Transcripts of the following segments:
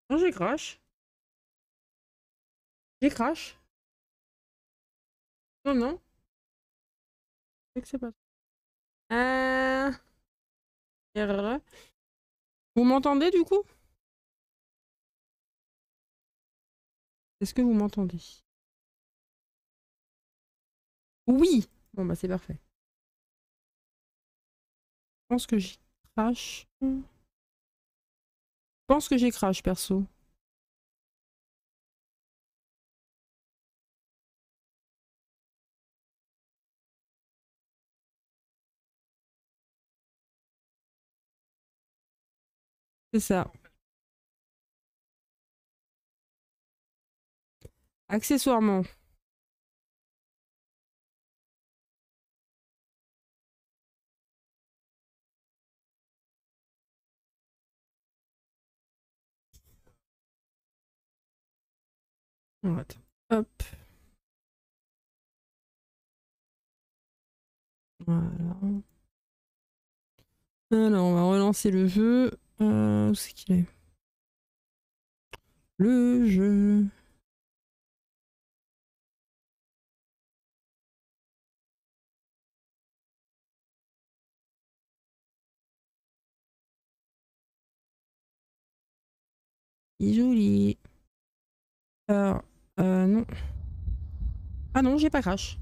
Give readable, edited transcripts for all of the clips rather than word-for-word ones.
Non, j'ai crash. J'ai crash. Non, non. Je sais que c'est pas. Euh... Erreur. Vous m'entendez du coup? Est-ce que vous m'entendez? Oui! Bon bah c'est parfait. Je pense que j'ai crash. Je pense que j'ai crash perso. C'est ça. Accessoirement. Attends. Hop. Voilà. Alors on va relancer le jeu. Où c'est qu'il est? Le jeu. Il est joli. Alors, non. Ah non, j'ai pas crash.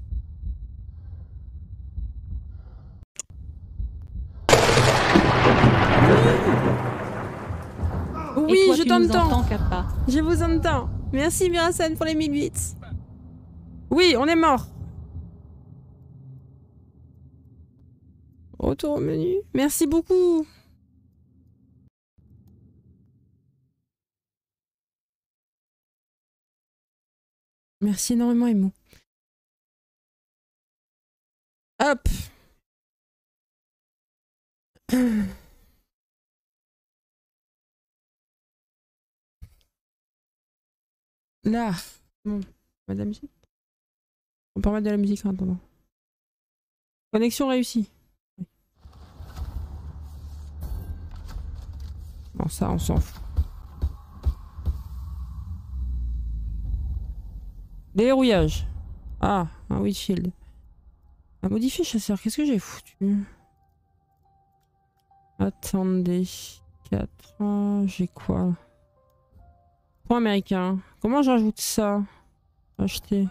Oui, Et toi, je tu nous t'entends. entends, Kappa? Je vous entends. Merci Mirasan pour les 1000 bits. Oui, on est mort. Retour au menu. Merci beaucoup. Merci énormément, Emo. Hop. Là. Bon. On met de la musique. On peut remettre de la musique en attendant. Connexion réussie. Bon, ça, on s'en fout. Déverrouillage. Ah, un windshield. À modifier chasseur, qu'est-ce que j'ai foutu? Attendez. 4. J'ai quoi? Point américain. Comment j'ajoute ça? Acheter.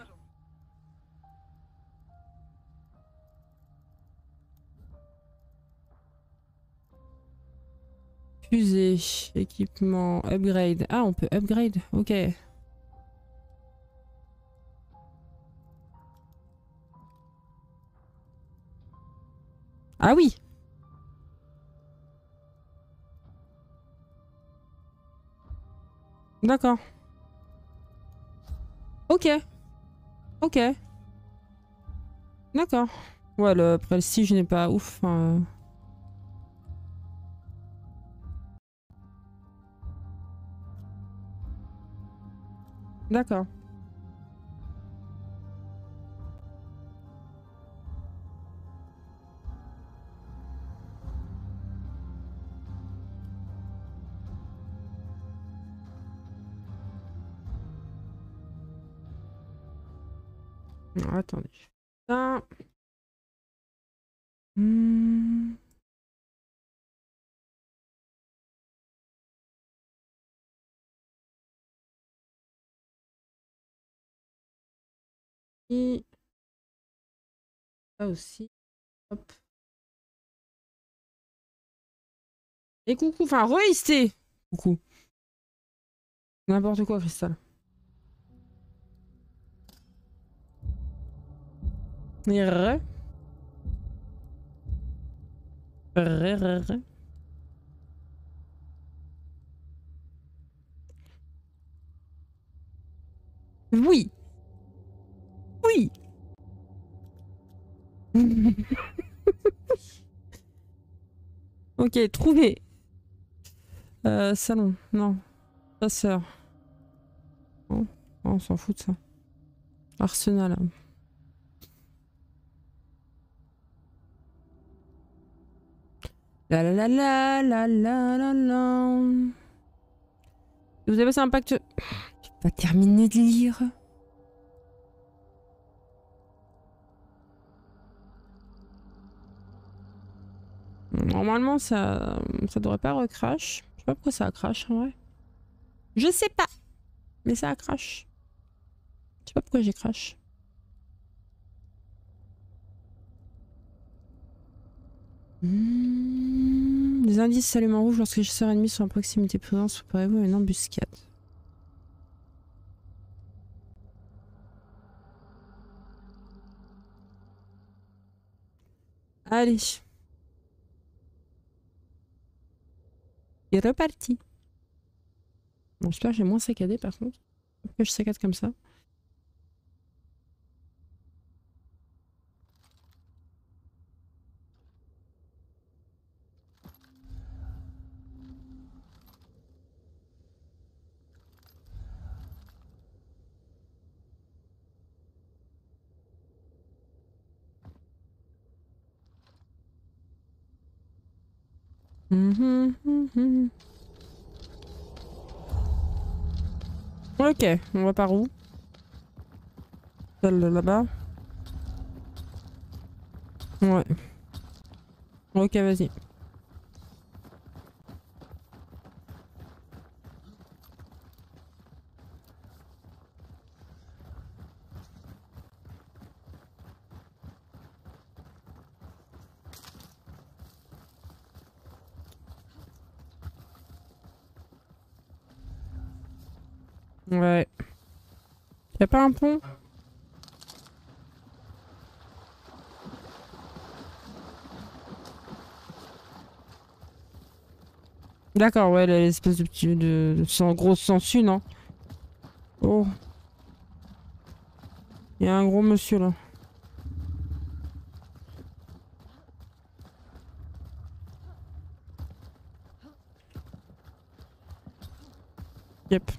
Fusée. Équipement. Upgrade. Ah, on peut upgrade. Ok. Ah oui. D'accord. Ok. Ok. D'accord. Ouais, le prestige n'est pas ouf. D'accord. Alors, attendez. Ça. Hmm. Et ça aussi. Hop. Et coucou. Enfin, rehisté. Coucou. N'importe quoi, Cristal. Et re. Re, re, re. Oui. Oui. Ok, trouvé. Salon. Non. Chasseur. Non. Oh, on s'en fout de ça. Arsenal. La la la la la la la la. Vous avez passé un pacte... J'ai pas terminé de lire. Normalement, ça devrait pas recrash. Je sais pas pourquoi ça a crash en vrai. Je sais pas. Mais ça a crash. Je sais pas pourquoi j'ai crash. Les indices s'allument en rouge lorsque les chasseurs ennemis sont à proximité. Prudence, préparez-vous à une embuscade. Allez. Et reparti. Bon, j'espère que j'ai moins saccadé par contre. Pourquoi je saccade comme ça? Ok, on va par où? Celle de là-bas? Ouais. Ok, vas-y. Ouais. Y'a pas un pont? D'accord, ouais, l'espèce de petit... sans grosse sangsue, non? Oh. Y'a un gros monsieur là. Yep.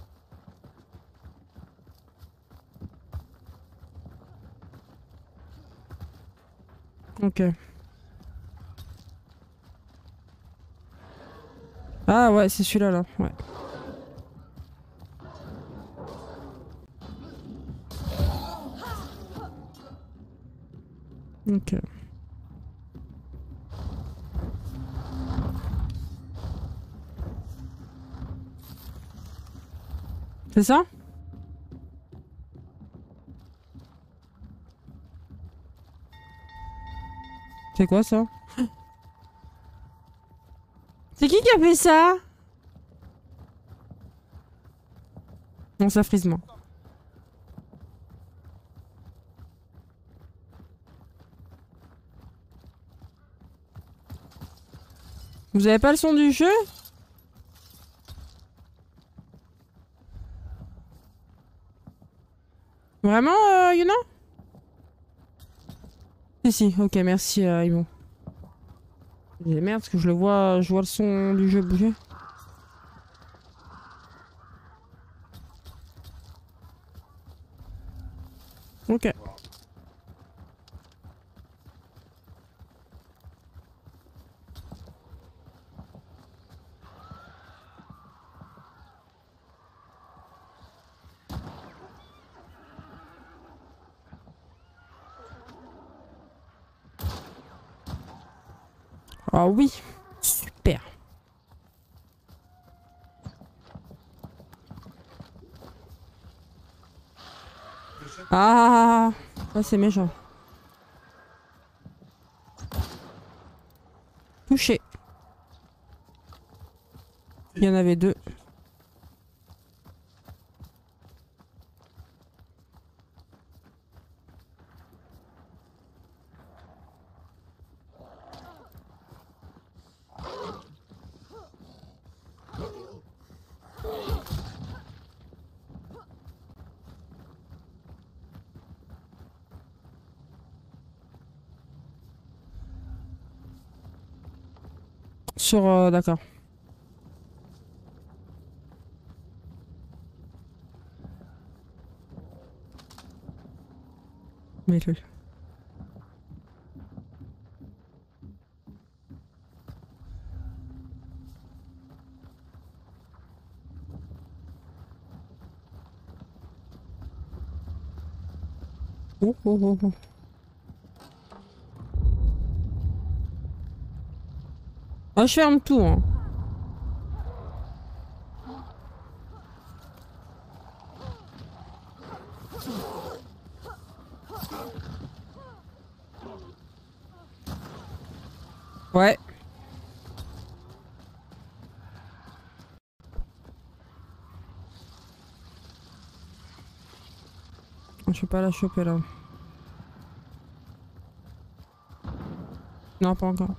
Ok. Ah ouais, c'est celui-là là. Ouais. Ok. C'est ça? C'est quoi ça? C'est qui a fait ça? Non, ça frise moi. Vous avez pas le son du jeu? Vraiment, Yuna? Si, si, ok, merci, Yvon. Merde, parce que je vois le son du jeu bouger. Ok. Ah oui. Super. Ah, ah c'est méchant. Touché. Il y en avait deux. Sur... d'accord. Mets-le. Oh, oh, oh, oh. Ah, je ferme tout, hein. Ouais. Je peux pas la choper là. Non, pas encore.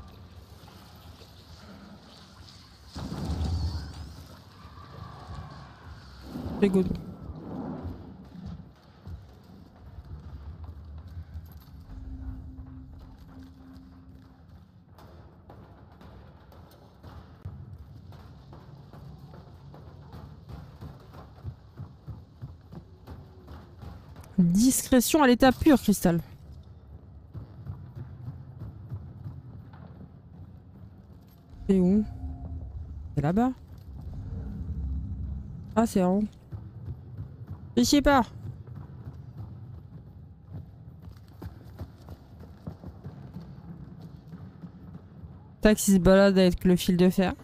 C'est good. Discrétion à l'état pur, Cristal. C'est où? C'est là-bas? Ah, c'est en haut. Je sais pas. Tac, il se balade avec le fil de fer.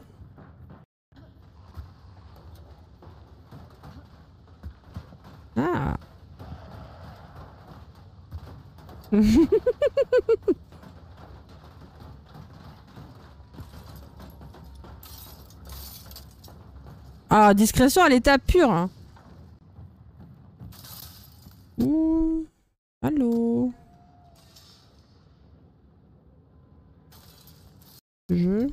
Ah. Ah, discrétion à l'état pur. Hein. Ouh. Allô. Je.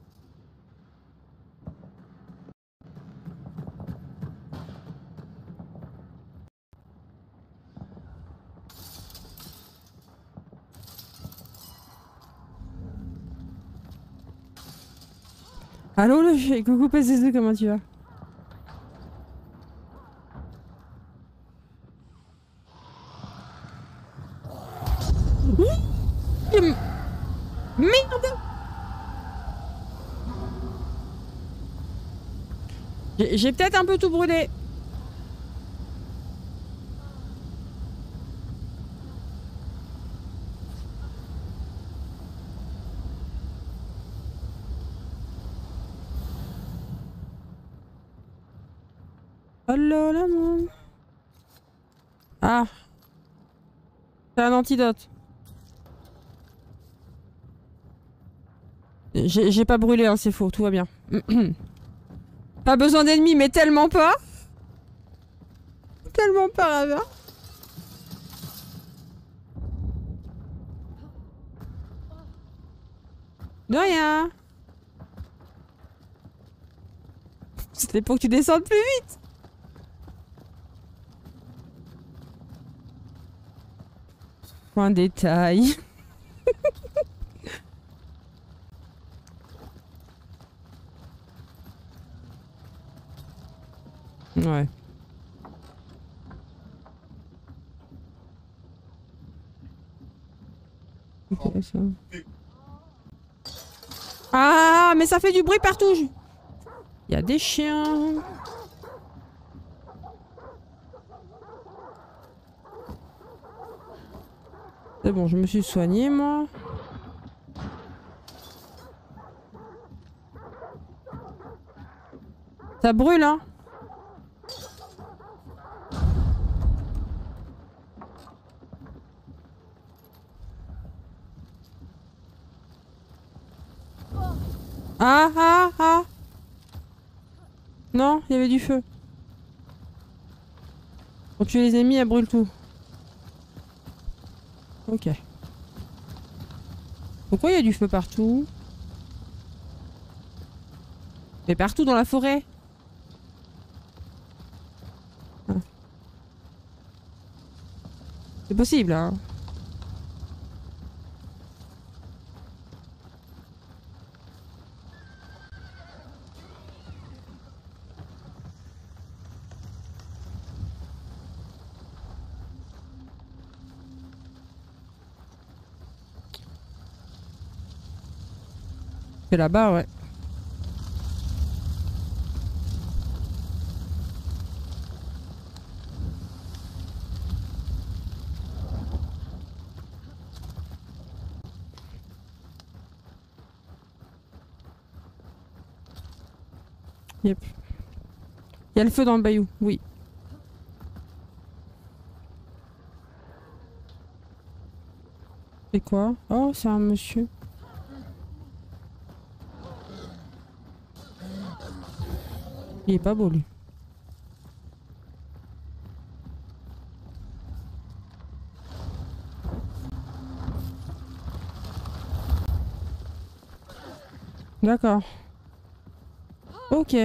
Allô le chien. Coucou PCC, comment tu vas? Merde. J'ai peut-être un peu tout brûlé. Oh là là, mon... Ah. C'est un antidote. J'ai pas brûlé, hein, c'est faux, tout va bien. Pas besoin d'ennemis, mais tellement pas. Tellement pas là-bas. De rien. C'était pour que tu descendes plus vite. Point de détail. Ouais. Okay, ça. Ah, mais ça fait du bruit partout. Il y a des chiens. C'est bon, je me suis soignée, moi. Ça brûle, hein. Ah, ah, ah. Non, il y avait du feu. Pour tuer les ennemis, elle brûle tout. Ok. Pourquoi il y a du feu partout? Mais partout dans la forêt. Ah. C'est possible, hein. C'est là-bas, ouais. Yep. Il y a le feu dans le bayou, oui. C'est quoi? Oh, c'est un monsieur. Il est pas beau, lui. D'accord. Ok.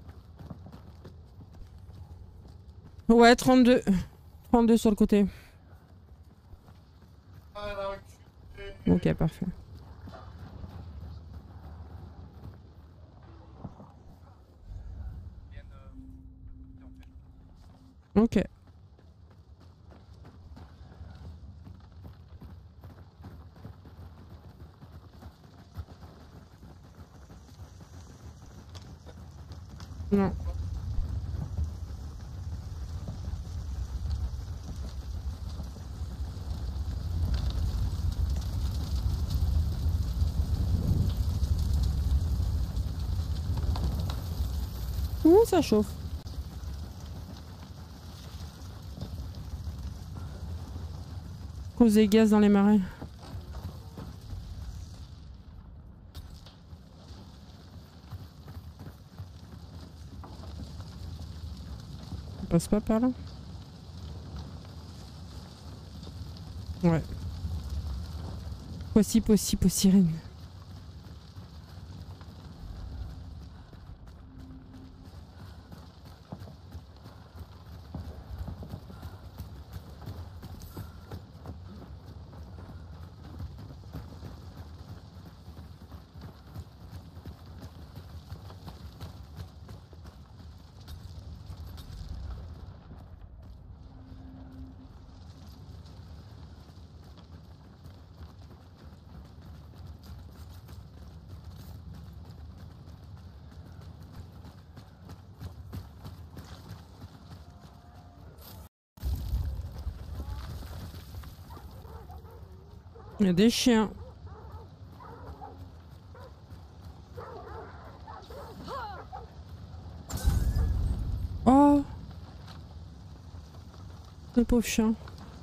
Ouais, 32. 32 sur le côté. Ok, parfait. Ok. Non. Ouh, ça chauffe. Cause des gaz dans les marais. On passe pas par là? Ouais. Possible, sirène. Il y a des chiens. Oh, le pauvre chien.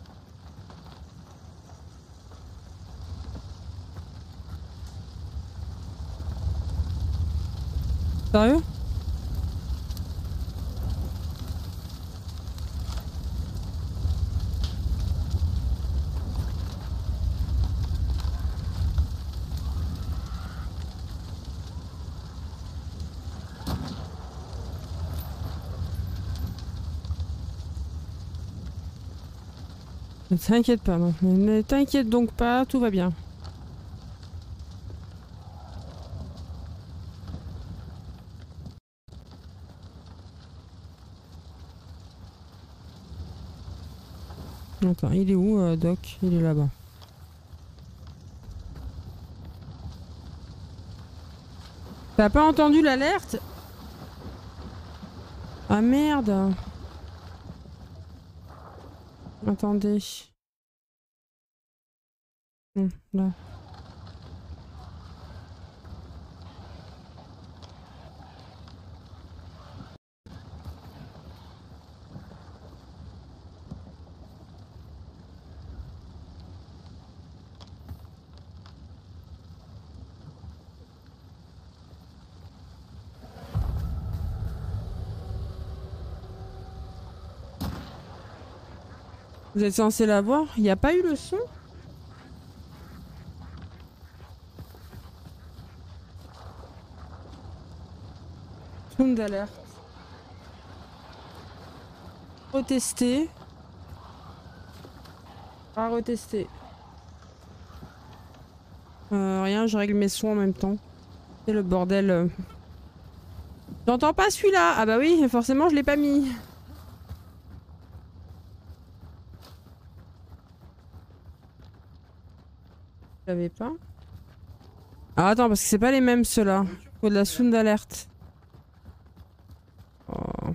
Sérieux? Ne t'inquiète pas, non. Ne t'inquiète donc pas, tout va bien. Attends, il est où, Doc? Il est là-bas. T'as pas entendu l'alerte? Ah merde! Attendez. Là. Vous êtes censé l'avoir? Il n'y a pas eu le son? Sound d'alerte. Retester. À retester. Rien, je règle mes sons en même temps. C'est le bordel. J'entends pas celui-là. Ah bah oui, forcément je l'ai pas mis. Je l'avais pas. Ah attends, parce que c'est pas les mêmes ceux-là. Faut de la sound d'alerte. Oh.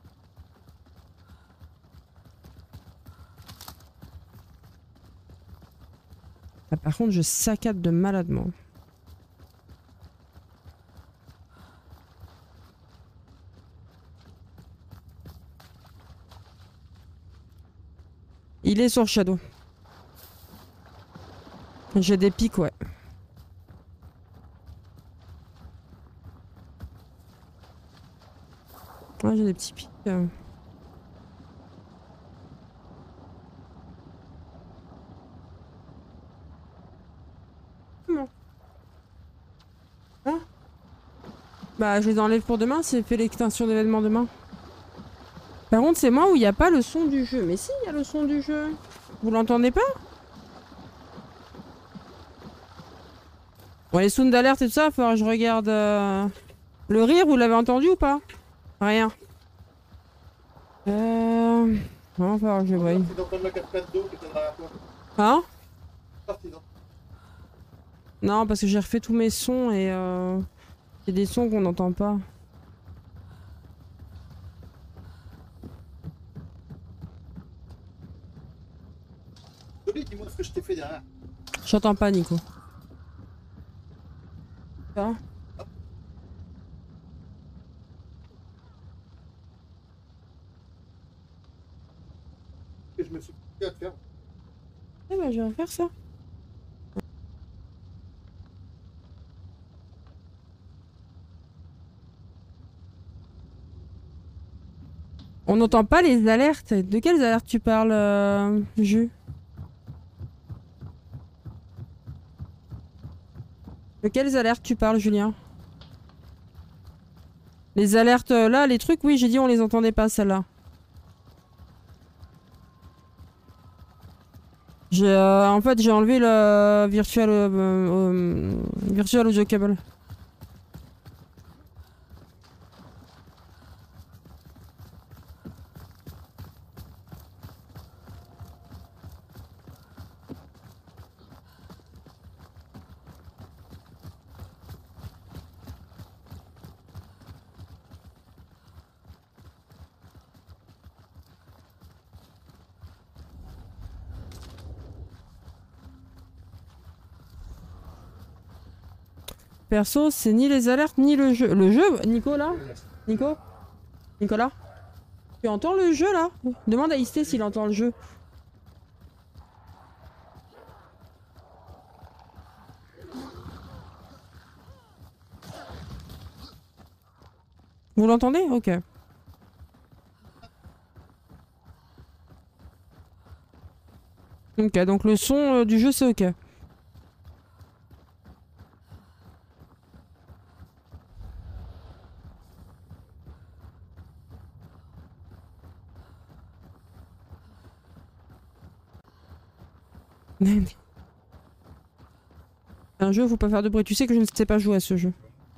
Ah, par contre, je saccade de maladement. Il est sur le Shadow. J'ai des pics, ouais. Ouais, j'ai des petits pics. Comment? Hein? Bah, je les enlève pour demain, c'est fait l'extinction d'événements demain. Par contre, c'est moi où il n'y a pas le son du jeu. Mais si, il y a le son du jeu. Vous l'entendez pas? Bon, les sounds d'alerte et tout ça, il faudra que je regarde... Le rire, vous l'avez entendu ou pas? Rien. Non, il va falloir que je voie. Hein? Non, parce que j'ai refait tous mes sons et... Il y a des sons qu'on n'entend pas. Dis-moi ce que je t'ai fait derrière. J'entends pas, Nico. Ça? Que je me suis dit à te faire. Eh ben, je vais faire ça. On n'entend pas les alertes. De quelles alertes tu parles, Jus? De quelles alertes tu parles, Julien? Les alertes là, les trucs, oui, j'ai dit on les entendait pas, celles-là. En fait, j'ai enlevé le virtual audio cable. Perso, c'est ni les alertes ni le jeu. Le jeu, Nico là? Nico? Nicolas? Tu entends le jeu là? Demande à Isté s'il entend le jeu. Vous l'entendez? Ok. Ok, donc le son du jeu c'est ok. Un jeu, faut pas faire de bruit. Tu sais que je ne sais pas jouer à ce jeu.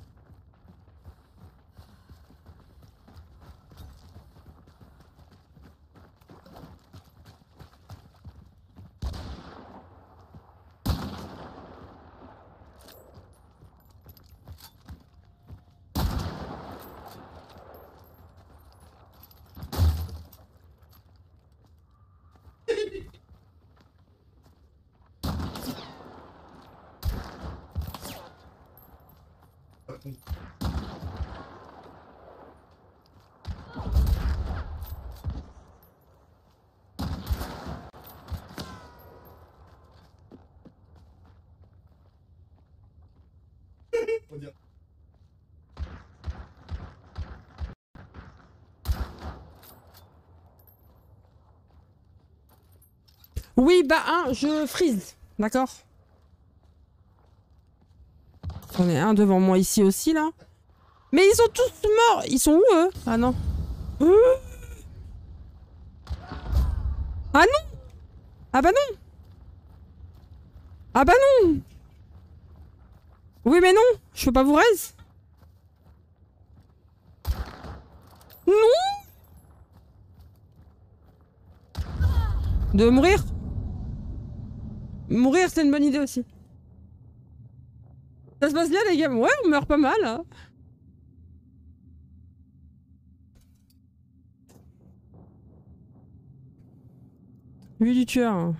Oui, bah, je freeze. D'accord? J'en ai un devant moi ici aussi, là. Mais ils sont tous morts. Ils sont où, eux? Ah non. Ah non! Ah bah non! Ah bah non! Oui, mais non! Je peux pas vous raise? Non! De mourir? Mourir, c'est une bonne idée aussi. Ça se passe bien, les gars? Ouais, on meurt pas mal, hein. Lui du tueur. Hein.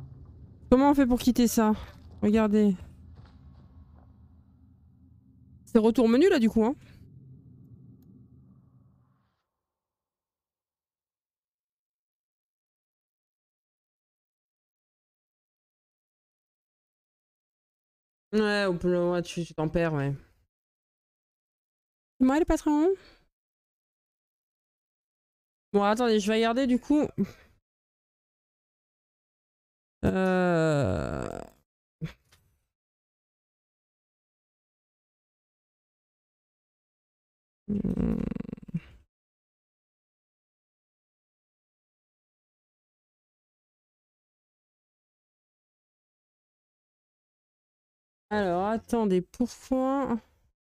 Comment on fait pour quitter ça? Regardez. C'est retour au menu là du coup, hein. Ouais, ouais, tu t'en perds, ouais. Moi, les patrons. Bon, attendez, je vais regarder du coup. Euh... hmm. Alors, attendez, pourquoi...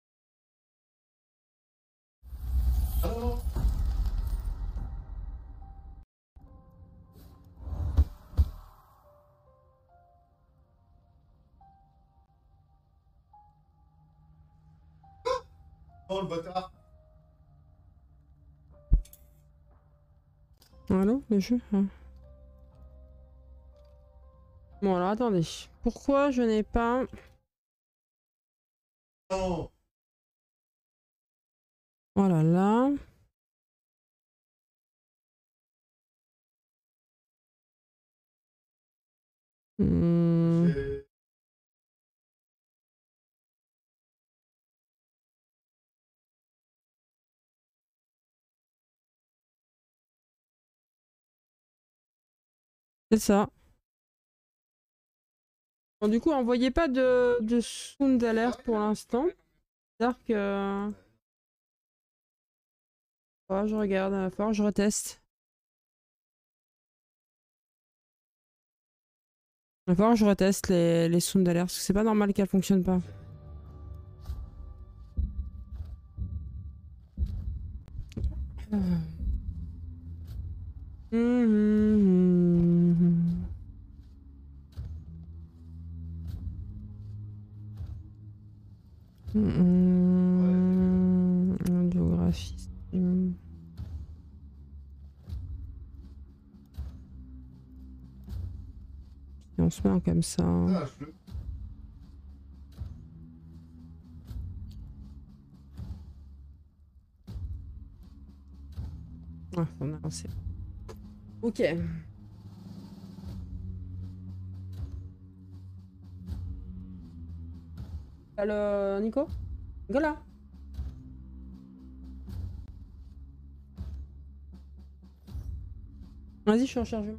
Alors, oh le bâtard. Allô, le jeu hein. Bon, alors attendez. Pourquoi je n'ai pas... Non. Oh là là. Hmm. J'ai- C'est ça. Bon, du coup, envoyez pas de sound alert pour l'instant. C'est-à-dire que... Oh, je regarde, il va falloir que je reteste. Il va falloir que je reteste les sound alerts, parce que c'est pas normal qu'elles fonctionnent pas. Géographie. Et on se met comme ça. Ah, je le- Ouais, on a avancé. Ok. Alors, Nico? Nicolas? Vas-y, je suis en chargement.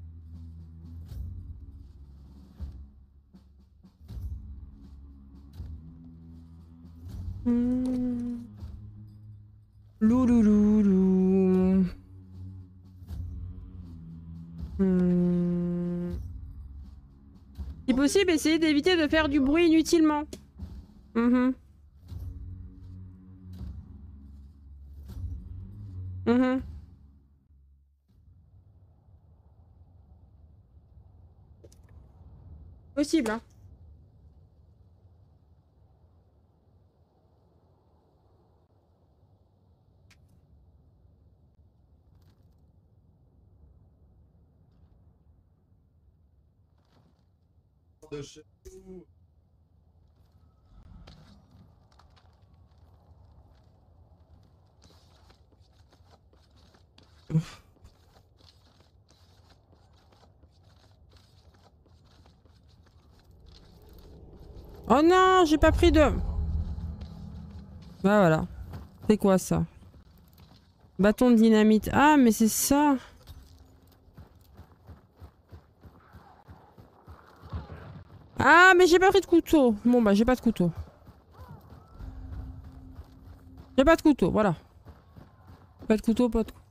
Loulouloulou. Si possible, essayez d'éviter de faire du bruit inutilement. Mhm. Mhm. Possible, hein. de chez vous. Oh non, j'ai pas pris de... Bah voilà. C'est quoi ça? Bâton de dynamite. Ah, mais c'est ça. Ah, mais j'ai pas pris de couteau. Bon, bah j'ai pas de couteau. J'ai pas de couteau, voilà. Pas de couteau, pas de couteau.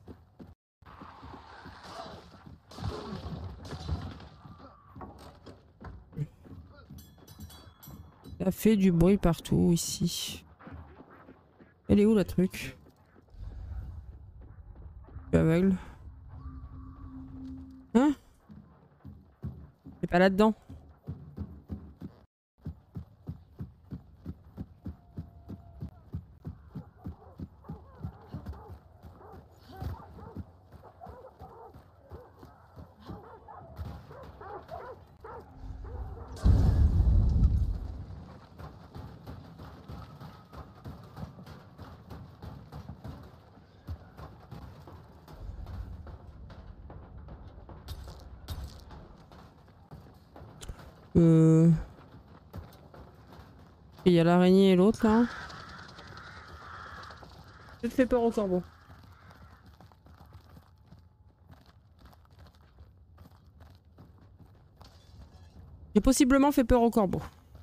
Ça fait du bruit partout ici. Elle est où la truc? Je suis aveugle. Hein? C'est pas là-dedans. Il y a l'araignée et l'autre là. Je te fais peur au corbeau. J'ai possiblement fait peur au corbeau.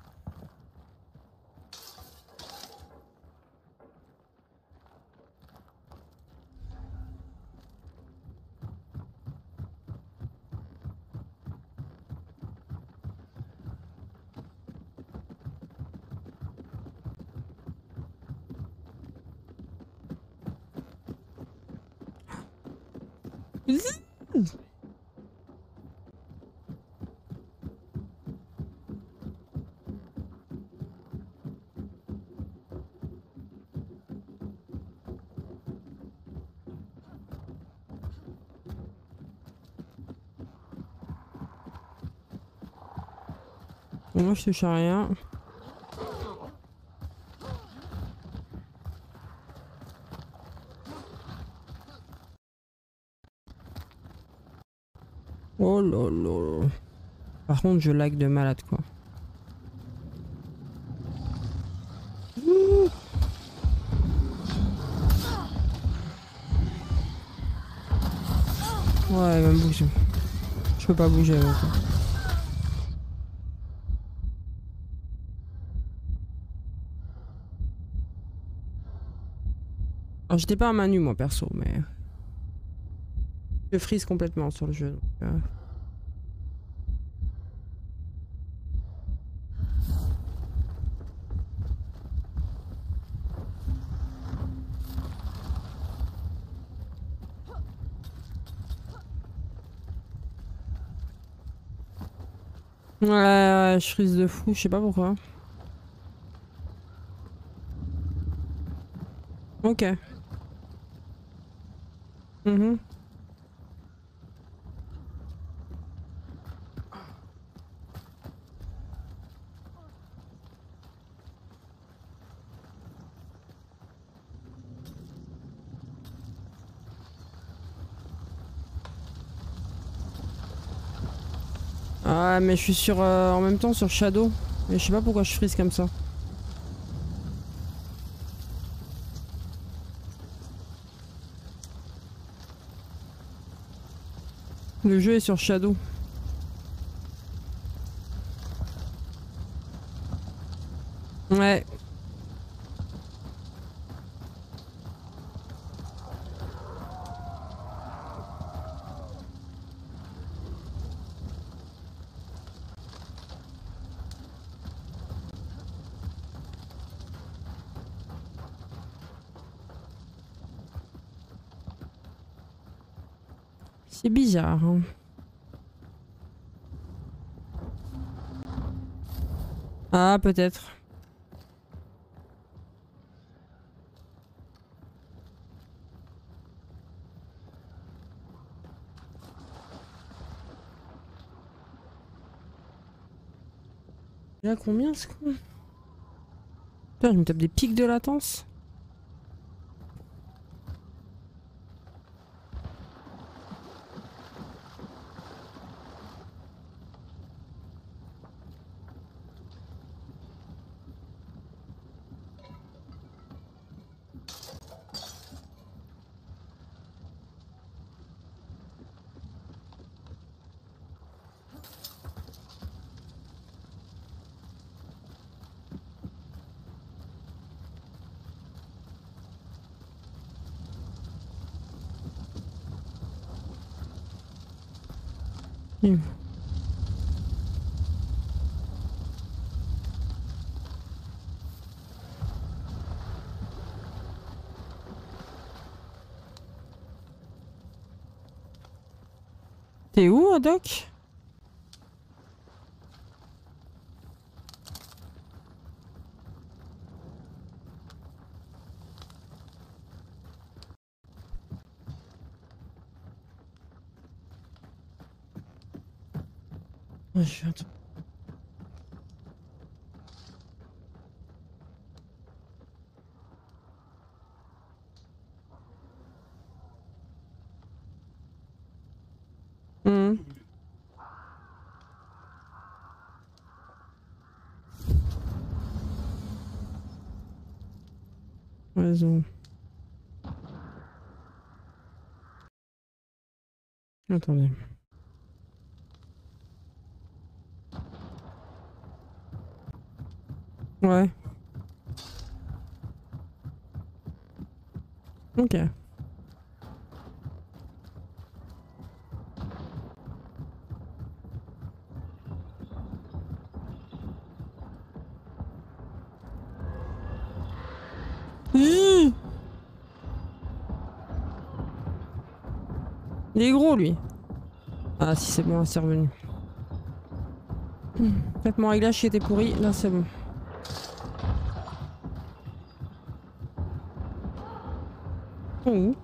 Moi je touche à rien. Oh là là. Par contre je lag de malade quoi. Ouais, il va me bouger. Je peux pas bouger avec ça. Alors j'étais pas à main nue moi perso, mais je freeze complètement sur le jeu. Ouais, je freeze de fou, je sais pas pourquoi. Ok. Mhm. Ah mais je suis sur en même temps sur Shadow. Mais je sais pas pourquoi je freeze comme ça. Le jeu est sur Shadow. Ouais. C'est bizarre. Hein. Ah peut-être. Il a combien ce con? Putain, je me tape des pics de latence. Hmm. T'es où, Doc? Ouais, je suis un truc. Hmm. Réseau. Attendez. Ouais. Ok. Mmh. Il est gros lui. Ah si c'est bon, là c'est revenu. Faites mon réglage qui était pourri, là c'est bon. Oh.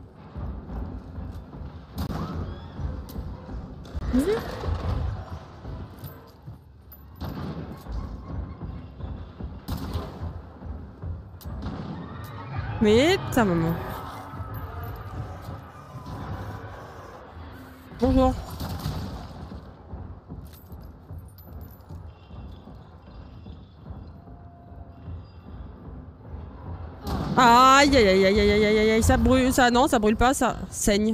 Mais ta maman. Bonjour. Aïe aïe aïe aïe aïe aïe aïe aïe, ça brûle, ça non, ça brûle pas, ça saigne.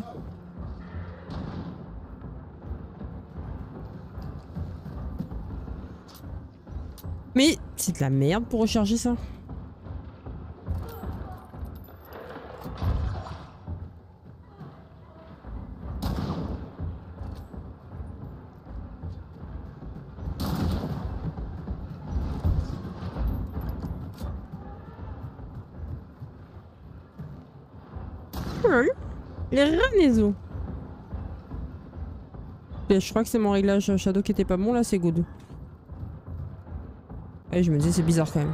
Mais c'est de la merde pour recharger ça. Les Renézo. Je crois que c'est mon réglage Shadow qui était pas bon, là c'est good. Et je me disais c'est bizarre quand même.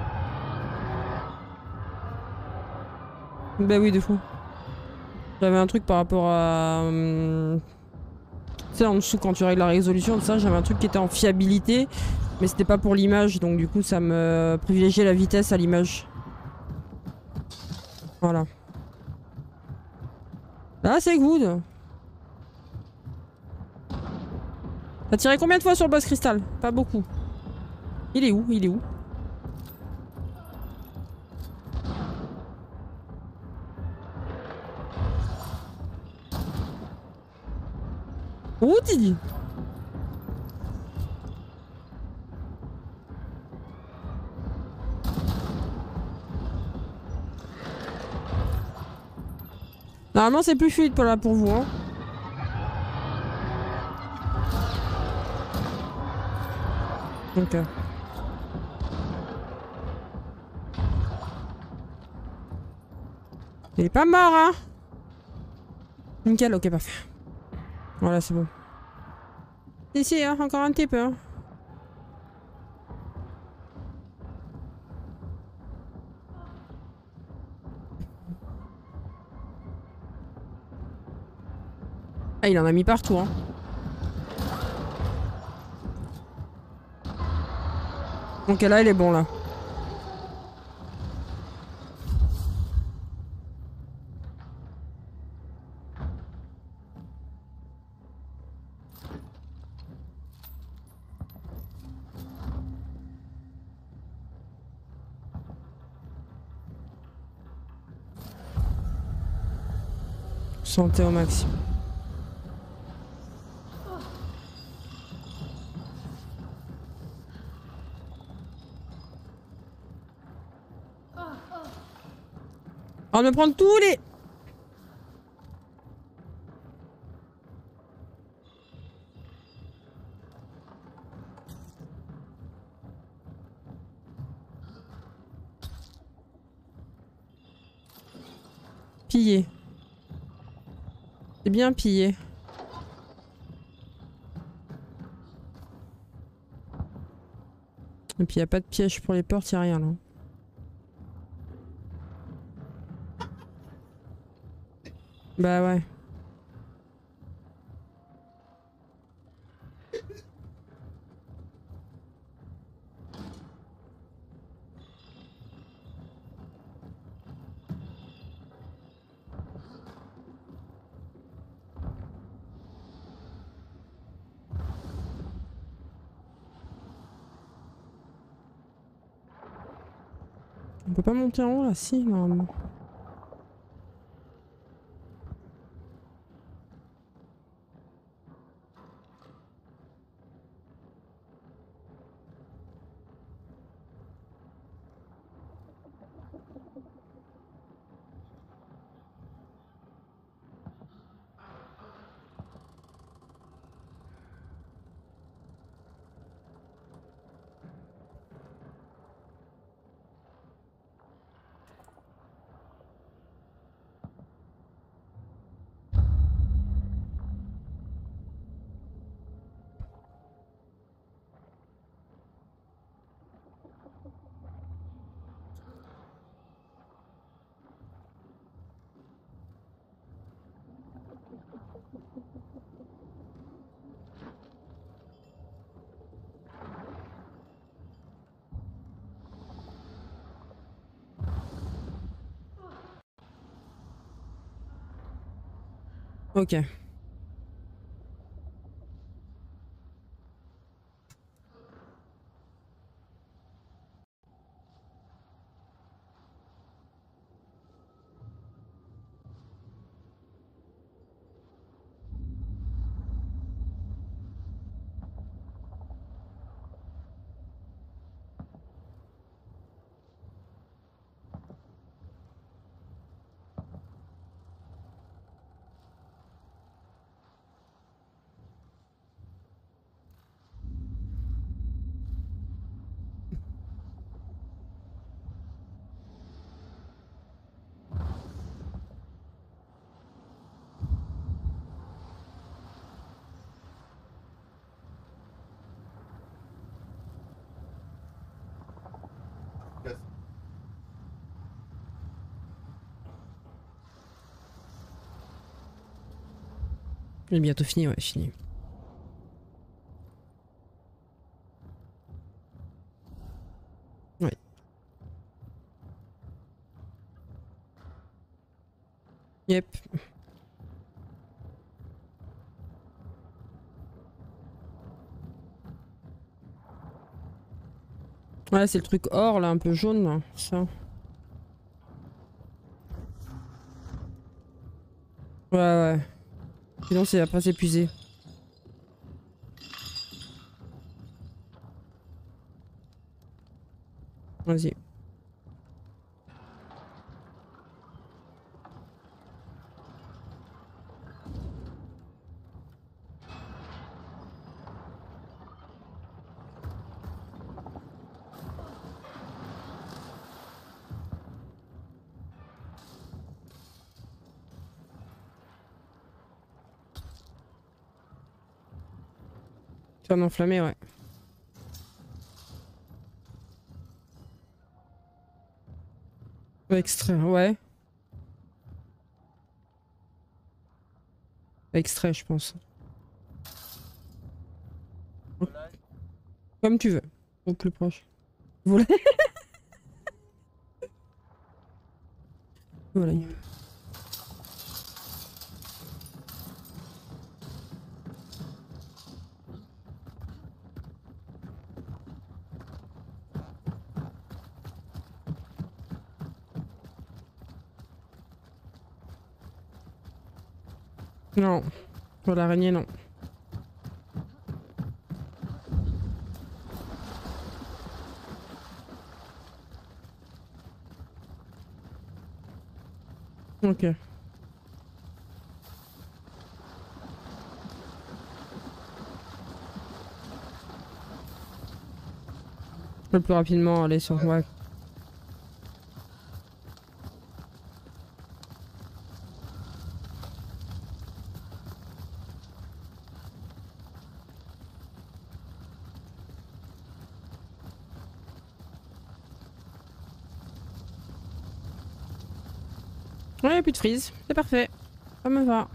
Bah oui, de fou. J'avais un truc par rapport à... tu sais, en dessous quand tu règles la résolution, tout ça, j'avais un truc qui était en fiabilité. Mais c'était pas pour l'image, donc du coup ça me privilégiait la vitesse à l'image. Voilà. Là c'est good. T'as tiré combien de fois sur le boss cristal? Pas beaucoup. Il est où? Il est où? Où Didi? Normalement c'est plus fluide là pour vous hein. Donc il est pas mort hein. Nickel, ok parfait. Voilà c'est bon. Ici hein, encore un petit peu hein. Ah il en a mis partout hein. Ok là il est bon là. Santé au maximum. On va me prendre tous les... Pillé. C'est bien pillé. Et puis il n'y a pas de piège pour les portes, il n'y a rien là. Bah ouais. On peut pas monter en haut là, si, normalement. Ok. Yes. J'ai bientôt fini, ouais, fini. Ouais. Yep. Ouais, c'est le truc or là, un peu jaune là, ça. Ouais, ouais. Sinon, c'est après s'épuiser. Vas-y. Tu vas m'enflammer, ouais. Extrait, ouais. Extrait, je pense. Comme tu veux. Au plus proche. Voilà. Voilà. Non. Pour l'araignée, non. Ok. Le plus rapidement aller sur... Ouais. Ouais, plus de freeze. C'est parfait. Ça me va.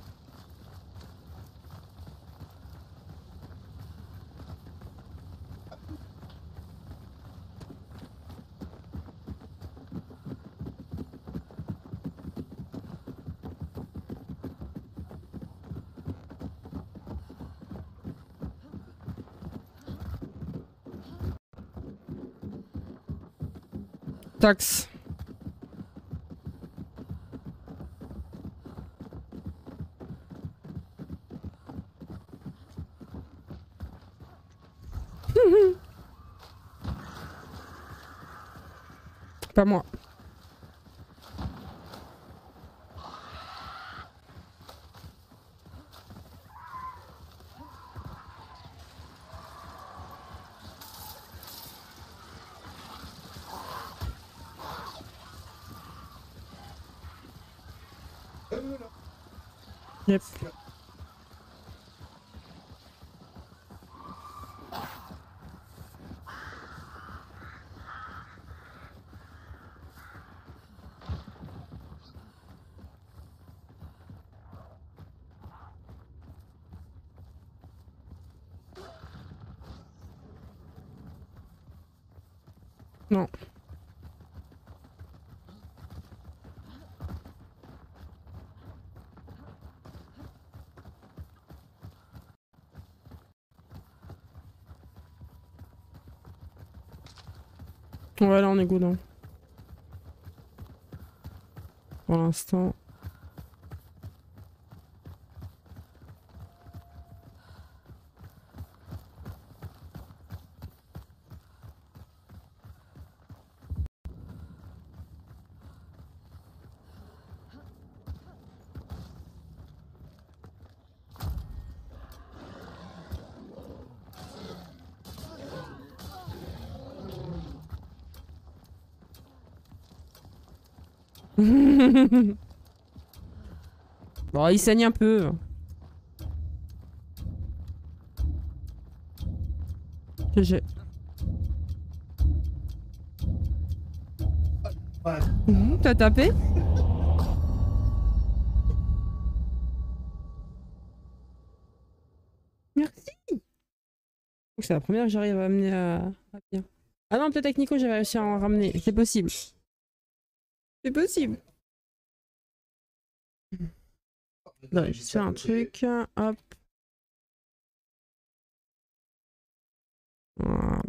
Taxe. Pas moi. Là. Yep. Non. Ouais, là on est good. Hein. Pour l'instant. Bon, il saigne un peu. GG. Ouais. T'as tapé? Merci. C'est la première que j'arrive à amener à bien. Ah non, peut-être avec Nico, j'avais réussi à en ramener. C'est possible. C'est possible. Ouais, je fais un truc. Hop. Voilà.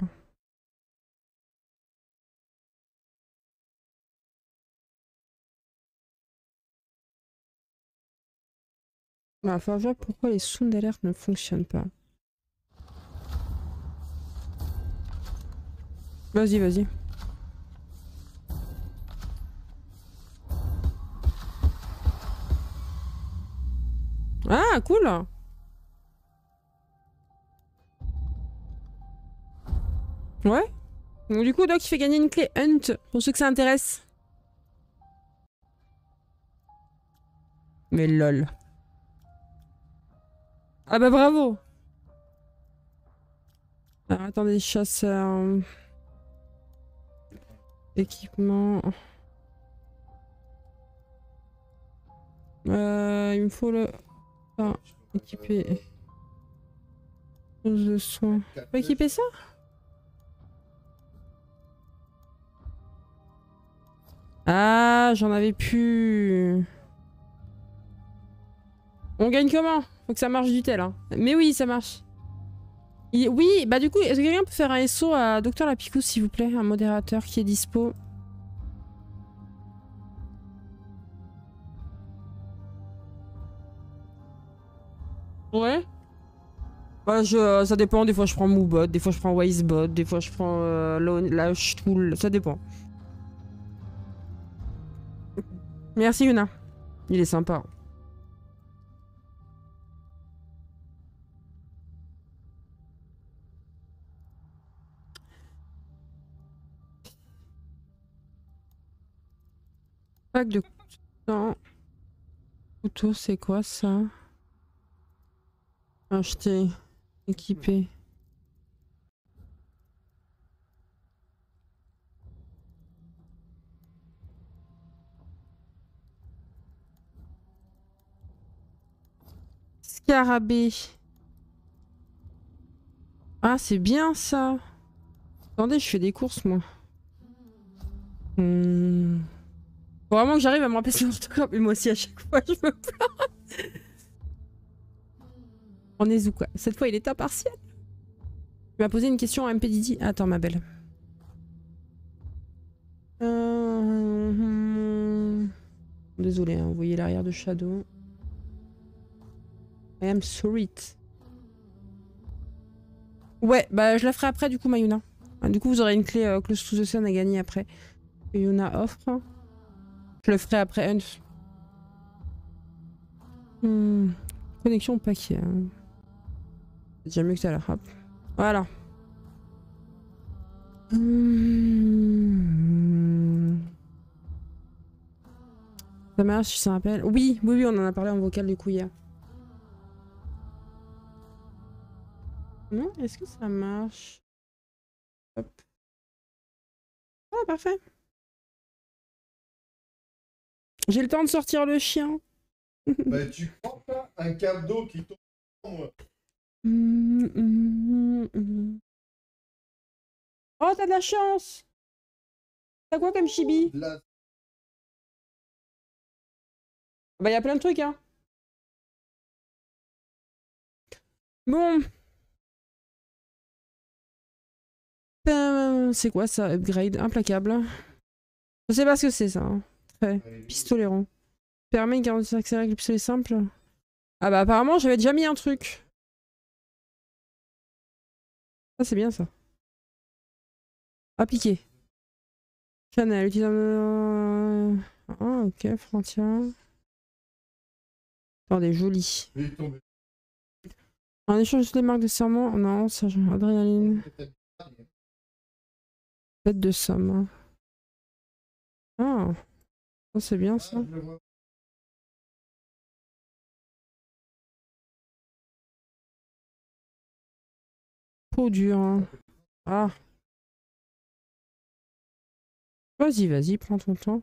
Bah, faut voir pourquoi les sounds d'alerte ne fonctionnent pas. Vas-y, vas-y. Ah, cool! Ouais. Donc, du coup, Doc, il fait gagner une clé Hunt pour ceux que ça intéresse. Mais lol. Ah bah bravo! Alors, attendez, chasseur. Équipement. Il me faut le. Ah, équiper. Pose de soins. On peut équiper ça? Ah, j'en avais plus. On gagne comment? Faut que ça marche du tel. Hein. Mais oui, ça marche. Oui, bah du coup, est-ce que quelqu'un peut faire un SO à Docteur Lapicous, s'il vous plaît? Un modérateur qui est dispo. Ouais. Bah, ça dépend, des fois je prends Moobot, des fois je prends Wisebot, des fois je prends Launch Tool, ça dépend. Merci Yuna. Il est sympa. Pack de couteau. Couteau, c'est quoi ça? Acheter. Équiper. Scarabée. Ah, c'est bien ça. Attendez, je fais des courses moi. Faut vraiment que j'arrive à me rappeler son orthographe, mais moi aussi à chaque fois je me plains. On est où quoi? Cette fois il est impartial. Tu m'as posé une question à MP Didi. Attends ma belle. Désolé, hein, vous voyez l'arrière de Shadow. I am sorry. Ouais, bah je la ferai après du coup Mayuna. Du coup vous aurez une clé Close to the Sun à gagner après. Que Yuna offre. Je le ferai après Hunt. Connexion au paquet. Hein. C'est déjà mieux que tout à l'heure. Hop. Voilà. Ça marche, ça rappelle. Oui, oui, oui, on en a parlé en vocal du coup hier. Non, est-ce que ça marche? Hop. Ah, parfait. J'ai le temps de sortir le chien. Bah, tu prends pas un câble d'eau qui tombe. Oh, t'as de la chance! T'as quoi comme chibi? Là, Bah, y a plein de trucs, hein. Bon. C'est quoi ça? Upgrade implacable. Je sais pas ce que c'est ça. Hein. Pistolet rond. Permet une garantie accélérée avec le pistolet simple. Ah bah apparemment j'avais déjà mis un truc. Ah c'est bien ça. Appliquer. Chanel, utilisateur... Ah ok, frontière. Attendez, joli. En échange de toutes les marques de serment, non, ça, adrénaline. Fête de somme. Ah, ça c'est bien ça. Peau dure. Ah. Vas-y, vas-y, prends ton temps.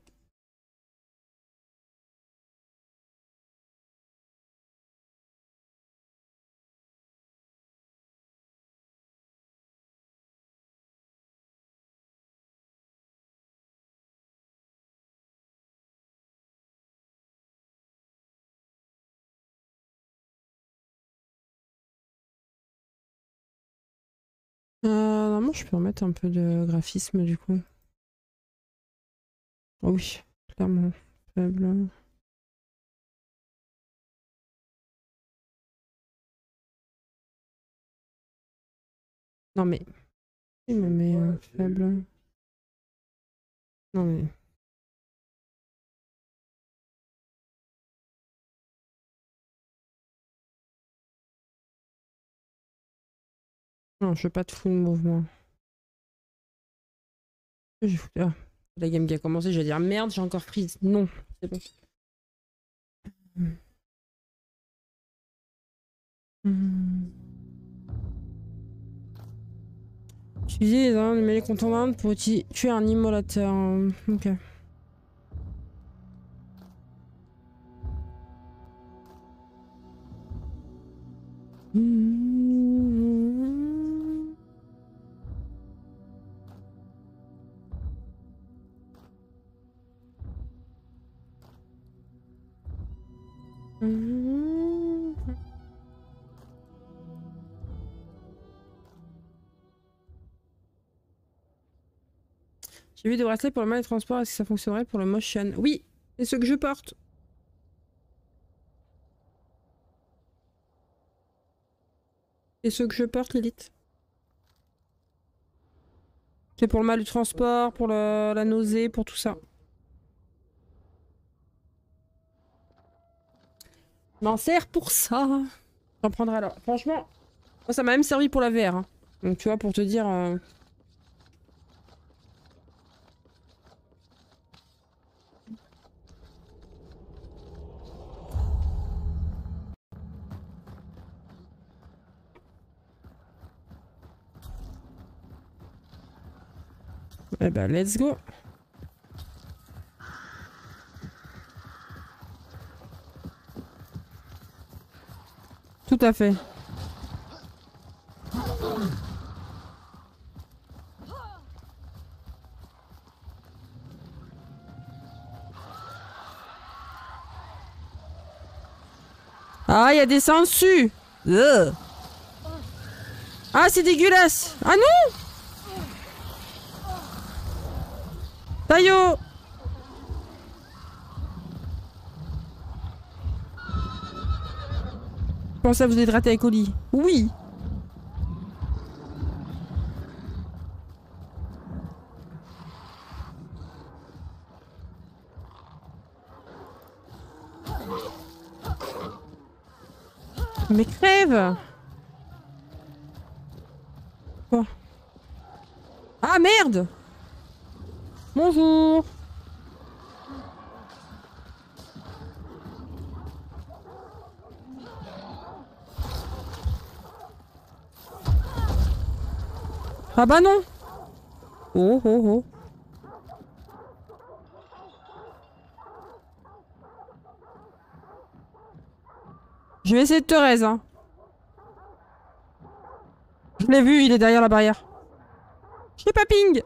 Normalement, je peux remettre un peu de graphisme du coup. Oh oui, clairement. Faible. Non mais. Il me met faible. Non mais. Non, je veux pas de full mouvement. Ah, la game qui a commencé, je vais dire merde, j'ai encore freeze. Non, c'est bon. Utiliser les armes de mêlée contournante pour tuer un immolateur. Ok. J'ai vu des bracelets pour le mal des transports, est-ce que ça fonctionnerait pour le motion? Oui, c'est ce que je porte. C'est ce que je porte, Lilith. C'est pour le mal du transport, pour la nausée, pour tout ça. Je m'en sers pour ça. J'en prendrai alors. Franchement, moi, ça m'a même servi pour la VR. Hein. Donc tu vois, pour te dire... Eh ben, let's go. Tout à fait. Ah, il y a des sangsues. Ah, c'est dégueulasse. Ah non. Tayo. Pensez à vous hydrater avec Oli. Oui. Mais crève. Quoi? Ah merde. Bonjour. Ah bah non. Oh oh oh. Je vais essayer de te raise, hein. Je l'ai vu, il est derrière la barrière. Je l'ai pas ping.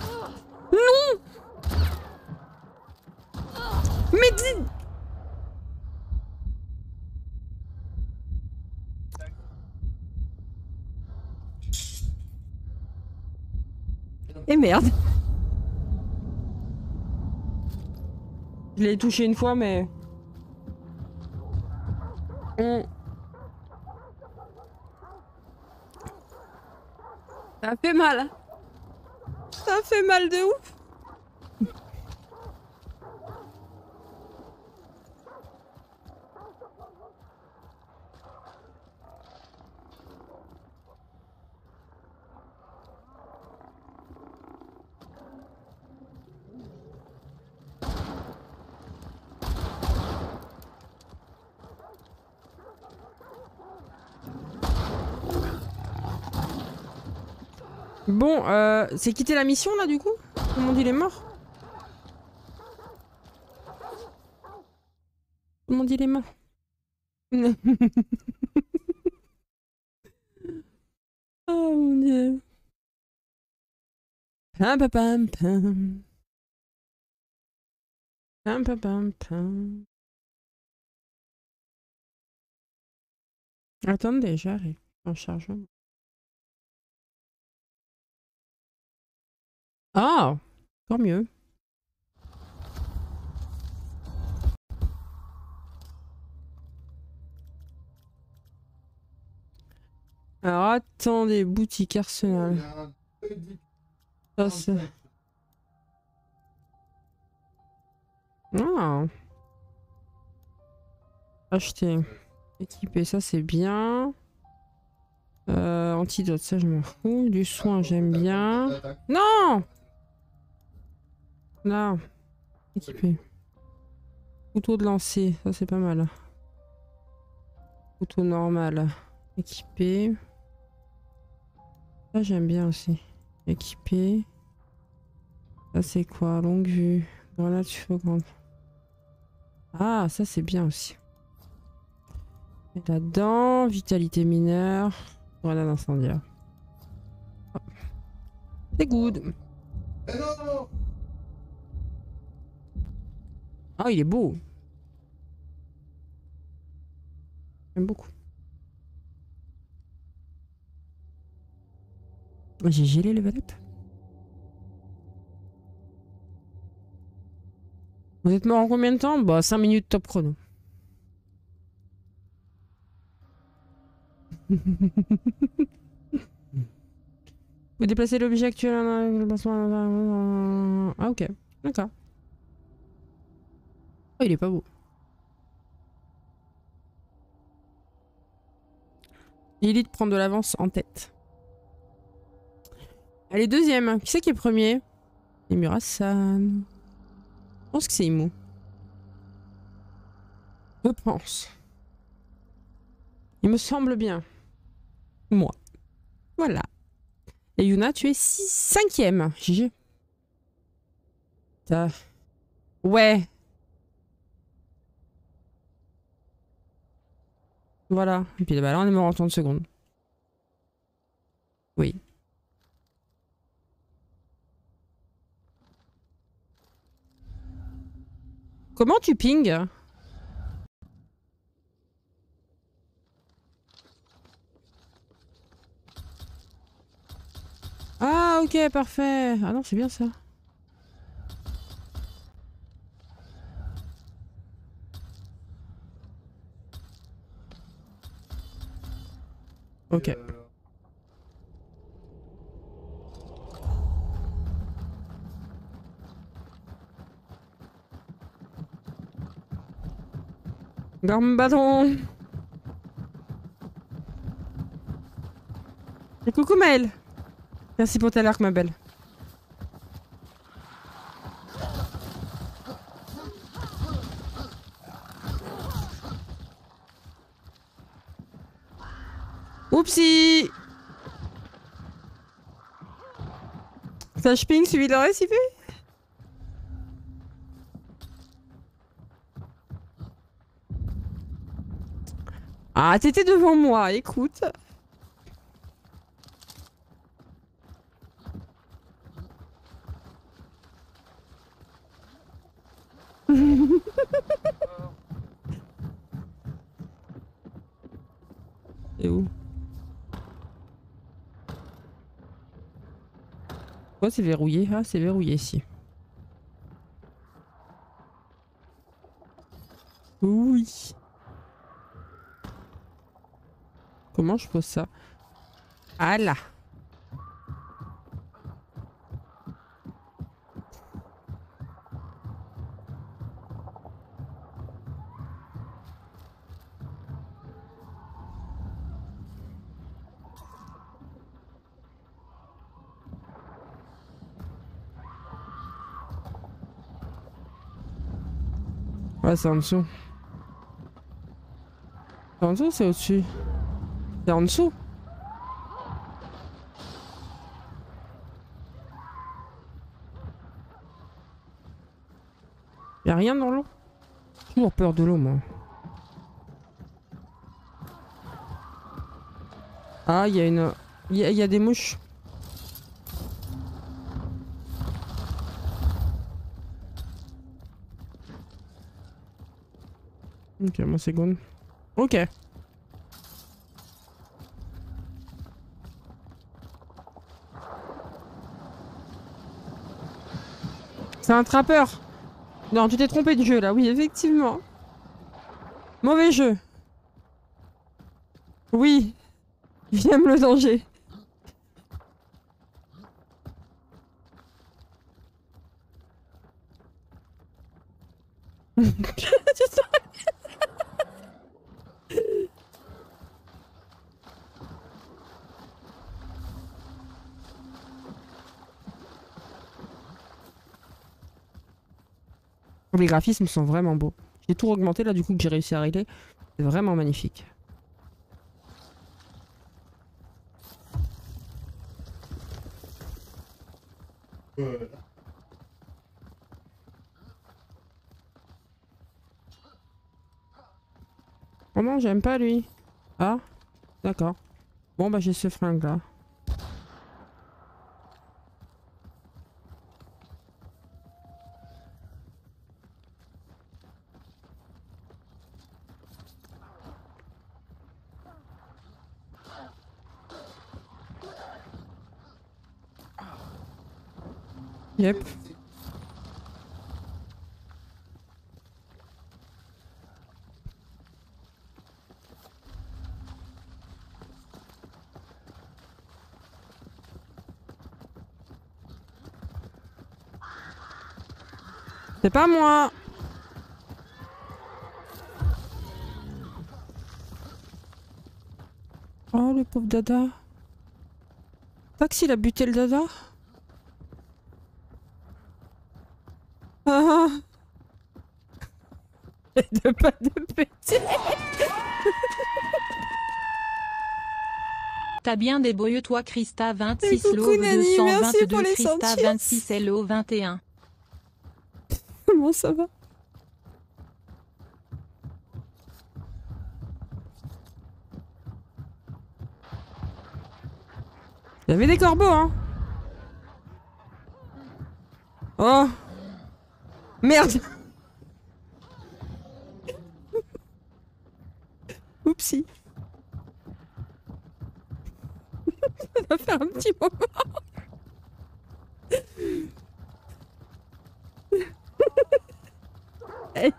Non. Mais dis... Et merde. Je l'ai touché une fois, mais... Ça fait mal. Ça fait mal de ouf. Bon, c'est quitter la mission là du coup? Tout le monde il est mort? Tout le monde il est mort. Oh mon dieu. Pam pam pam pam. Pam pam pam pam. Attendez, j'arrive. En chargement. Ah! Tant mieux. Alors attendez, boutique Arsenal. Ça c'est... Ah! Acheter. Équiper, ça c'est bien. Antidote, ça je m'en fous. Du soin, j'aime bien. Non! Là. Équiper. Couteau de lancer, ça c'est pas mal. Couteau normal. Équipé. Ça j'aime bien aussi. Équipé. Ça c'est quoi? Longue vue. Grenade suffocante. Ah, ça c'est bien aussi. Et là-dedans, vitalité mineure. Grenade incendiaire. Oh. C'est good. Ah, il est beau. J'aime beaucoup. J'ai gelé les valettes. Vous êtes mort en combien de temps? Bah 5 minutes top chrono. Vous déplacez l'objet actuel. Ah ok, d'accord. Oh, il est pas beau. Lilith prend de l'avance en tête. Elle est deuxième. Qui c'est qui est premier? Emura-san. Je pense que c'est Imu. Je pense. Il me semble bien. Moi. Voilà. Et Yuna, tu es 5ème. GG. Ouais. Voilà. Et puis bah là, on est mort en 30 secondes. Oui. Comment tu ping? Ah, ok, parfait. Ah non, c'est bien ça. Ok. Gambadon. Et coucou Maëlle. Merci pour ta l'arc, ma belle. Oupsie. Flash ping suivi de le récipé. Ah, t'étais devant moi, écoute. C'est où? Oh, c'est verrouillé. Ah, c'est verrouillé ici. Oui. Comment je pose ça? Ah là. Ouais, c'est en dessous. C'est en dessous ou c'est au-dessus? C'est en dessous. Y'a rien dans l'eau? J'ai toujours peur de l'eau, moi. Ah, il y a une... Il y a des mouches. Ok, moi c'est good. Ok. C'est un trappeur. Non, tu t'es trompé de jeu là, oui, effectivement. Mauvais jeu. Oui, j'aime le danger. Les graphismes sont vraiment beaux. J'ai tout augmenté là du coup que j'ai réussi à régler. C'est vraiment magnifique. Voilà. Oh non, j'aime pas lui. Ah, d'accord. Bon bah j'ai ce fringue là. Yep. C'est pas moi. Oh le pauvre dada. Taxi, il a buté le dada. Ah. De pas de petit. T'as bien débrouillé toi Christa 26 coucou, Love Nani, merci 222 pour les Christa sentiers. 26 LO 21. Comment ça va? Il y avait des corbeaux, hein. Oh. Merde. Oupsie. Ça va faire un petit moment. Hey.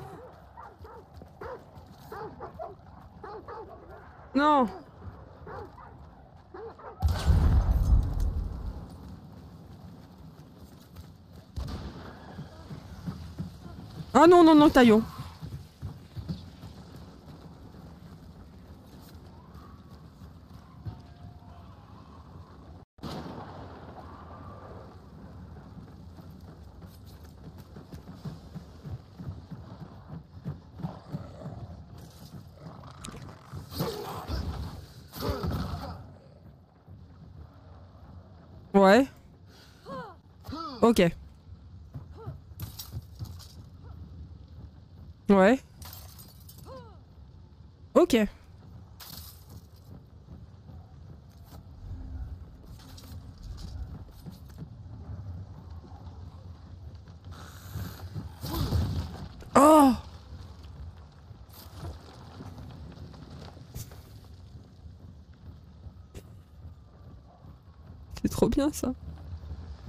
Non. Ah non, non, non, Taillon. Ouais. Ok. Ouais. Ok. Oh. C'est trop bien ça.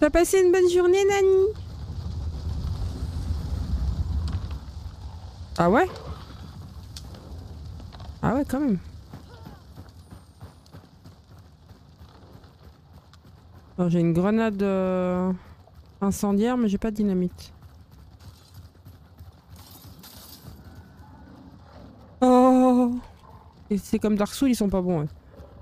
T'as passé une bonne journée, Nani? Ah ouais? Ah ouais, quand même. J'ai une grenade incendiaire, mais j'ai pas de dynamite. Oh! Et c'est comme Dark Souls, ils sont pas bons. Ouais.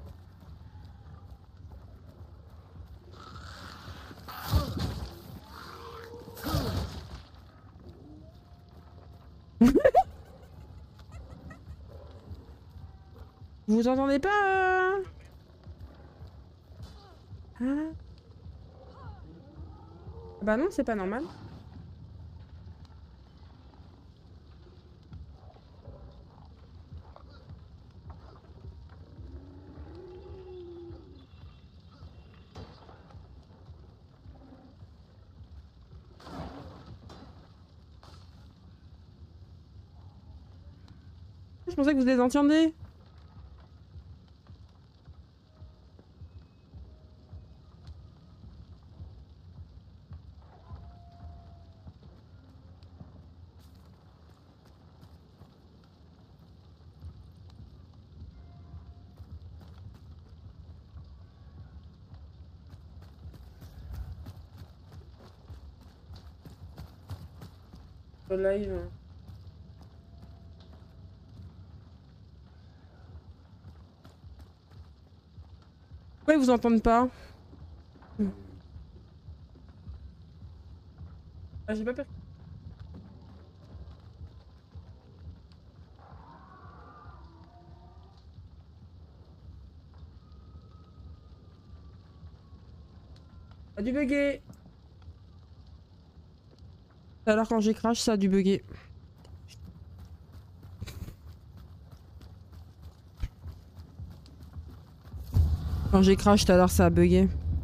Vous entendez pas Hein? Bah non, c'est pas normal. Je pensais que vous les entendiez. Le live. Pourquoi ils vous entendent pas? Ah, j'ai pas peur. Ça a dû bugger. Alors quand j'ai crash, ça a dû bugger. Quand j'ai crash tout à l'heure, ça a bugué.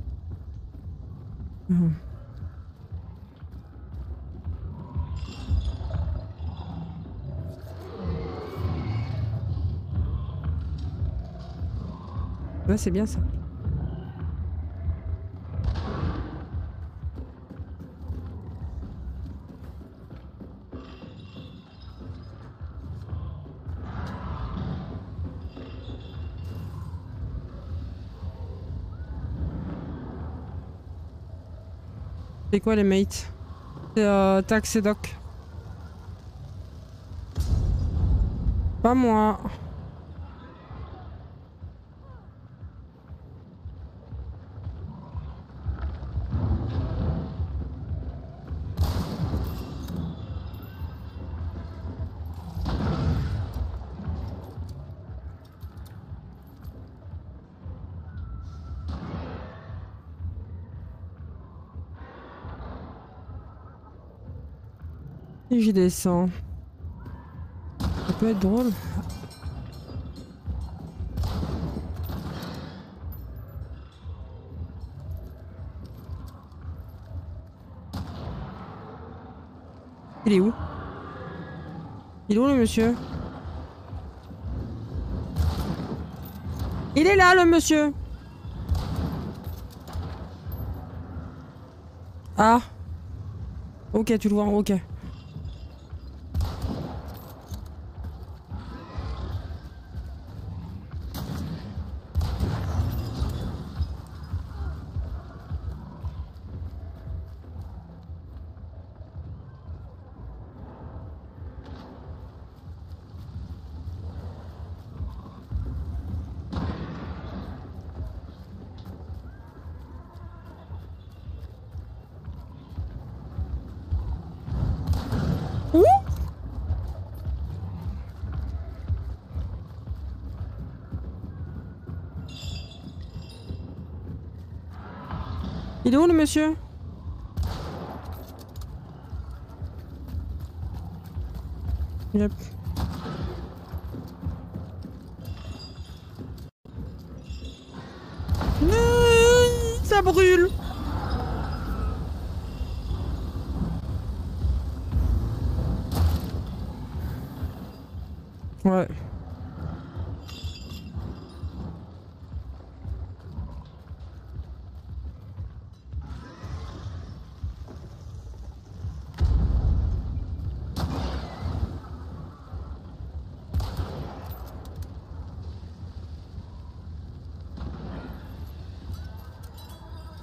Ouais, c'est bien ça. C'est quoi les mates? C'est Tax et Doc. Pas moi. Et j'y descends. Ça peut être drôle. Il est où? Il est où le monsieur? Il est là le monsieur! Ah! Ok, tu le vois, ok. Ouh! Il est où le monsieur? Yep. Ça brûle! Ouais.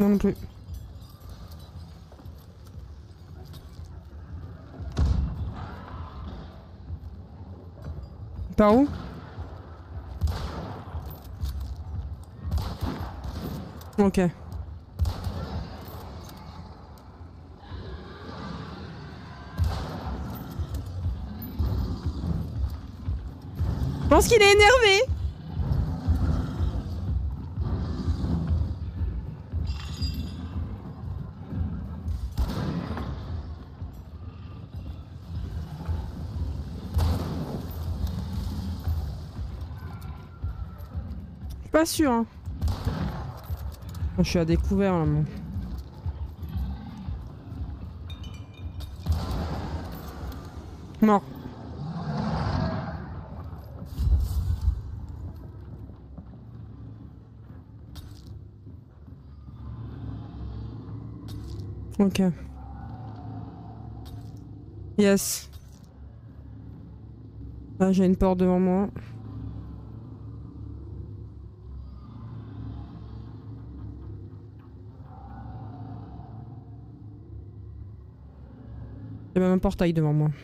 Moi non plus. Par où? Ok. Je pense qu'il est énervé. Je suis pas sûr. Hein. Je suis à découvert là, moi. Mort. Ok. Yes. Là, j'ai une porte devant moi. J'ai même un portail devant moi.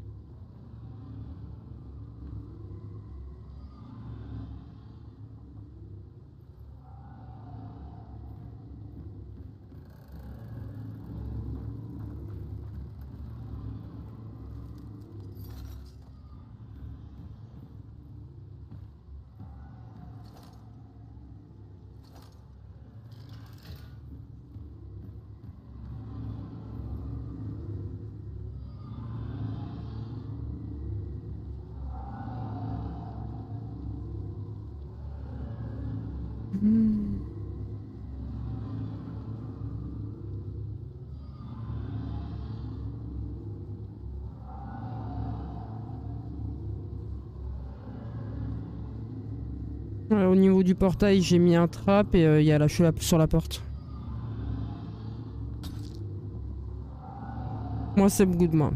Au niveau du portail, j'ai mis un trap et il y a la cheveux sur la porte. Moi, c'est good, moi.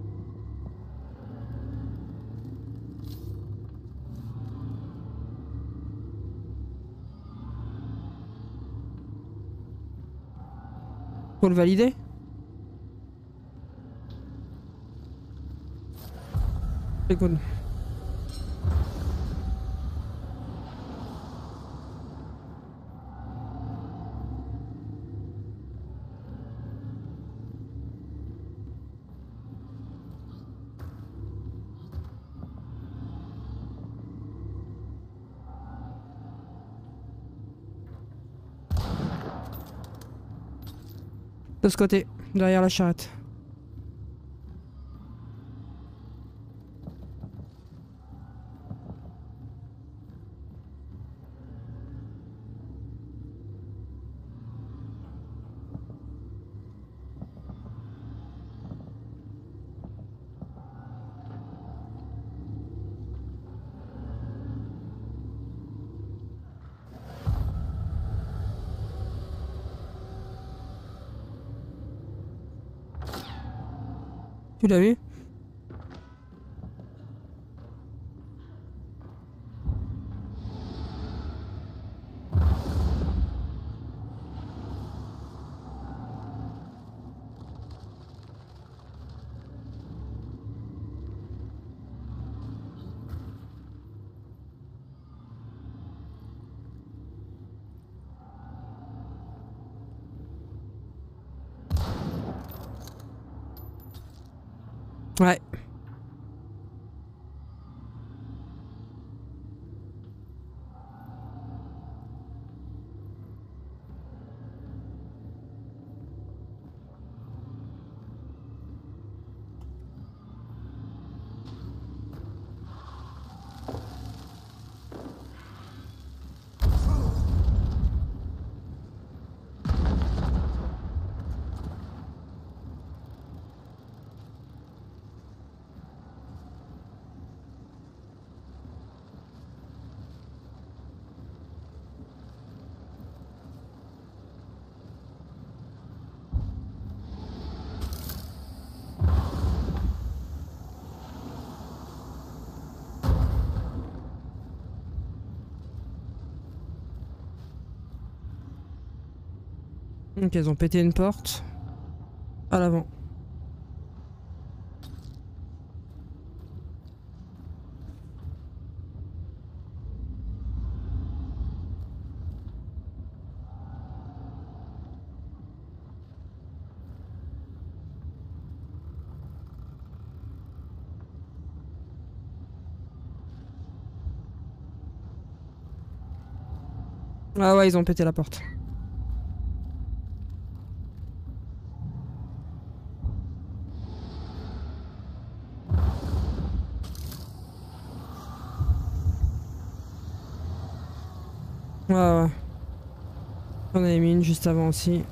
Faut le valider? C'est cool. De ce côté, derrière la charrette. Tu l'as vu? Ouais. Ok, ils ont pété une porte. À l'avant. Ah ouais, ils ont pété la porte. Ouais, ouais. On avait mis une juste avant aussi.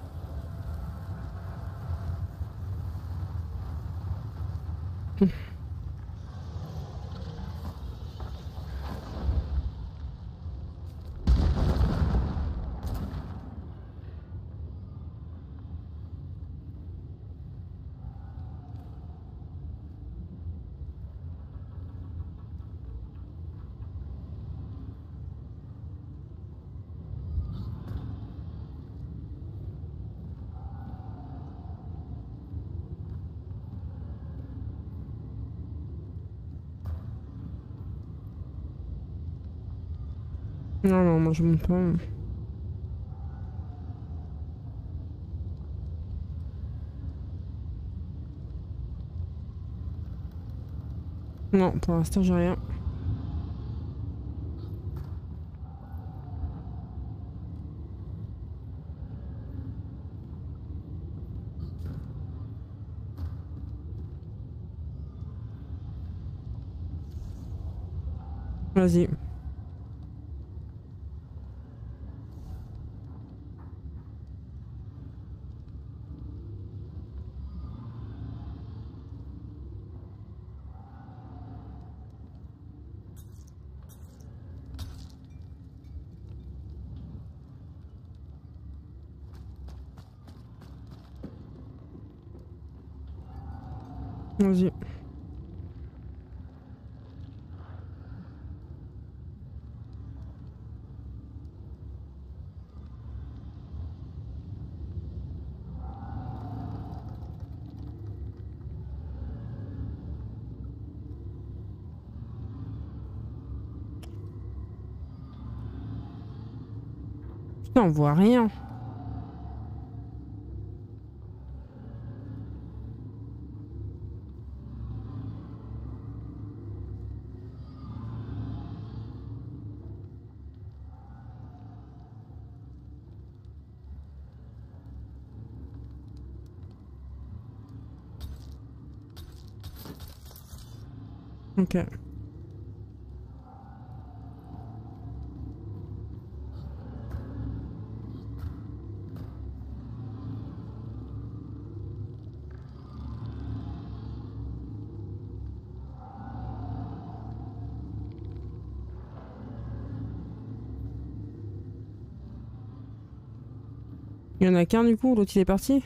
Non, non, moi je monte pas. Non, pour l'instant j'ai rien. Vas-y. Vas-y. Putain, on voit rien. Ok. Il y en a qu'un du coup, l'autre il est parti.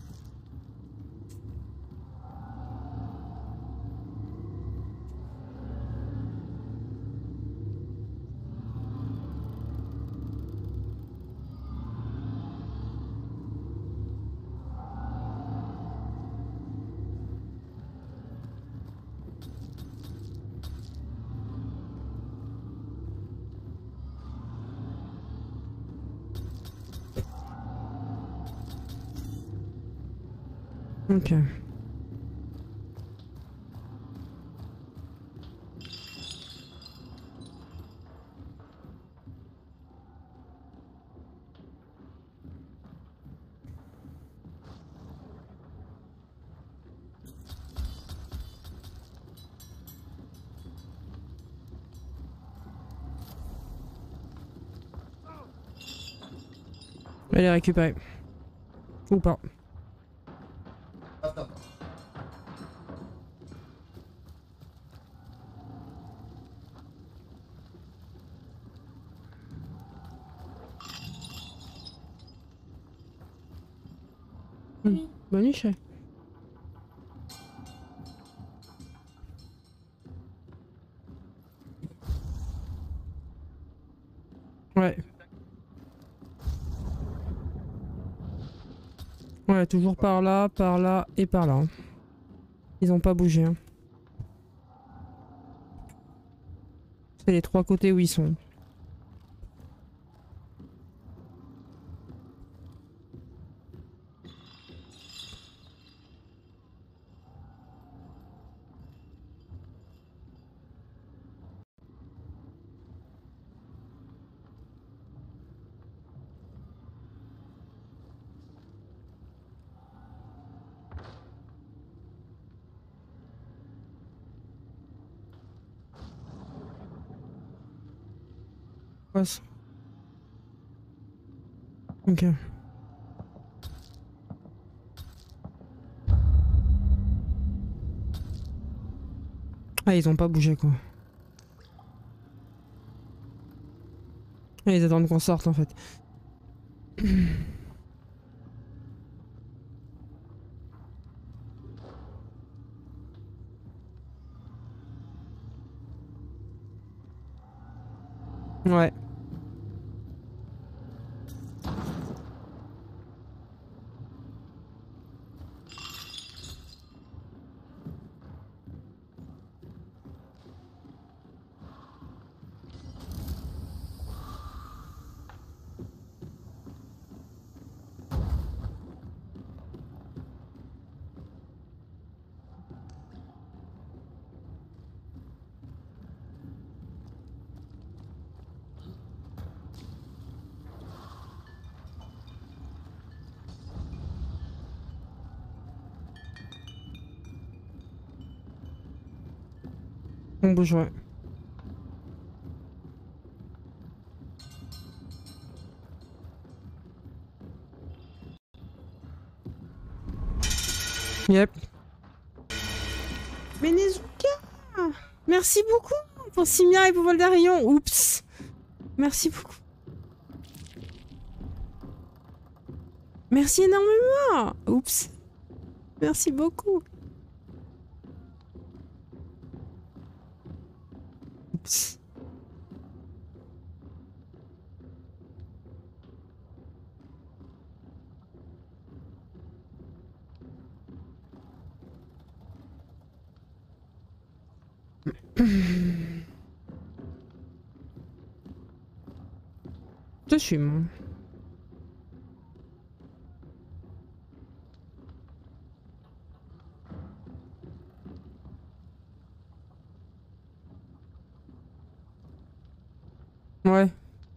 Ok. Elle est récupérée. Ou pas. Attends. Boniche. Ouais. Ouais, toujours par là et par là. Ils ont pas bougé. Hein. C'est les 3 côtés où ils sont. Quoi ça? Ok. Ah, ils ont pas bougé quoi. Ah, ils attendent qu'on sorte en fait. Ouais. On bouge, ouais. Yep. Mais Nezuka! Merci beaucoup pour Simia et pour Voldarion. Oups. Merci beaucoup. Merci énormément. Oups. Merci beaucoup. Oups. Je suis moi. Ouais.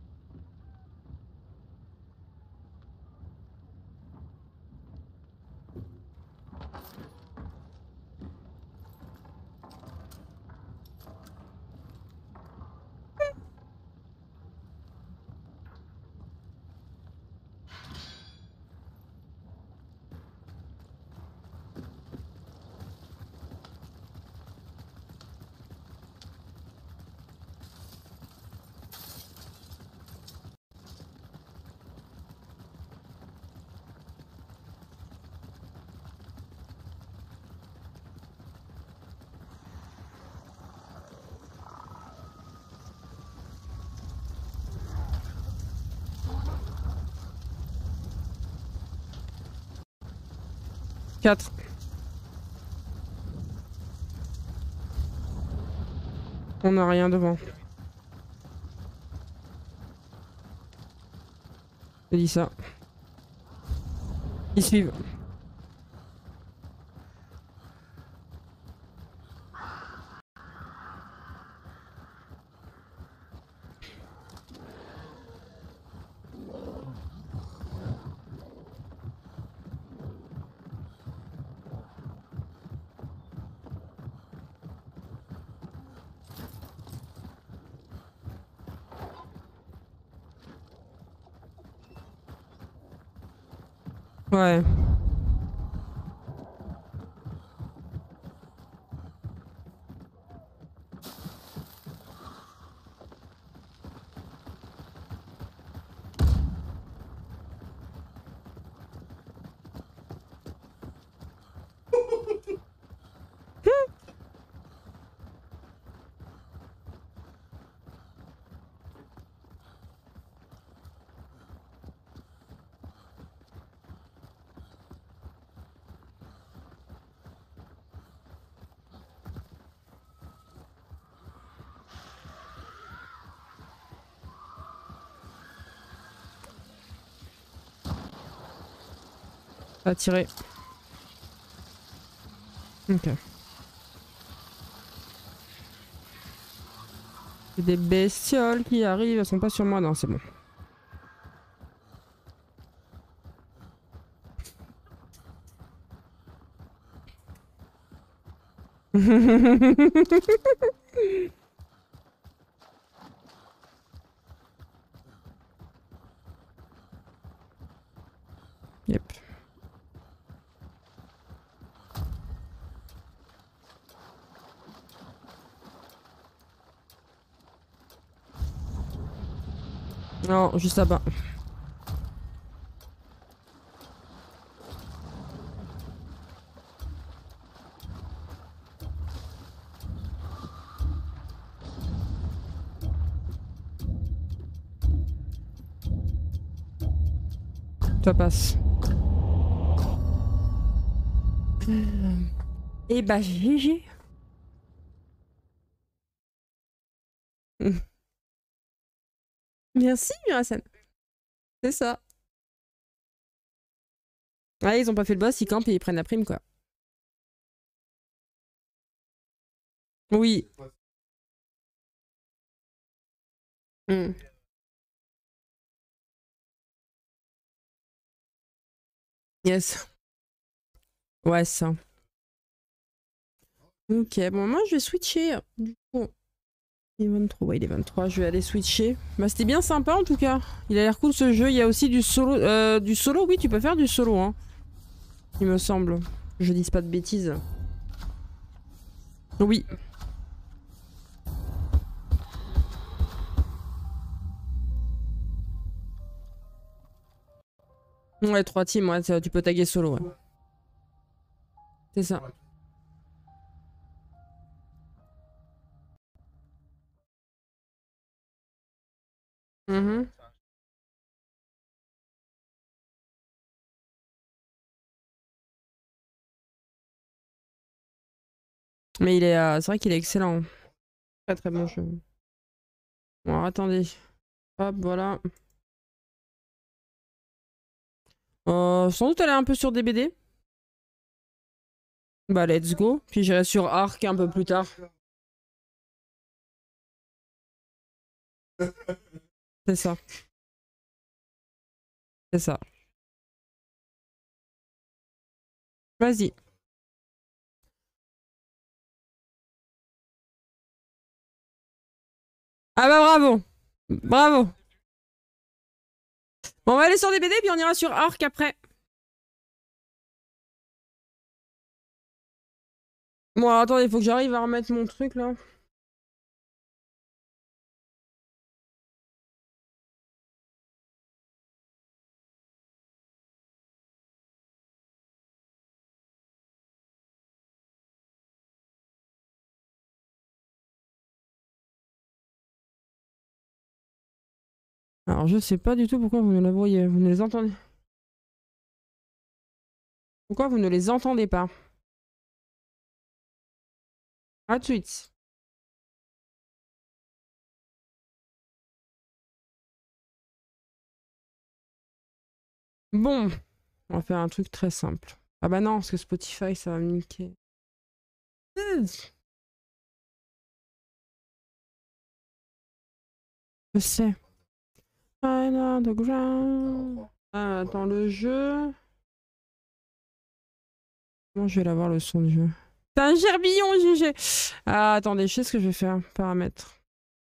Quatre. On n'a rien devant. Je dis ça. Ils suivent. Ouais. Pas tirer. Ok. C'est des bestioles qui arrivent, elles sont pas sur moi. Non, c'est bon. Yep. Non, juste là-bas. Ça passe. Et bah GG. Merci Mirasan. C'est ça. Ouais, ils ont pas fait le boss, ils campent et ils prennent la prime quoi. Oui. Hmm. Yes. Ouais, ça. Ok, bon, moi je vais switcher. Du coup, il est 23, ouais, il est 23, je vais aller switcher. Bah, c'était bien sympa en tout cas. Il a l'air cool ce jeu. Il y a aussi du solo. Du solo, oui, tu peux faire du solo, hein. Il me semble. Je dis pas de bêtises. Oui. Ouais, 3 teams, ouais, tu peux taguer solo, ouais. C'est ça. Mhm. Mais il est, c'est vrai qu'il est excellent. Très très bon jeu. Bon, alors, attendez. Hop, voilà. Sans doute aller un peu sur DBD. Bah, let's go. Puis j'irai sur Arc un peu plus tard. C'est ça. C'est ça. Vas-y. Ah bah bravo. Bravo. Bon, on va aller sur DBD puis on ira sur Arc après. Bon, alors, attendez, il faut que j'arrive à remettre mon truc là. Alors, je sais pas du tout pourquoi vous ne la voyez. Vous ne les entendez. Pourquoi vous ne les entendez pas? À tout de suite. Bon, on va faire un truc très simple. Ah bah non, parce que Spotify, ça va me niquer. Je sais. Underground. Ah, attends, le jeu. Comment je vais l'avoir le son du jeu? C'est un gerbillon, GG. Ah, attendez, je sais ce que je vais faire. Paramètres.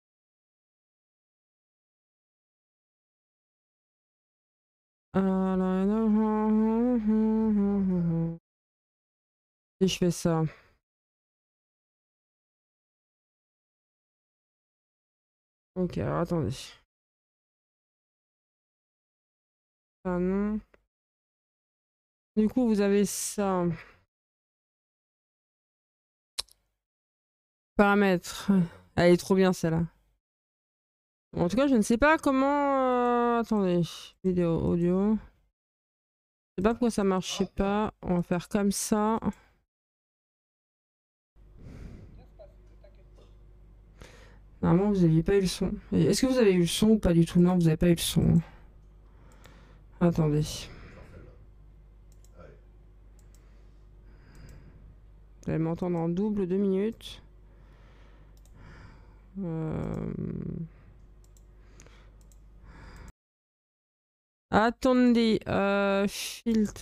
Et je fais ça. Ok, alors attendez. Ah non. Du coup, vous avez ça. Paramètres. Elle est trop bien celle-là. Bon, en tout cas, je ne sais pas comment... Attendez. Vidéo, audio. Je sais pas pourquoi ça marchait pas. On va faire comme ça. Normalement, vous n'aviez pas eu le son. Est-ce que vous avez eu le son ou pas du tout? Non, vous n'avez pas eu le son. Attendez. Vous allez m'entendre en double 2 minutes. Attendez, filtre.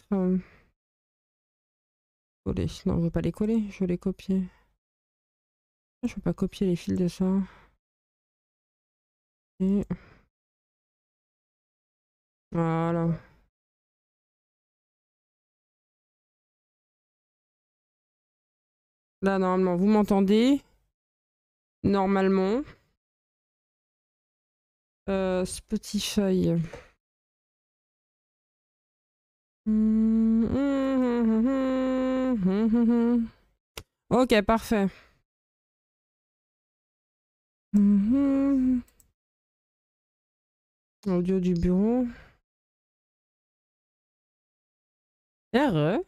Coller. Non, je veux pas les coller, je veux les copier. Je veux pas copier les fils de ça. Et... Voilà. Là, normalement, vous m'entendez. Normalement. Spotify. Ok, parfait. Audio du bureau. RE.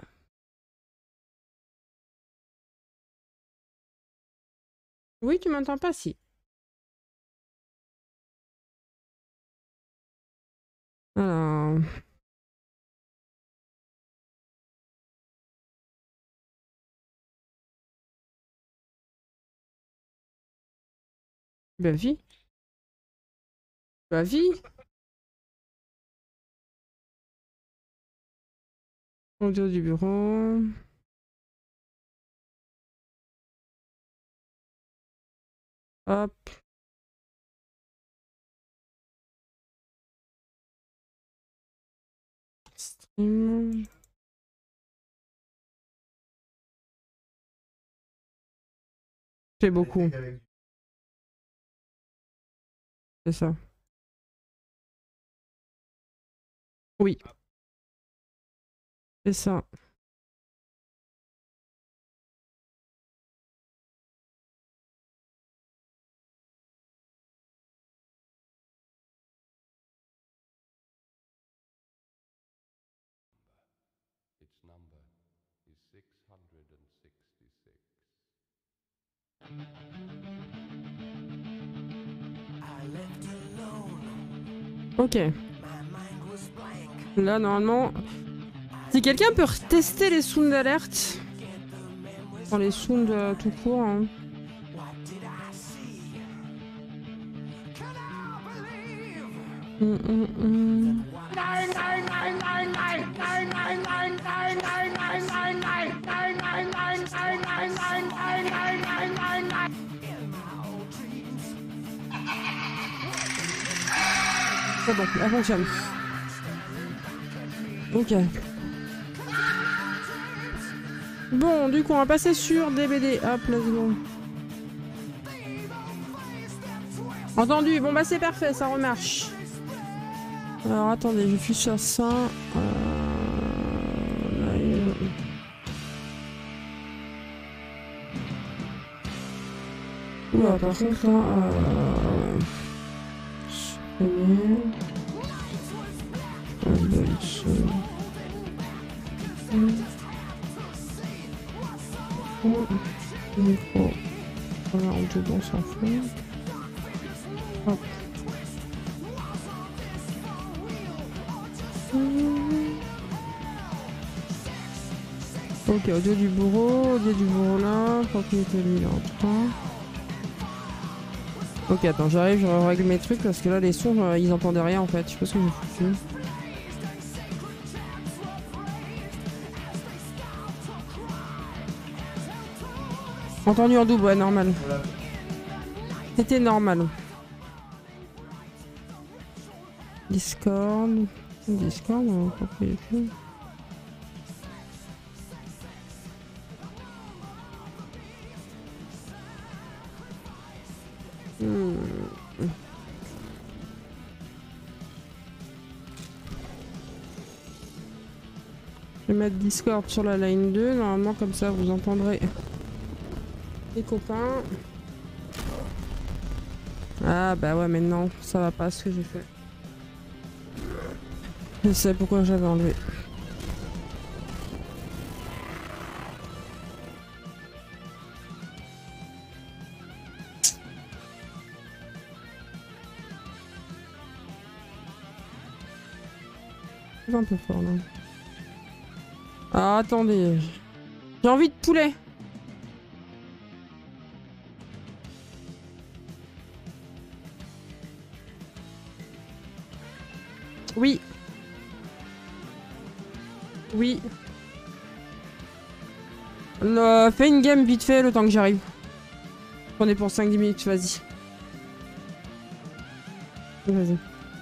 Oui, tu m'entends pas si. Alors... Bah vie. Bah vie. Audio du bureau. Hop. Stream. C'est beaucoup. C'est ça. Oui. C'est ça. Its number is 666. Ok. Là, normalement... Si quelqu'un peut tester les sounds d'alerte... Enfin, les sounds tout court, hein. C'est bon, elle fonctionne. Ok. Bon, du coup, on va passer sur DBD. Hop, let's go. Entendu. Bon, bah c'est parfait, ça remarche. Alors, attendez, je suis sur ça. Oula, par contre, là... Micro. Voilà, en double, on s'en fout. Hop. Ok, audio du bureau là, propriété lui, il est en 3. Ok, attends, j'arrive, je règle mes trucs parce que là, les sons, ils entendaient rien en fait. Je sais pas ce que j'ai foutu. Entendu en double, ouais, normal. Voilà. C'était normal. Discord, propriété. Je vais mettre Discord sur la line 2, normalement comme ça vous entendrez les copains. Ah bah ouais, mais non, ça va pas ce que j'ai fait. Je sais pourquoi j'avais enlevé. C'est un peu fort là. Ah attendez. J'ai envie de poulet. Oui. Oui. Fais une game vite fait le temps que j'arrive. Prenez pour 5-10 minutes, vas-y. Vas-y.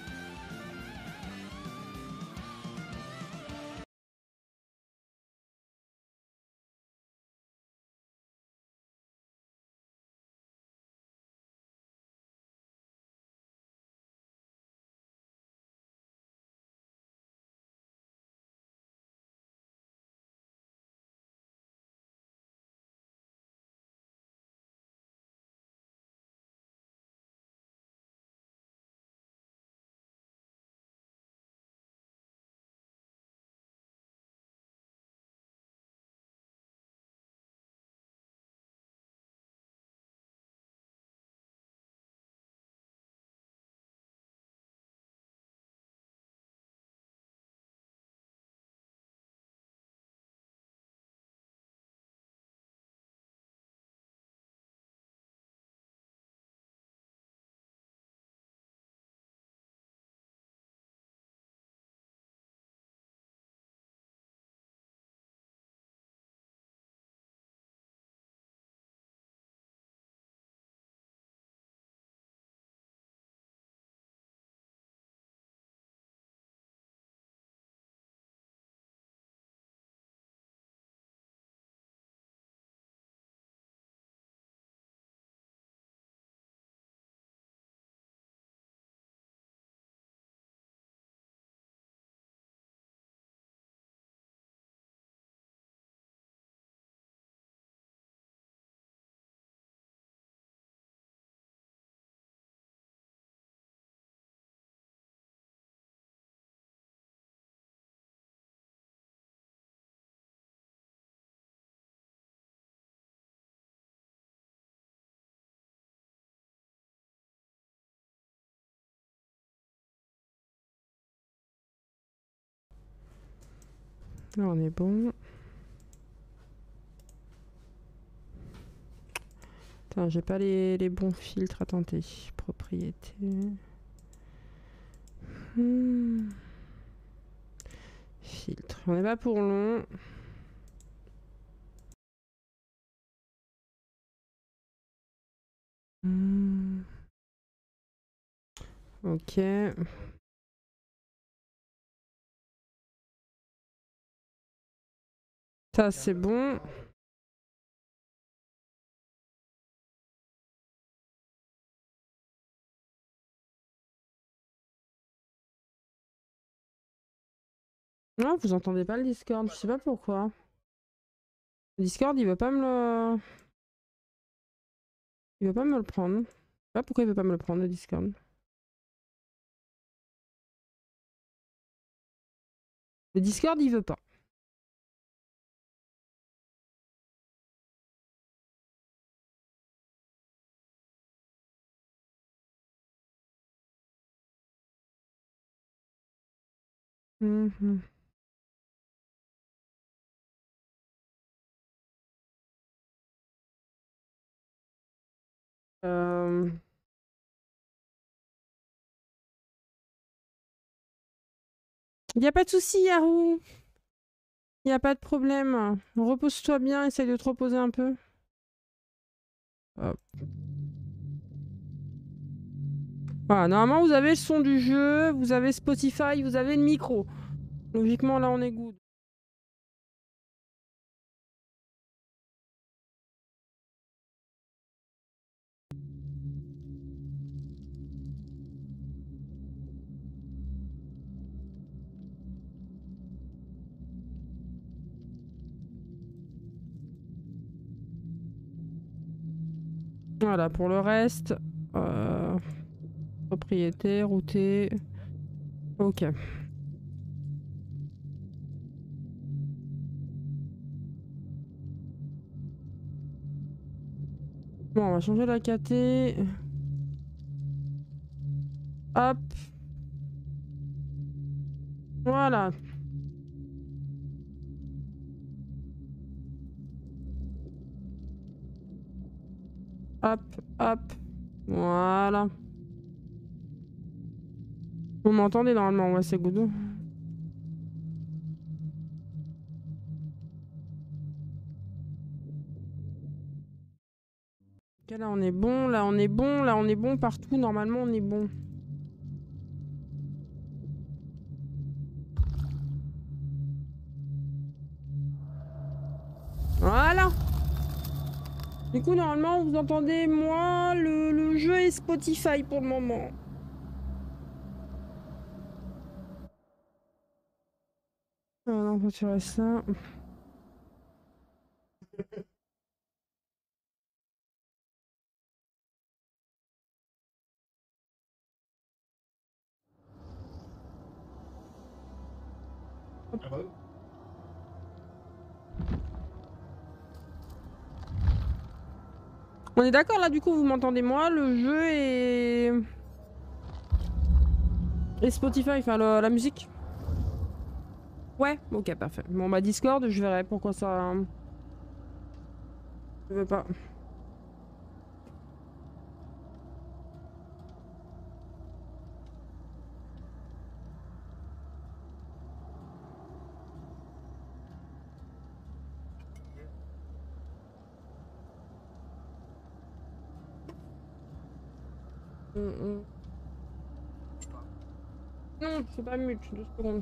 Là on est bon. Attends, j'ai pas les bons filtres. Attendez. Propriété. Filtre. On n'est pas pour long. Ok. Ça c'est bon. Ah, vous entendez pas le Discord, je sais pas pourquoi. Le Discord il veut pas me le... Il veut pas me le prendre. Je sais pas pourquoi il veut pas me le prendre le Discord. Le Discord il veut pas. Mhm. Euh... Y a pas de souci, Yarou. Y a pas de problème. Repose-toi bien, essaye de te reposer un peu. Hop. Voilà, normalement vous avez le son du jeu, vous avez Spotify, vous avez le micro. Logiquement là on est good. Voilà, pour le reste, propriété, router. Ok. Bon, on va changer la KT. Hop. Voilà. Hop, hop. Voilà. Vous m'entendez normalement, ouais, c'est good. Ok, là on est bon, là on est bon, là on est bon partout, normalement on est bon. Voilà. Du coup normalement vous entendez moi, le jeu est Spotify pour le moment. Ah non, faut tirer ça. Ah bah, On est d'accord là du coup vous m'entendez moi, le jeu est... Et Spotify, enfin la musique. Ouais, ok parfait. Bon bah Discord, je verrai pourquoi ça... Je veux pas. Mm. Non, c'est pas mute, 2 secondes.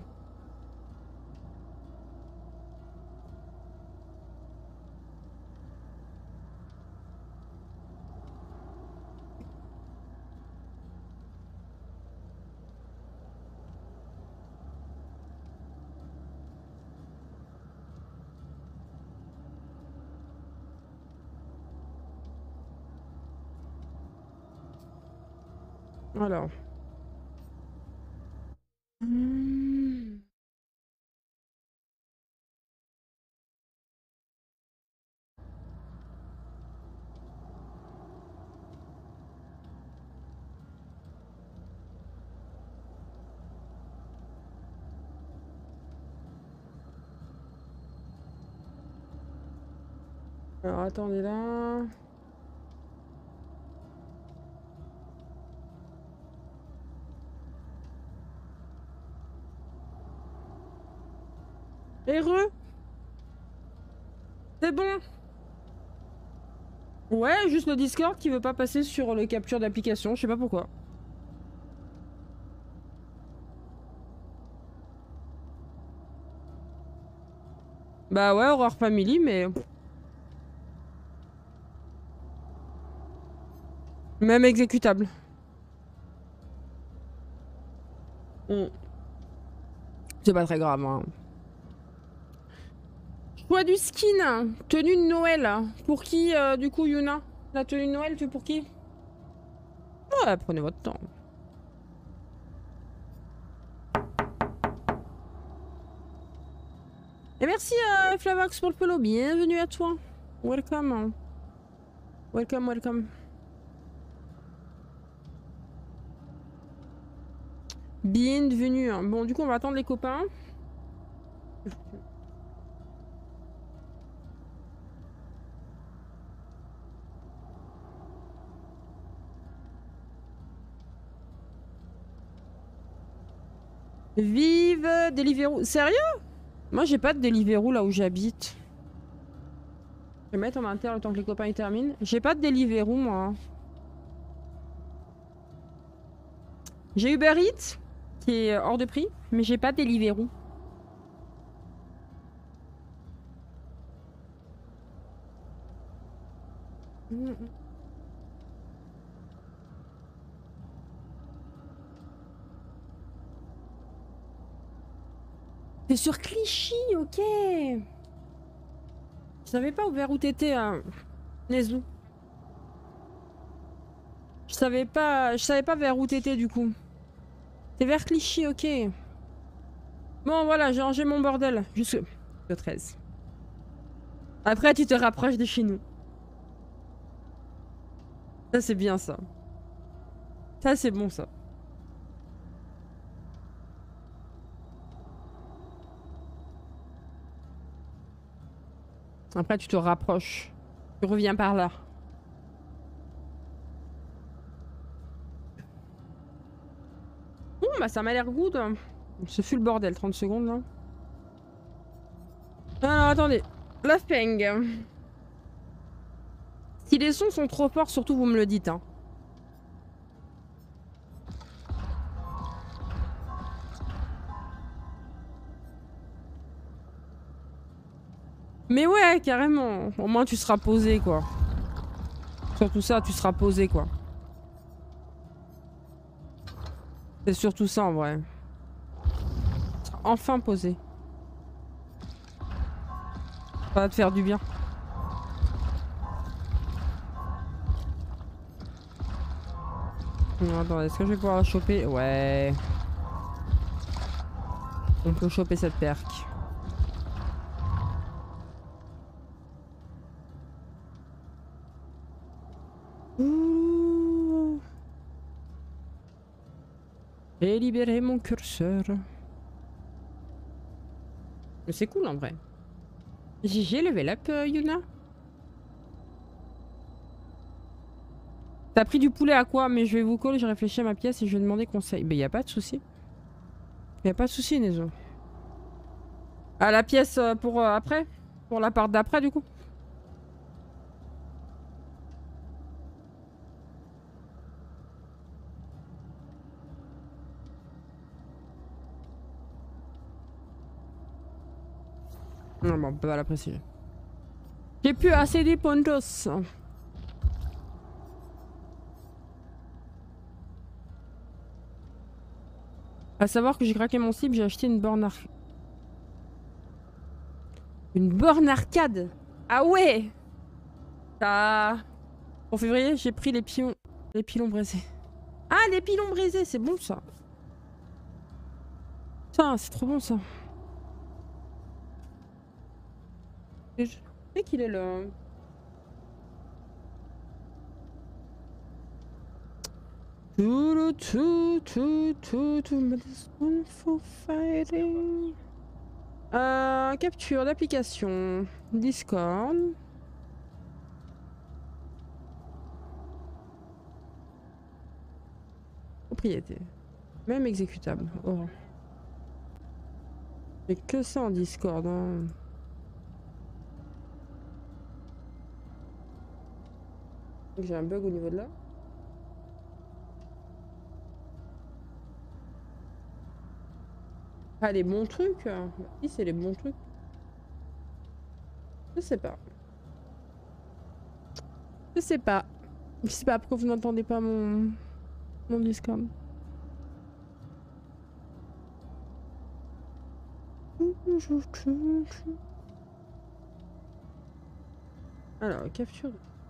Alors. Alors attendez là. Heureux. C'est bon. Ouais, juste le Discord qui veut pas passer sur le capture d'application, je sais pas pourquoi. Bah ouais, Horror Family, mais... Même exécutable. Mm. C'est pas très grave, hein. Choix du skin. Tenue de Noël. Pour qui, du coup, Yuna? La tenue de Noël, tu pour qui? Ouais, prenez votre temps. Et merci Flavox pour le polo, bienvenue à toi. Welcome. Welcome, welcome. Bienvenue. Bon, du coup, on va attendre les copains. Vive Deliveroo. Sérieux? Moi, j'ai pas de Deliveroo là où j'habite. Je vais mettre en inter le temps que les copains y terminent. J'ai pas de Deliveroo, moi. J'ai Uber Eats, qui est hors de prix, mais j'ai pas de Deliveroo. C'est sur Clichy, ok. Je savais pas vers où t'étais, Nezou. Je savais pas vers où t'étais du coup. T'es vers Clichy, ok. Bon voilà, j'ai rangé mon bordel jusque le 13. Après tu te rapproches de chez nous. Ça c'est bien ça. Ça c'est bon ça. Après tu te rapproches. Tu reviens par là. bah ça m'a l'air good. Ce fut le bordel, 30 secondes là. Alors attendez, la Feng. Si les sons sont trop forts, surtout vous me le dites. Hein. Mais ouais, carrément. Au moins tu seras posé quoi. Surtout ça, tu seras posé quoi. C'est surtout ça en vrai. Tu seras enfin posé. Ça va te faire du bien. Non, attends, est-ce que je vais pouvoir la choper? Ouais. On peut choper cette perque. Ouh. J'ai libéré mon curseur. Mais c'est cool en vrai. J'ai level up, Yuna. T'as pris du poulet à quoi? Mais je vais vous call, j'ai réfléchi à ma pièce et je vais demander conseil. Mais y a pas de souci. Y a pas de souci, Nezo. À la pièce pour après? Pour la part d'après, du coup? Non, bon, on peut pas l'apprécier. J'ai plus assez des pontos. À savoir que j'ai craqué mon cible, j'ai acheté une borne arcade. Une borne arcade? Ah ouais! Ça... En février, j'ai pris les pilons... Les pilons brisés. Ah, les pilons brisés, c'est bon ça. Putain, c'est trop bon ça. Et je sais qu'il est là. Capture d'application. Discord. Propriété. Même exécutable. Oh. J'ai que ça en Discord. Hein. J'ai un bug au niveau de là. Ah, les bons trucs. Si, c'est les bons trucs. Je sais pas. Je sais pas. Je sais pas pourquoi vous n'entendez pas mon Discord. Alors, capture.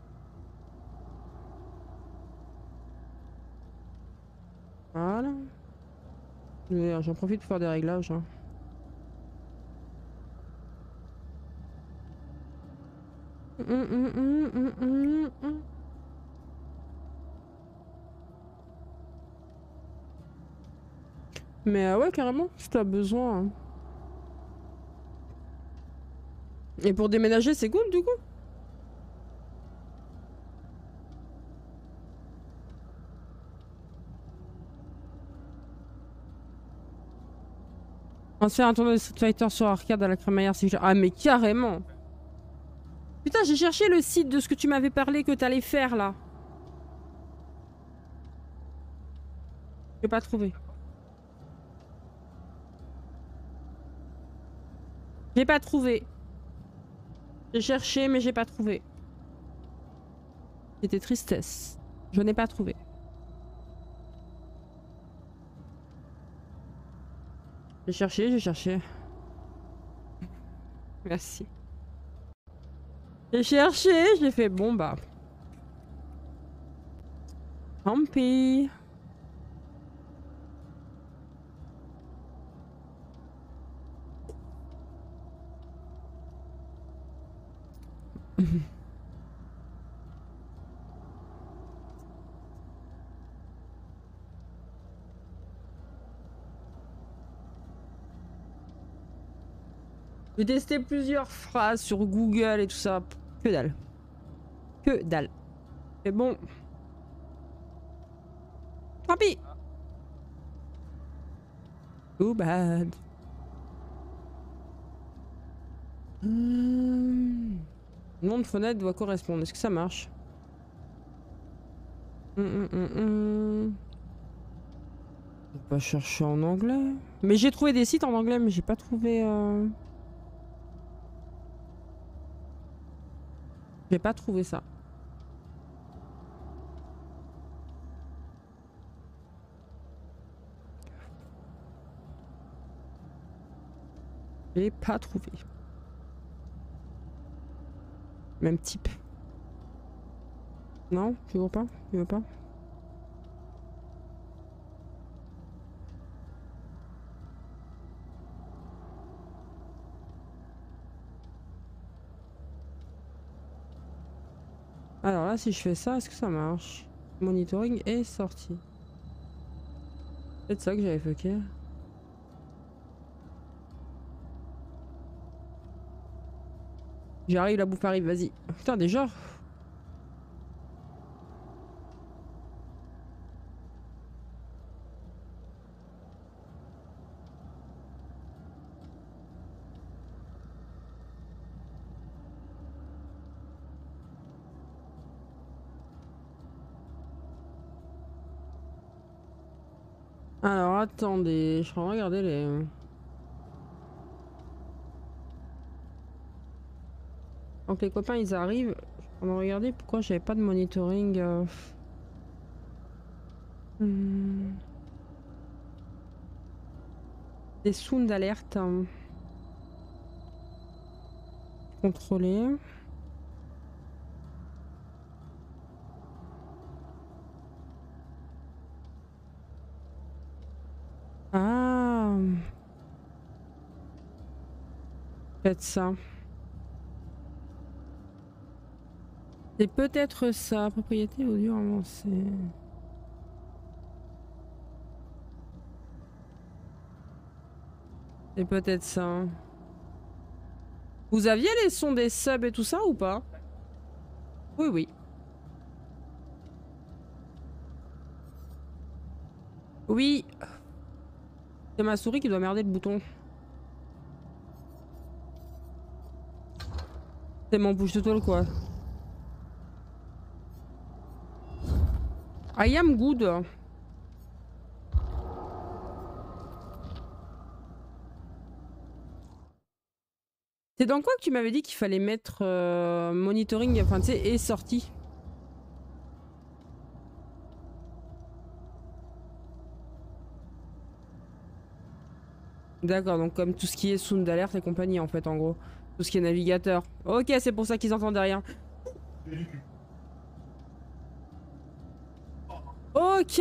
Voilà. J'en profite pour faire des réglages. Hein. Mais ouais, carrément, si t'as besoin. Hein. Et pour déménager, c'est cool du coup. On se fait un tournoi de Street Fighter sur arcade à la crémaillère si je... Ah mais carrément. Putain, j'ai cherché le site de ce que tu m'avais parlé que t'allais faire là. J'ai pas trouvé. J'ai pas trouvé. J'ai cherché mais j'ai pas trouvé. C'était tristesse. Je n'ai pas trouvé. J'ai cherché, j'ai cherché. Merci. J'ai cherché, j'ai fait bon bah. Tant pis. J'ai testé plusieurs phrases sur Google et tout ça. Que dalle. Que dalle. Mais bon. Tant pis. Too bad. Nom de fenêtre doit correspondre. Est-ce que ça marche? Je vais pas chercher en anglais. Mais j'ai trouvé des sites en anglais, mais j'ai pas trouvé... J'ai pas trouvé ça. J'ai pas trouvé. Même type. Non, tu vois pas? Tu veux pas? Alors là, si je fais ça, est-ce que ça marche? Monitoring est sorti. C'est peut-être ça que j'avais fucké. J'arrive, la bouffe arrive, vas-y. Putain, déjà. Alors attendez, je vais regarder les... Donc les copains ils arrivent, on va regarder pourquoi j'avais pas de monitoring. Des sounds d'alerte. Contrôler. Ah. Peut-être ça. C'est peut-être ça, propriété audio avancée. C'est peut-être ça. Vous aviez les sons des subs et tout ça ou pas? Oui, oui. Oui. C'est ma souris qui doit merder le bouton. C'est mon push-to-talk quoi. I am good. C'est dans quoi que tu m'avais dit qu'il fallait mettre monitoring, enfin tu sais, et sortie? D'accord, donc comme tout ce qui est sound d'alerte et compagnie en fait en gros. Tout ce qui est navigateur. Ok, c'est pour ça qu'ils entendaient rien. Ok.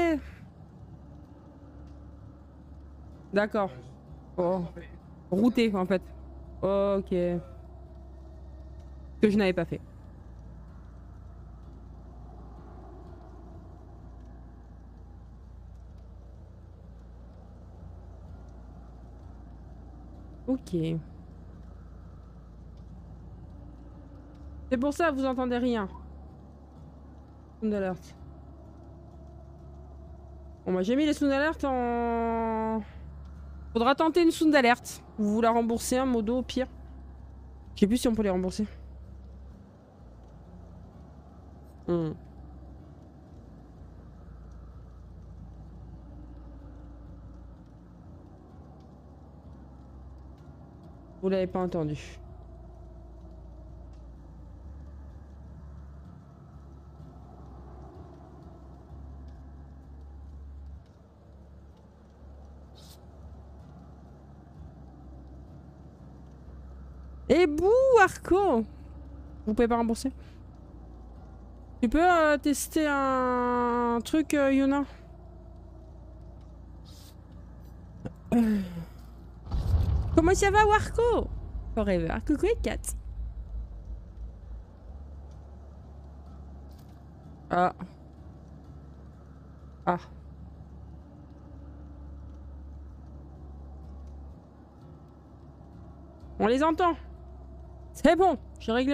D'accord. Oh. Routé en fait. Ok. Que je n'avais pas fait. Ok. C'est pour ça que vous entendez rien. Sound alerte. Bon bah j'ai mis les sound alerte en... Faudra tenter une sound alerte. Vous la remboursez un modo au pire. Je sais plus si on peut les rembourser. Vous l'avez pas entendu. Et bouh, Arco! Vous pouvez pas rembourser? Tu peux tester un truc, Yuna? Comment ça va, Warco? Forever. Coucou et Kat. Ah. Ah. On les entend. C'est bon, j'ai réglé.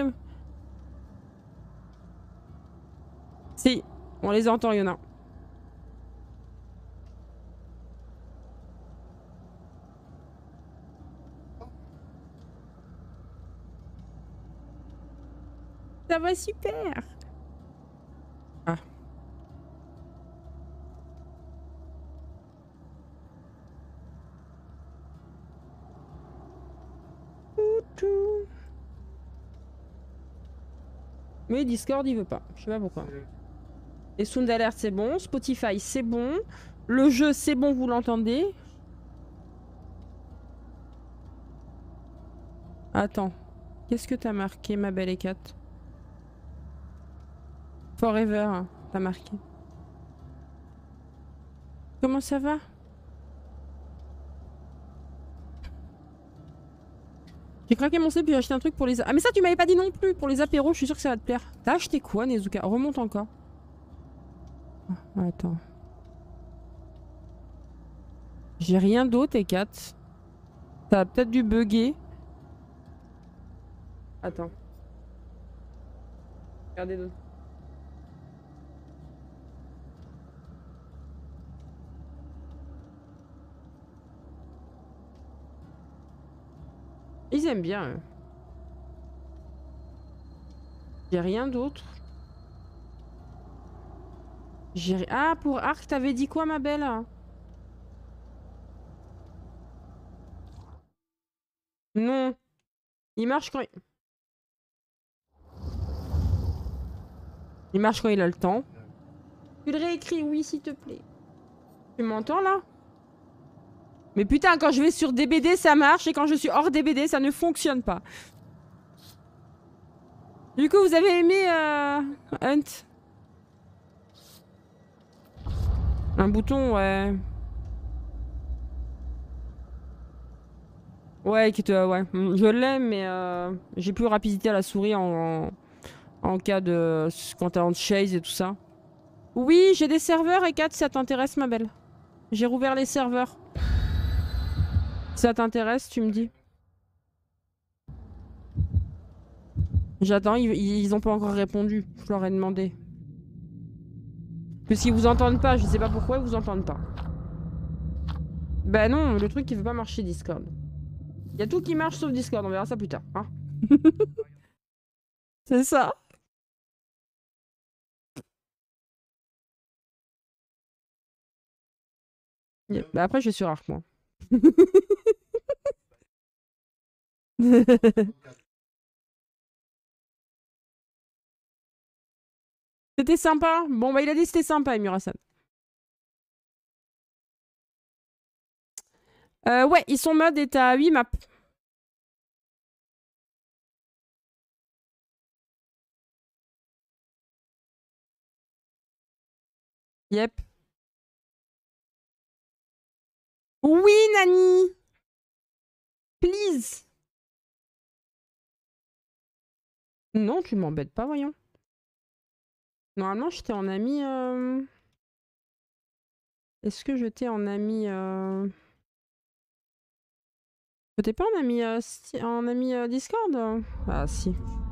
Si, on les entend, Yuna. Ça va super. Ah. Mais Discord il veut pas, je sais pas pourquoi. Et Sound Alert c'est bon, Spotify c'est bon, le jeu c'est bon, vous l'entendez. Attends, qu'est-ce que t'as marqué ma belle Ekat? Forever, hein, t'as marqué. Comment ça va? J'ai craqué mon slip puis j'ai acheté un truc pour les... Ah mais ça tu m'avais pas dit non plus, pour les apéros, je suis sûre que ça va te plaire. T'as acheté quoi Nezuka? Remonte encore. Ah, attends. J'ai rien d'autre Ekat. Ça a peut-être dû bugger. Attends. Regardez d'autres. Ils aiment bien eux. J'ai rien d'autre. Ah, pour Arc, t'avais dit quoi, ma belle? Non. Il marche quand il... Il marche quand il a le temps. Tu le réécris, oui, s'il te plaît. Tu m'entends, là? Mais putain, quand je vais sur DBD, ça marche. Et quand je suis hors DBD, ça ne fonctionne pas. Du coup, vous avez aimé Hunt? Un bouton, ouais. Ouais, ouais. Je l'aime, mais j'ai plus rapidité à la souris en cas de... quand t'es en chase et tout ça. Oui, j'ai des serveurs, et 4, ça t'intéresse, ma belle. J'ai rouvert les serveurs. Si ça t'intéresse, tu me dis. J'attends, ils ont pas encore répondu. Je leur ai demandé. Parce qu'ils vous entendent pas, je sais pas pourquoi ils vous entendent pas. Bah non, le truc il veut pas marcher Discord. Y a tout qui marche sauf Discord, on verra ça plus tard. Hein. C'est ça. Bah après je suis sur Arc moi. C'était sympa. Bon bah il a dit c'était sympa Emirasan. Ouais, ils sont mode et t'as 8 maps. Yep. Oui, Nani. Please. Non, tu m'embêtes pas, voyons. Normalement, j'étais en ami... Est-ce que j'étais en ami... T'es pas en ami, Discord? Ah si.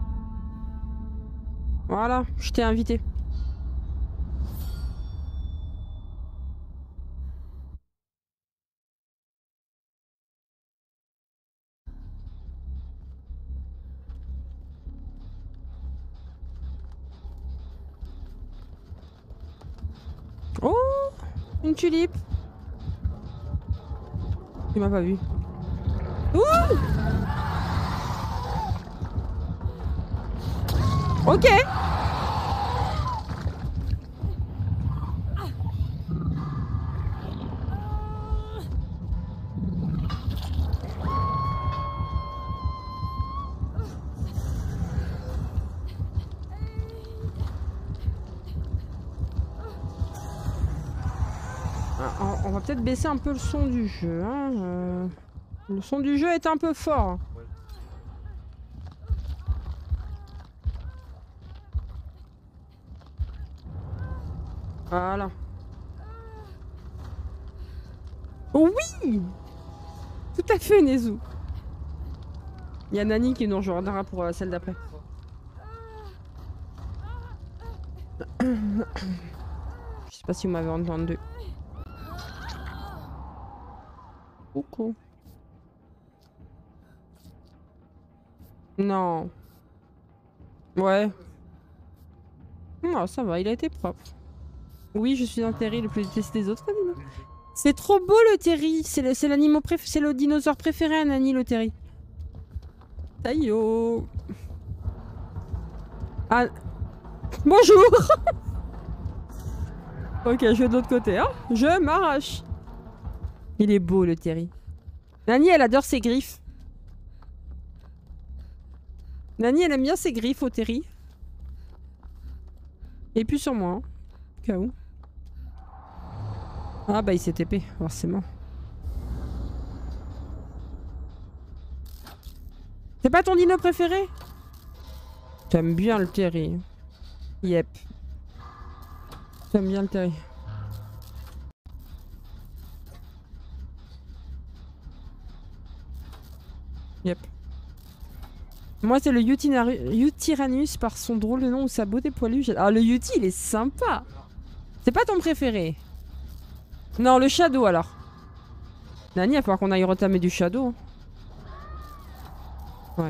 Voilà, je t'ai invité. Oh, une tulipe. Tu m'as pas vu. Ouh. Ok. On va peut-être baisser un peu le son du jeu. Hein. Le son du jeu est un peu fort. Voilà. Oui. Tout à fait, Nezu. Il y a Nani qui nous rejoindra pour celle d'après. Je sais pas si vous m'avez entendu. Coucou. Non. Ouais. Oh, ça va, il a été propre. Oui, je suis un Terry le plus détesté des autres animaux. C'est trop beau le Terry. C'est le dinosaure préféré à Nani, le Terry. Taïyo. Ah. Bonjour. Ok, je vais de l'autre côté. Hein. Je m'arrache. Il est beau le Terry. Nani, elle adore ses griffes. Nani, elle aime bien ses griffes au Terry. Et puis sur moi. Hein. Au cas où. Ah bah il s'est TP, forcément. C'est pas ton dino préféré? T'aimes bien le Terry. Yep. T'aimes bien le Terry. Yep. Moi c'est le Utyrannus par son drôle de nom ou sa beauté poilue. Ah le Uti il est sympa. C'est pas ton préféré? Non, le Shadow alors. Nani, il va falloir qu'on aille retamer du Shadow. Ouais.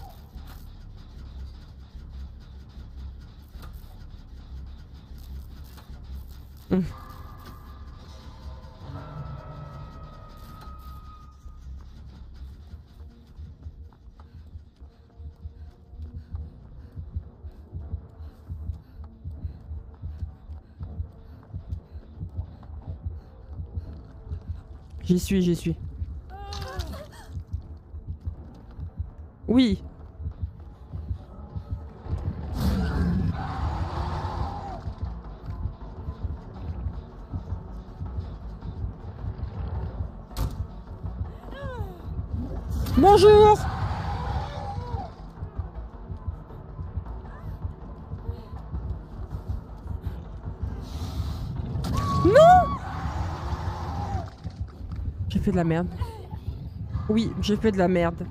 J'y suis, j'y suis. Oui. Bonjour. J'ai fait de la merde. Oui, j'ai fait de la merde.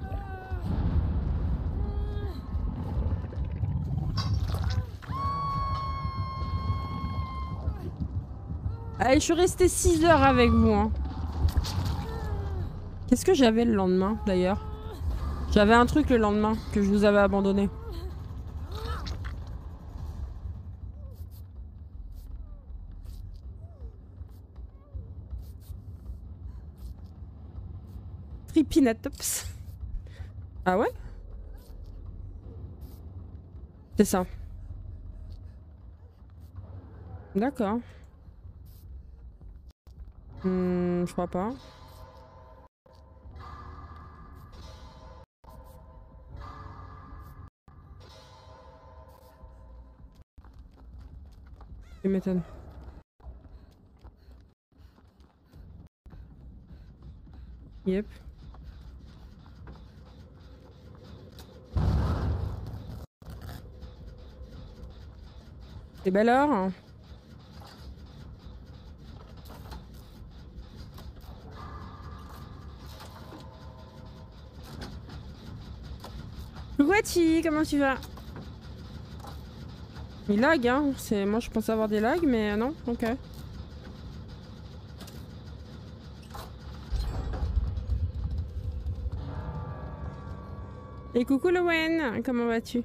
Allez, je suis restée 6 heures avec vous. Hein. Qu'est-ce que j'avais le lendemain, d'ailleurs? J'avais un truc le lendemain que je vous avais abandonné. Tripinatops. Ah ouais? C'est ça. D'accord. Je crois pas. Tu m'étonnes. Yep. Et belle heure. Guati, comment tu vas? Il lag, hein. Moi, je pensais avoir des lags, mais non. Ok. Et coucou Lowen, comment vas-tu?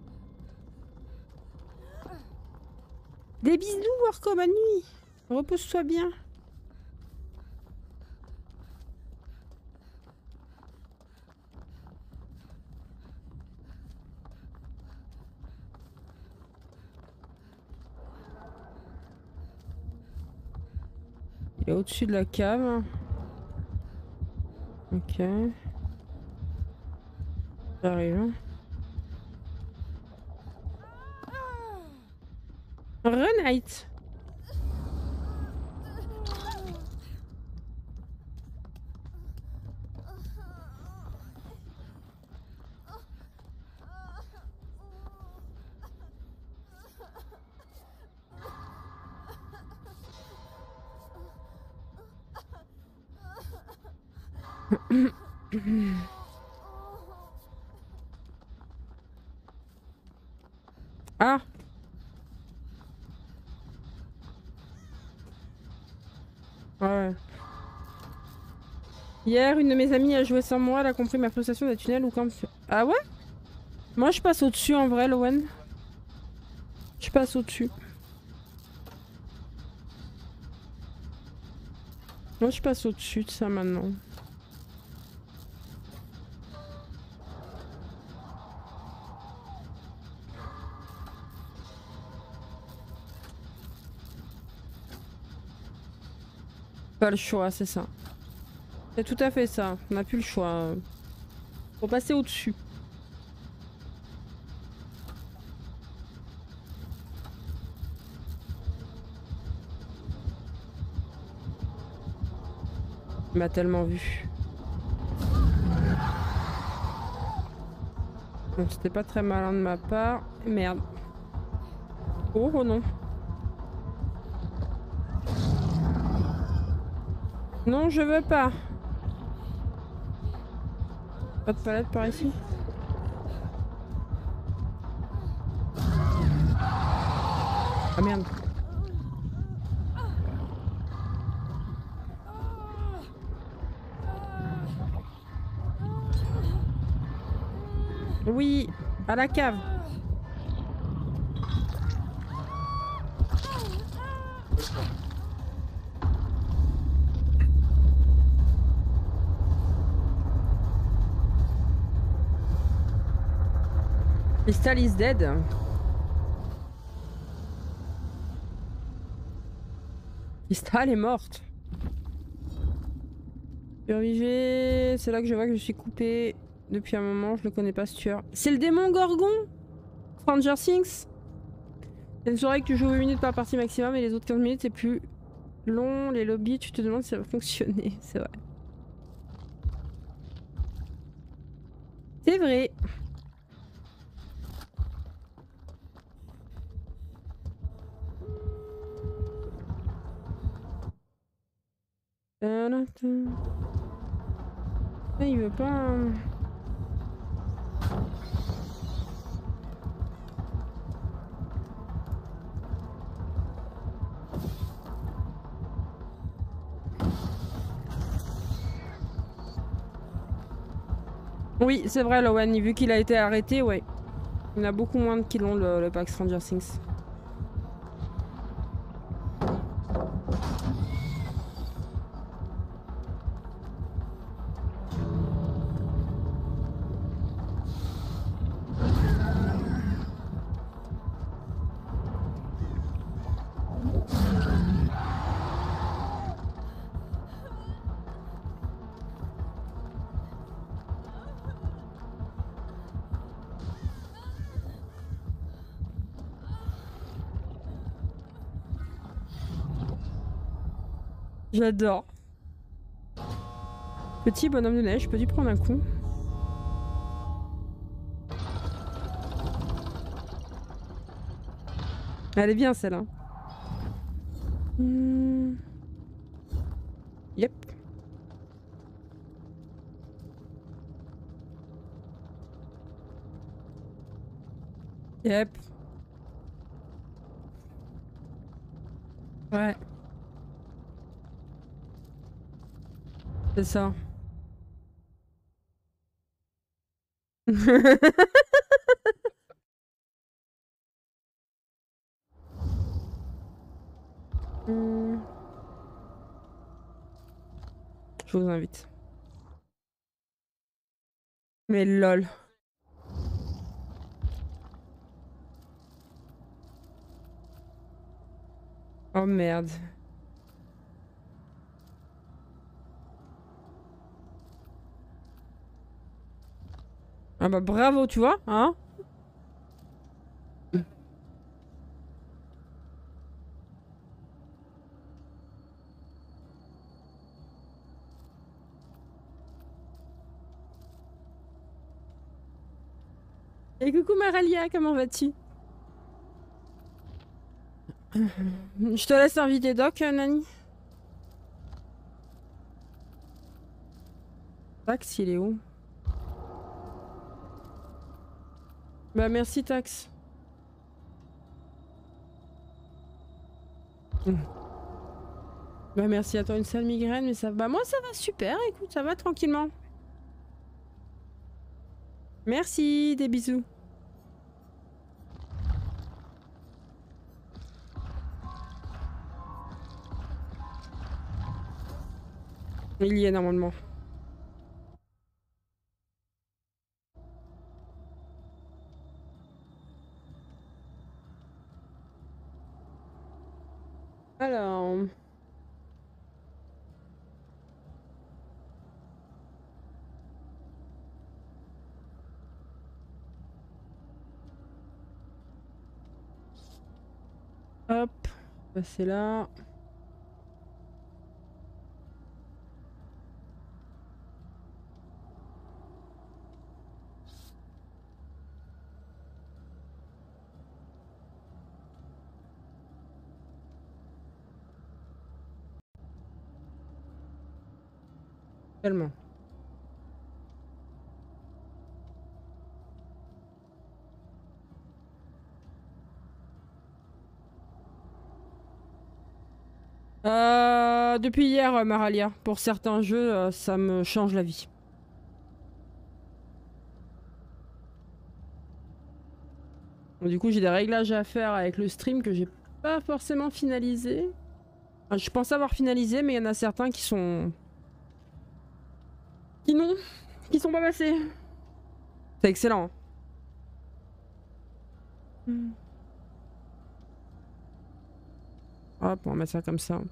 Des bisous, Orco, bonne nuit. Repose-toi bien. Il est au-dessus de la cave. Ok. J'arrive. Renate. Ah. Ouais. Hier, une de mes amies a joué sans moi, elle a compris ma frustration des tunnels ou quand... Ah ouais? Moi, je passe au-dessus en vrai, Lowen. Je passe au-dessus. Moi je passe au-dessus de ça maintenant. Pas le choix, c'est ça. C'est tout à fait ça. On n'a plus le choix. Faut passer au-dessus. Il m'a tellement vu. Bon, c'était pas très malin de ma part. Merde. Oh, oh non. Non, je veux pas. Pas de palette par ici. Ah merde. Oui, à la cave. Crystal is dead. Crystal est morte. Survivez. C'est là que je vois que je suis coupée depuis un moment. Je le connais pas ce tueur. C'est le démon Gorgon. Stranger Things. C'est une soirée que tu joues 8 minutes par partie maximum et les autres 15 minutes c'est plus long. Les lobbies, tu te demandes si ça va fonctionner. C'est vrai. C'est vrai. Il veut pas... Oui, c'est vrai, Lowen, vu qu'il a été arrêté, ouais. Il y en a beaucoup moins qui l'ont le pack Stranger Things. J'adore. Petit bonhomme de neige, peux-tu prendre un coup? Elle est bien celle-là. Yep. Yep. Ouais. C'est ça. Je vous invite. Mais lol. Oh merde. Ah bah bravo, tu vois, hein? Et coucou Maralia, comment vas-tu? Je te laisse inviter Doc, Nani. Tax, il est où? Bah merci Tax. Bah merci à toi, une sale migraine, mais ça va. Moi ça va super, écoute, ça va tranquillement. Merci, des bisous. Il y est normalement. Alors... Hop, passer là. Tellement. Depuis hier, Maralia. Pour certains jeux, ça me change la vie. Bon, du coup, j'ai des réglages à faire avec le stream que j'ai pas forcément finalisé. Enfin, je pense avoir finalisé, mais il y en a certains qui sont... qui sont pas passés. C'est excellent. Hop, on va mettre ça comme ça.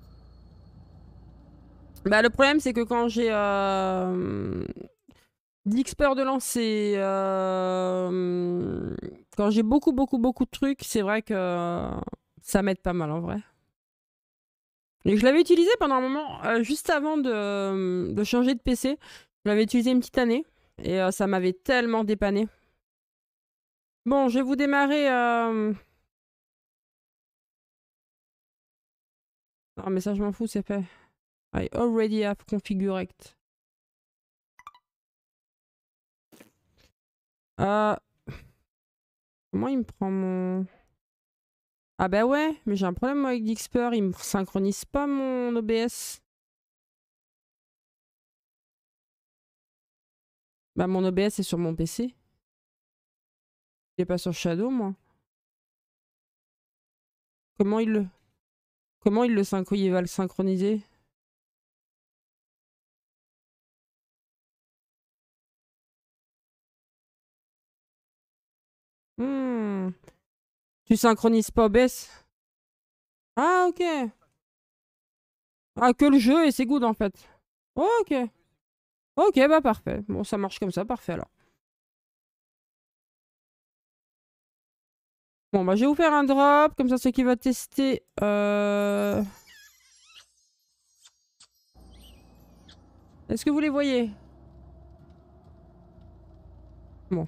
Bah, le problème, c'est que quand j'ai 10 peurs de lancer, quand j'ai beaucoup de trucs, c'est vrai que ça m'aide pas mal en vrai. Et je l'avais utilisé pendant un moment, juste avant de changer de PC. Je l'avais utilisé une petite année et ça m'avait tellement dépanné. Bon, je vais vous démarrer. Non, mais ça, je m'en fous, c'est fait. I already have configured. Comment il me prend mon... Ah bah ouais, mais j'ai un problème avec Dixper, il me synchronise pas mon OBS. Bah mon OBS est sur mon PC. Il est pas sur Shadow, moi. Comment il le... Comment il va le synchroniser? Hmm. Tu synchronises pas OBS? Ah ok. Ah que le jeu et c'est good en fait. Oh, ok. Ok, bah parfait. Bon, ça marche comme ça, parfait alors. Bon, bah je vais vous faire un drop, comme ça ceux qui vont tester... Est-ce que vous les voyez? Bon.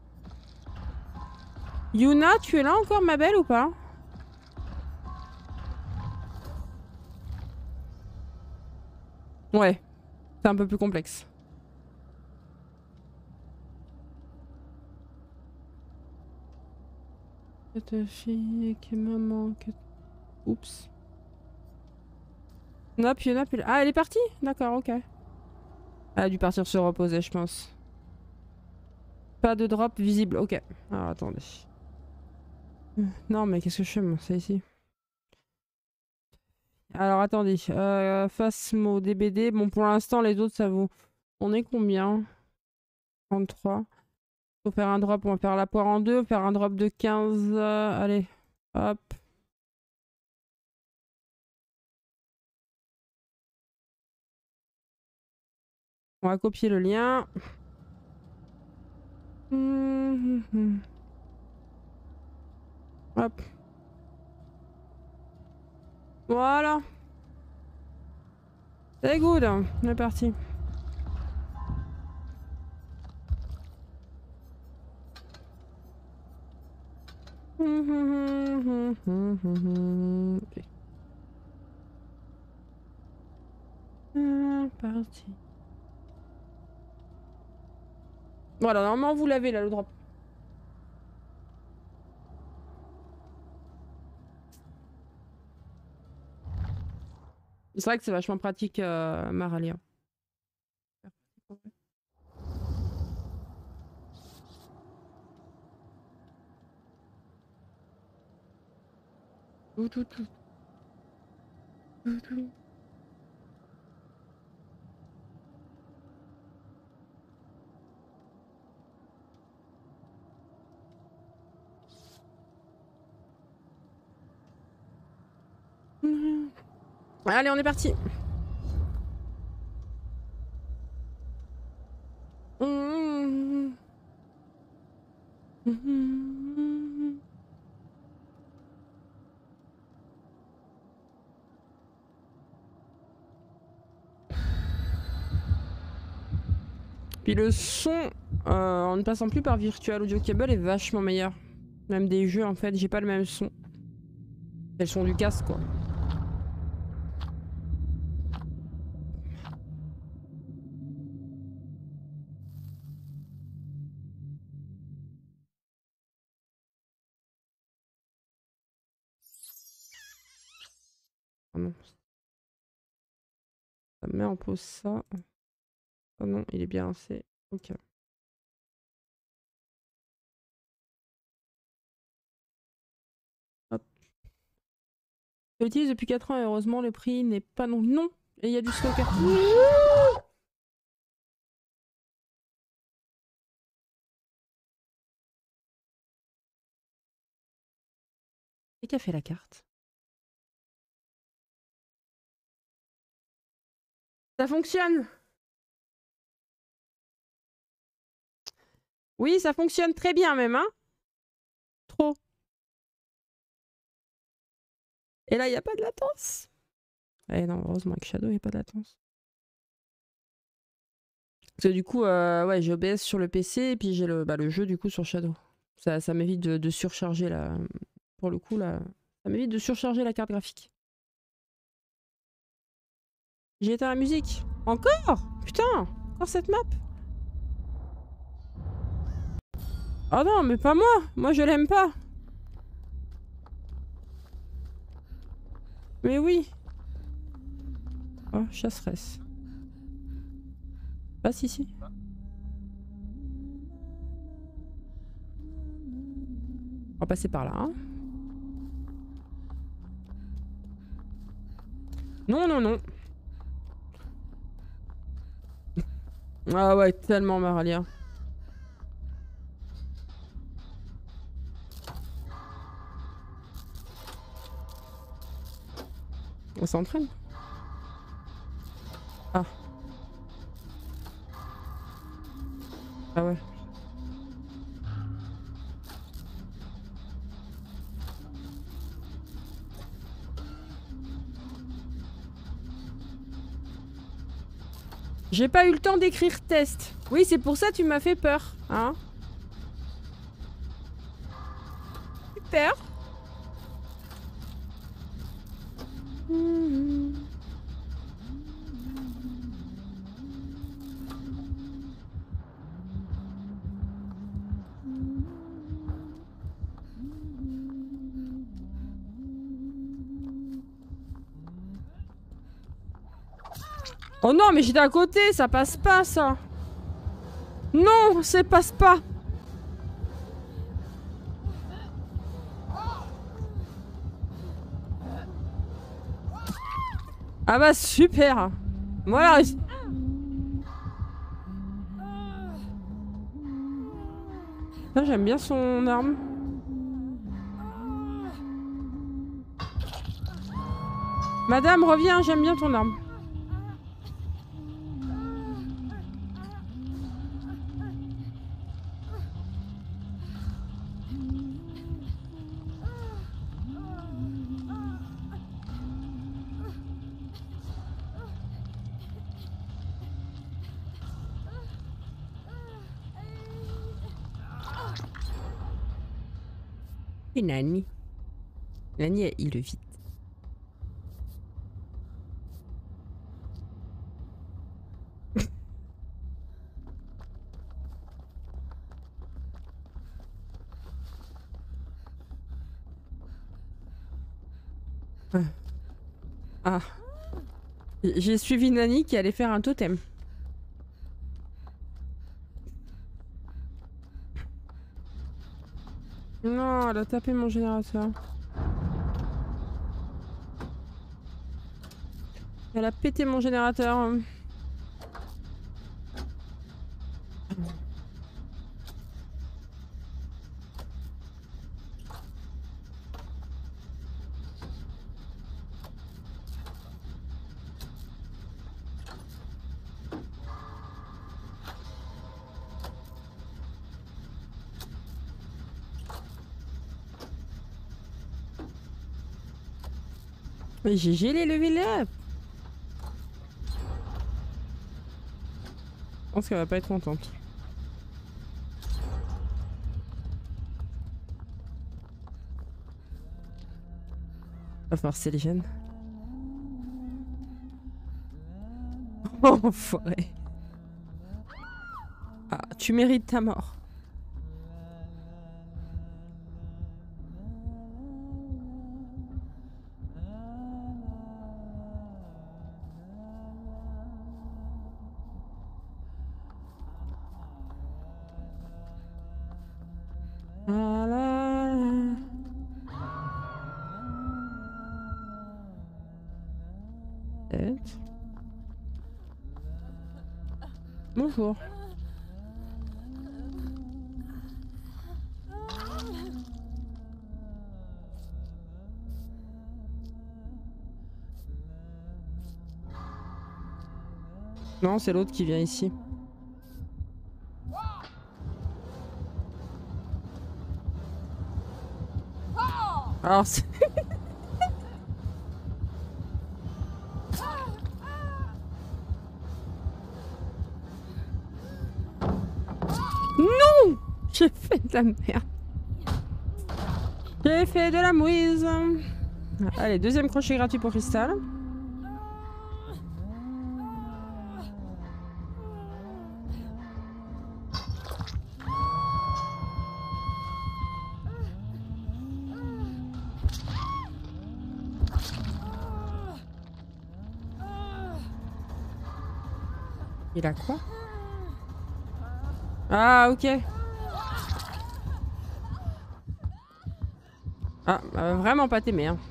Yuna, tu es là encore, ma belle, ou pas? Ouais, c'est un peu plus complexe. Cette fille qui me manque... Oups. Nop, Yuna, ah, elle est partie? D'accord, ok. Elle a dû partir se reposer, je pense. Pas de drop visible, ok. Alors, attendez. Non, mais qu'est-ce que je fais, moi? C'est ici. Alors, attendez. Phasmo, DBD. Bon, pour l'instant, les autres, ça vaut... On est combien? 33. Faut faire un drop, on va faire la poire en deux. Faire un drop de 15. Allez, hop. On va copier le lien. Hop. Voilà. C'est good. On est parti. Parti. Voilà, normalement vous l'avez là le drop. C'est vrai que c'est vachement pratique, Maralia. Allez, on est parti. Puis le son, en ne passant plus par Virtual Audio Cable, est vachement meilleur. Même des jeux, en fait, j'ai pas le même son. C'est le son du casque, quoi. Ah non. Ça met en pause ça. Ah non, il est bien lancé. Ok. Hop. Je l'utilise depuis 4 ans et heureusement le prix n'est pas non. Non. Et il y a du stocker. Et qu'a fait la carte? Ça fonctionne. Oui, ça fonctionne très bien même, hein. Trop. Et là, il n'y a pas de latence. Eh non, heureusement avec Shadow, il n'y a pas de latence. Parce que du coup, ouais, j'ai OBS sur le PC et puis j'ai le jeu du coup sur Shadow. Ça m'évite de surcharger la... Pour le coup, là, ça m'évite de surcharger la carte graphique. J'ai éteint la musique. Encore? Putain, encore cette map. Oh non, mais pas moi. Moi, je l'aime pas. Mais oui. Oh, chasseresse. Passe ici. On va passer par là, hein. Non, non, non. Ah ouais, tellement Maralia. On s'entraîne. Ah. Ah ouais. J'ai pas eu le temps d'écrire test. Oui, c'est pour ça que tu m'as fait peur, hein. Super. Oh non, mais j'étais à côté, ça passe pas ça. Non, ça passe pas. Ah bah super. Voilà. Ah, j'aime bien son arme. Madame, reviens, j'aime bien ton arme. Et Nani. Nani, il le vite. Ah. J'ai suivi Nani qui allait faire un totem. Non, elle a tapé mon générateur. Elle a pété mon générateur. Mais GG les level up. Je pense qu'elle va pas être contente. Va forcer les jeunes. Oh, enfoiré. Ah, tu mérites ta mort. Ah là là. Peut-être. Bonjour. Non, c'est l'autre qui vient ici. Alors, c'est... Non! J'ai fait de la merde. J'ai fait de la mouise. Allez, deuxième crochet gratuit pour Cristal. Il a quoi? Ah, ok. Ah, elle va vraiment pas t'aimer, hein.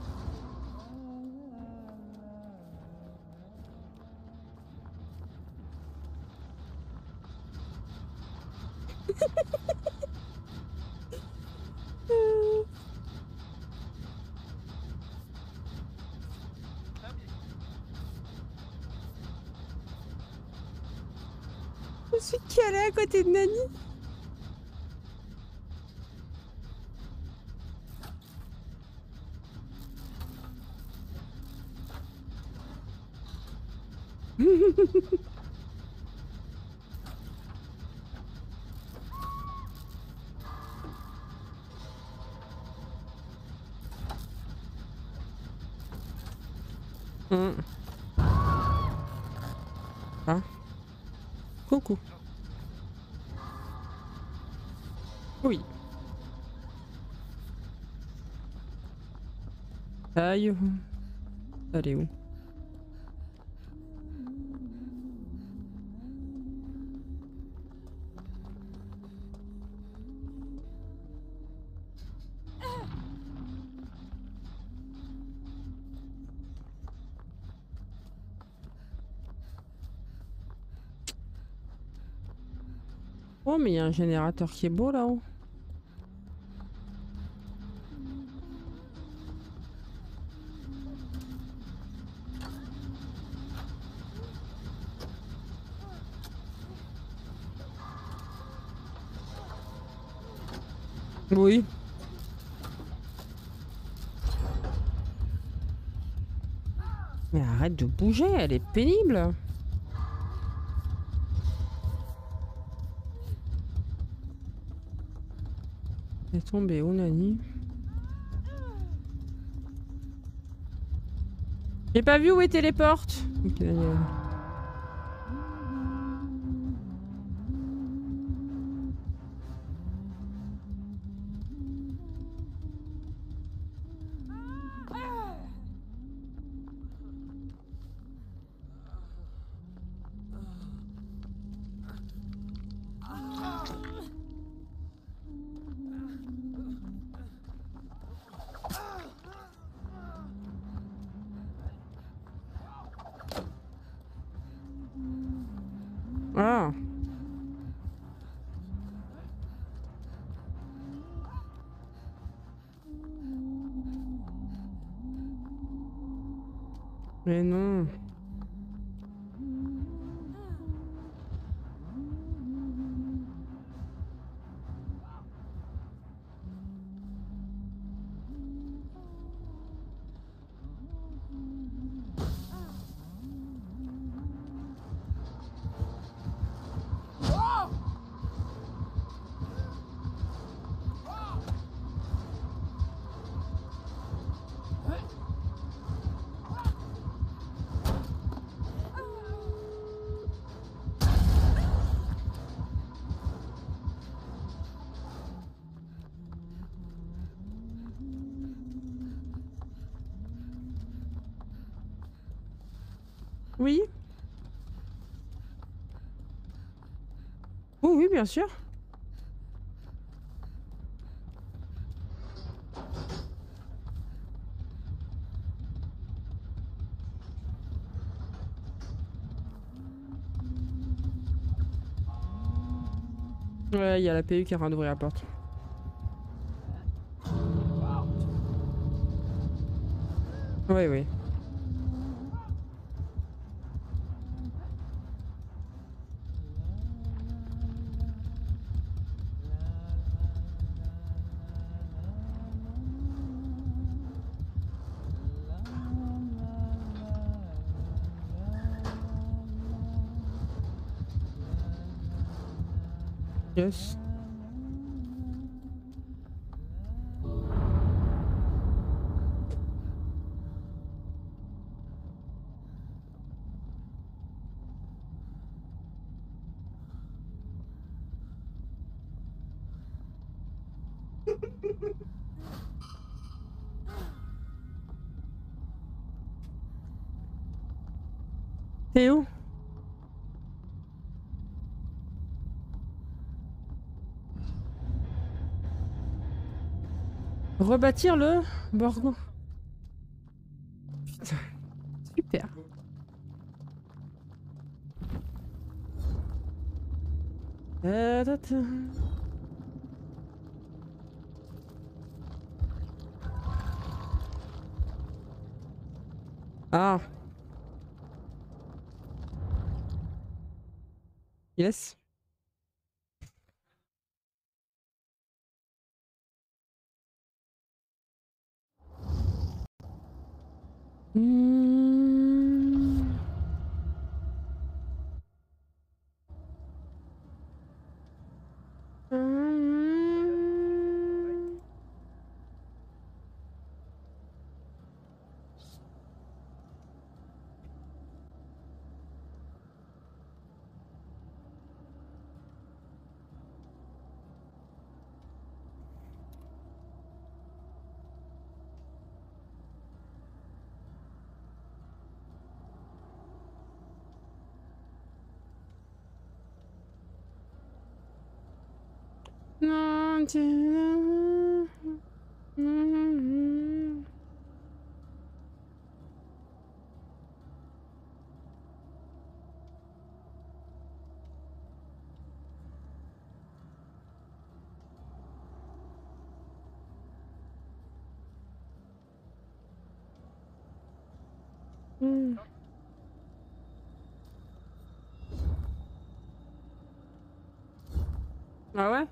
Je suis calée à côté de Nani. Ah. Coucou. Oui. Aïe. Elle est où? Oh, mais il y a un générateur qui est beau là-haut. Oui. Mais arrête de bouger, elle est pénible. Elle est tombée où, Nani? J'ai pas vu où étaient les portes. Ok, Daniel. Ah. Mais non. Oui. Oh oui, bien sûr. Ouais, il y a la PU qui est en train d'ouvrir la porte. Oui, oui. Yes. T'es où? Rebâtir le Borgo. Putain, super. Ta-ta-ta. Ah. Yes. Hmm. Hmm. Non, Ah ouais?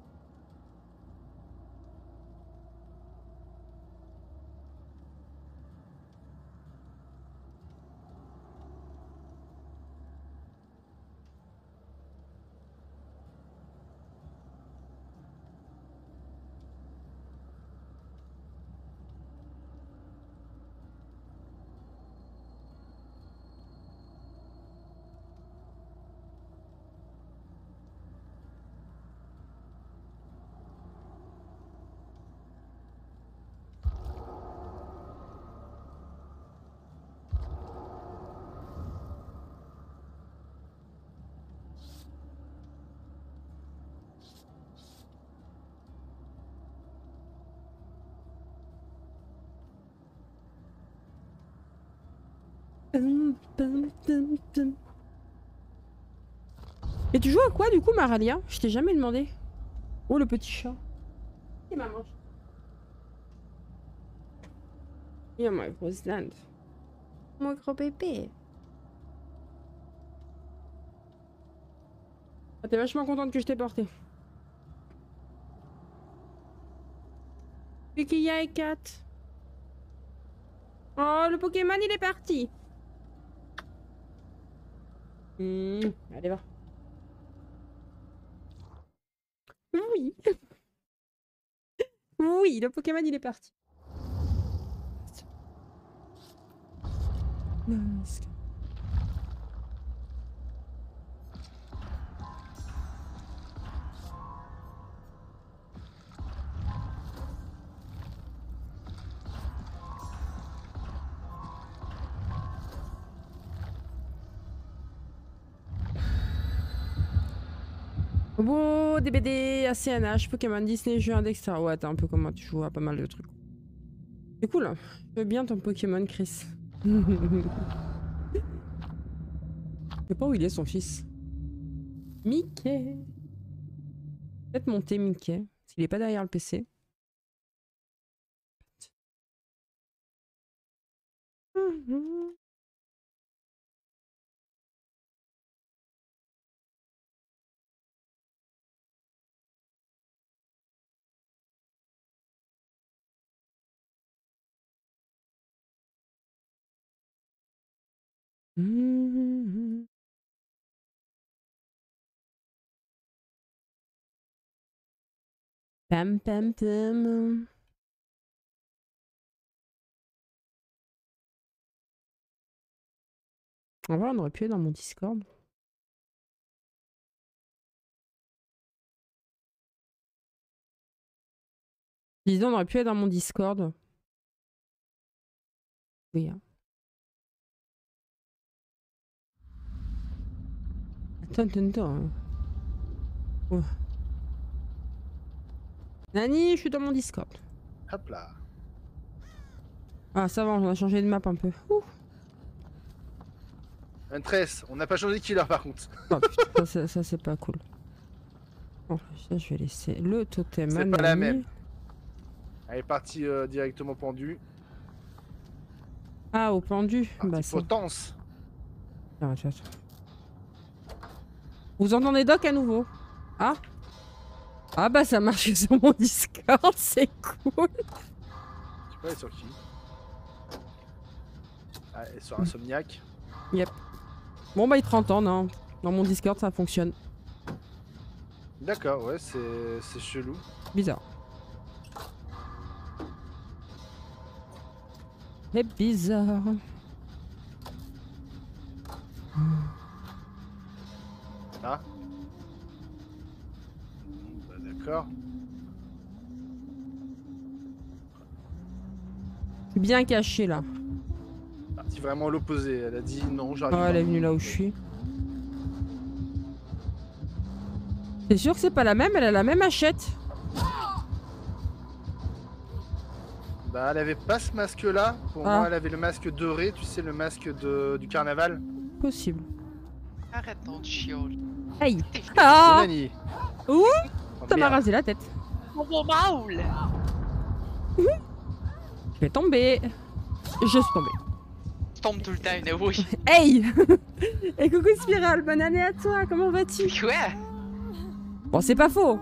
Et tu joues à quoi du coup, Maralia? Je t'ai jamais demandé. Oh, le petit chat. Et maman. Yeah, my Roseland. Mon gros bébé. Ah, t'es vachement contente que je t'ai porté. Yukiya et Kat. Oh, le Pokémon, il est parti. Allez, va. Oui. Oui, le Pokémon, il est parti. Masque. Bon, DBD, ACNH, Pokémon, Disney, jeux index, etc. Ouais, t'es un peu comme moi, tu joues à pas mal de trucs. C'est cool. Je veux bien ton Pokémon, Chris. Je sais pas où il est, son fils. Mickey. Peut-être monter Mickey, s'il est pas derrière le PC. Pam pam pam. En vrai, on aurait pu être dans mon Discord. Disons, on aurait pu être dans mon Discord. Oui. Hein. Attends. Oh. Nani, je suis dans mon Discord. Hop là. Ah, ça va, on a changé de map un peu. Ouh. Un tresse, on n'a pas changé de killer par contre. Oh putain, ça c'est pas cool. Bon, ça, je vais laisser le totem. C'est pas la même. Elle est partie directement pendue. Ah, au pendu. Bah, ça. Potence. Attends. Vous entendez Doc à nouveau? Ah? Ah bah ça marche sur mon Discord, c'est cool. Je sais pas, elle est sur qui? Ah, elle est sur Insomniac. Yep. Bon bah il te entend, non? Dans mon Discord ça fonctionne. D'accord, ouais, c'est chelou. Bizarre. C'est bizarre. Ah. Bah, d'accord. C'est bien caché là. Partie vraiment l'opposé. Elle a dit non, j'arrive Ah, pas. elle est venue là où je suis. C'est sûr que c'est pas la même, elle a la même hachette. Bah, elle avait pas ce masque là. Pour Ah. moi, elle avait le masque doré, tu sais, le masque du carnaval. Possible. Arrête ton chiol. Hey. C'est Ah. Nani. Ouh. Oh, Ça m'a merde. rasé la tête. Mon maul. Je vais tomber. Je suis tombée. Je tombe tout le temps, une oui. Hey. Et coucou Spiral, bonne année à toi, comment vas-tu? Quoi? Bon, c'est pas faux.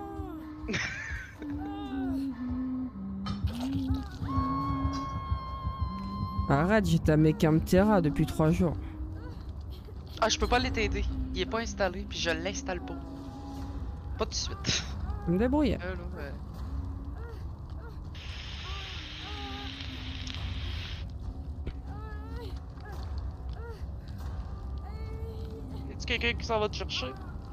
Arrête, j'ai ta Camtera depuis 3 jours. Ah, je peux pas t'aider. Il est pas installé, puis je l'installe pas. Pas tout de suite. Je me débrouille. Là, Y'a-tu quelqu'un qui s'en va te chercher?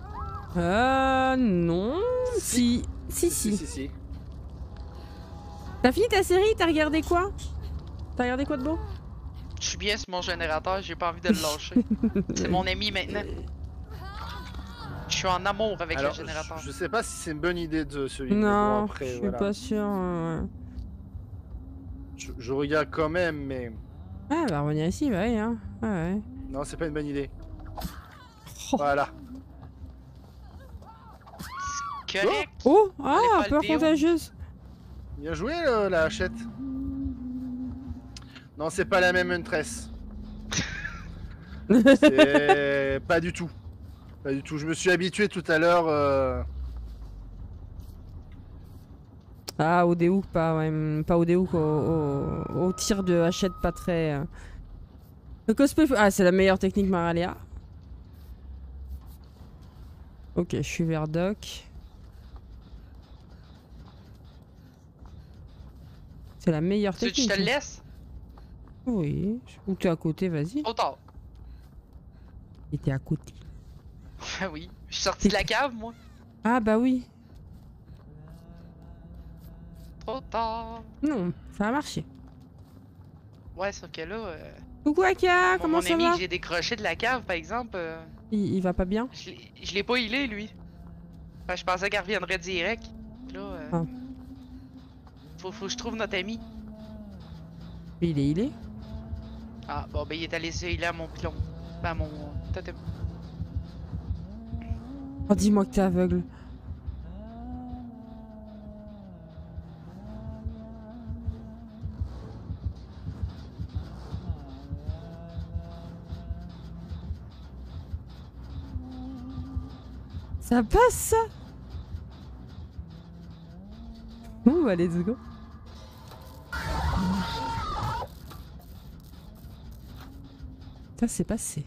Non. Si. Si. T'as fini ta série? T'as regardé quoi? T'as regardé quoi de beau? Je suis bien sur mon générateur, j'ai pas envie de le lâcher. C'est mon ami maintenant. Je suis en amour avec Alors, le générateur. je sais pas si c'est une bonne idée de celui. Non, bon, après, je suis voilà. pas sûr. Je regarde quand même, mais Ah, bah revenir ici, bah oui, hein. Ah, ouais. non, c'est pas une bonne idée. Oh. Voilà. Correct. Oh, Allez, ah, pas peur le déo. contagieuse. Bien joué la hachette. Non, c'est pas la même Huntress. C'est pas du tout. Pas du tout. Je me suis habitué tout à l'heure. Ah, au déhook, pas, ouais, pas au déhook, au tir de hachette pas très. Le cosplay. Ah, c'est la meilleure technique Maraléa. Ok, je suis vers Doc. C'est la meilleure Tu veux que je technique. te le laisse? Oui. Ou t'es à côté, vas-y. Trop tard. Et t'es à côté. Ah oui. Je suis sorti de la cave, moi. Ah, bah oui. Trop tard. Non, ça a marché. Ouais, sauf que là, Coucou Aka, comment mon ça ami va? que j'ai décroché de la cave, par exemple, Il va pas bien? je l'ai pas healé, lui. Ben, je pensais qu'elle reviendrait direct. Là, Ah. faut que je trouve notre ami. Il est. Ah, bon, ben, il est allé se healer à mon pilon. Ben, à mon totem. Oh, dis-moi que t'es aveugle. Ça passe ça? Ouh, allez, let's go. Ça c'est passé.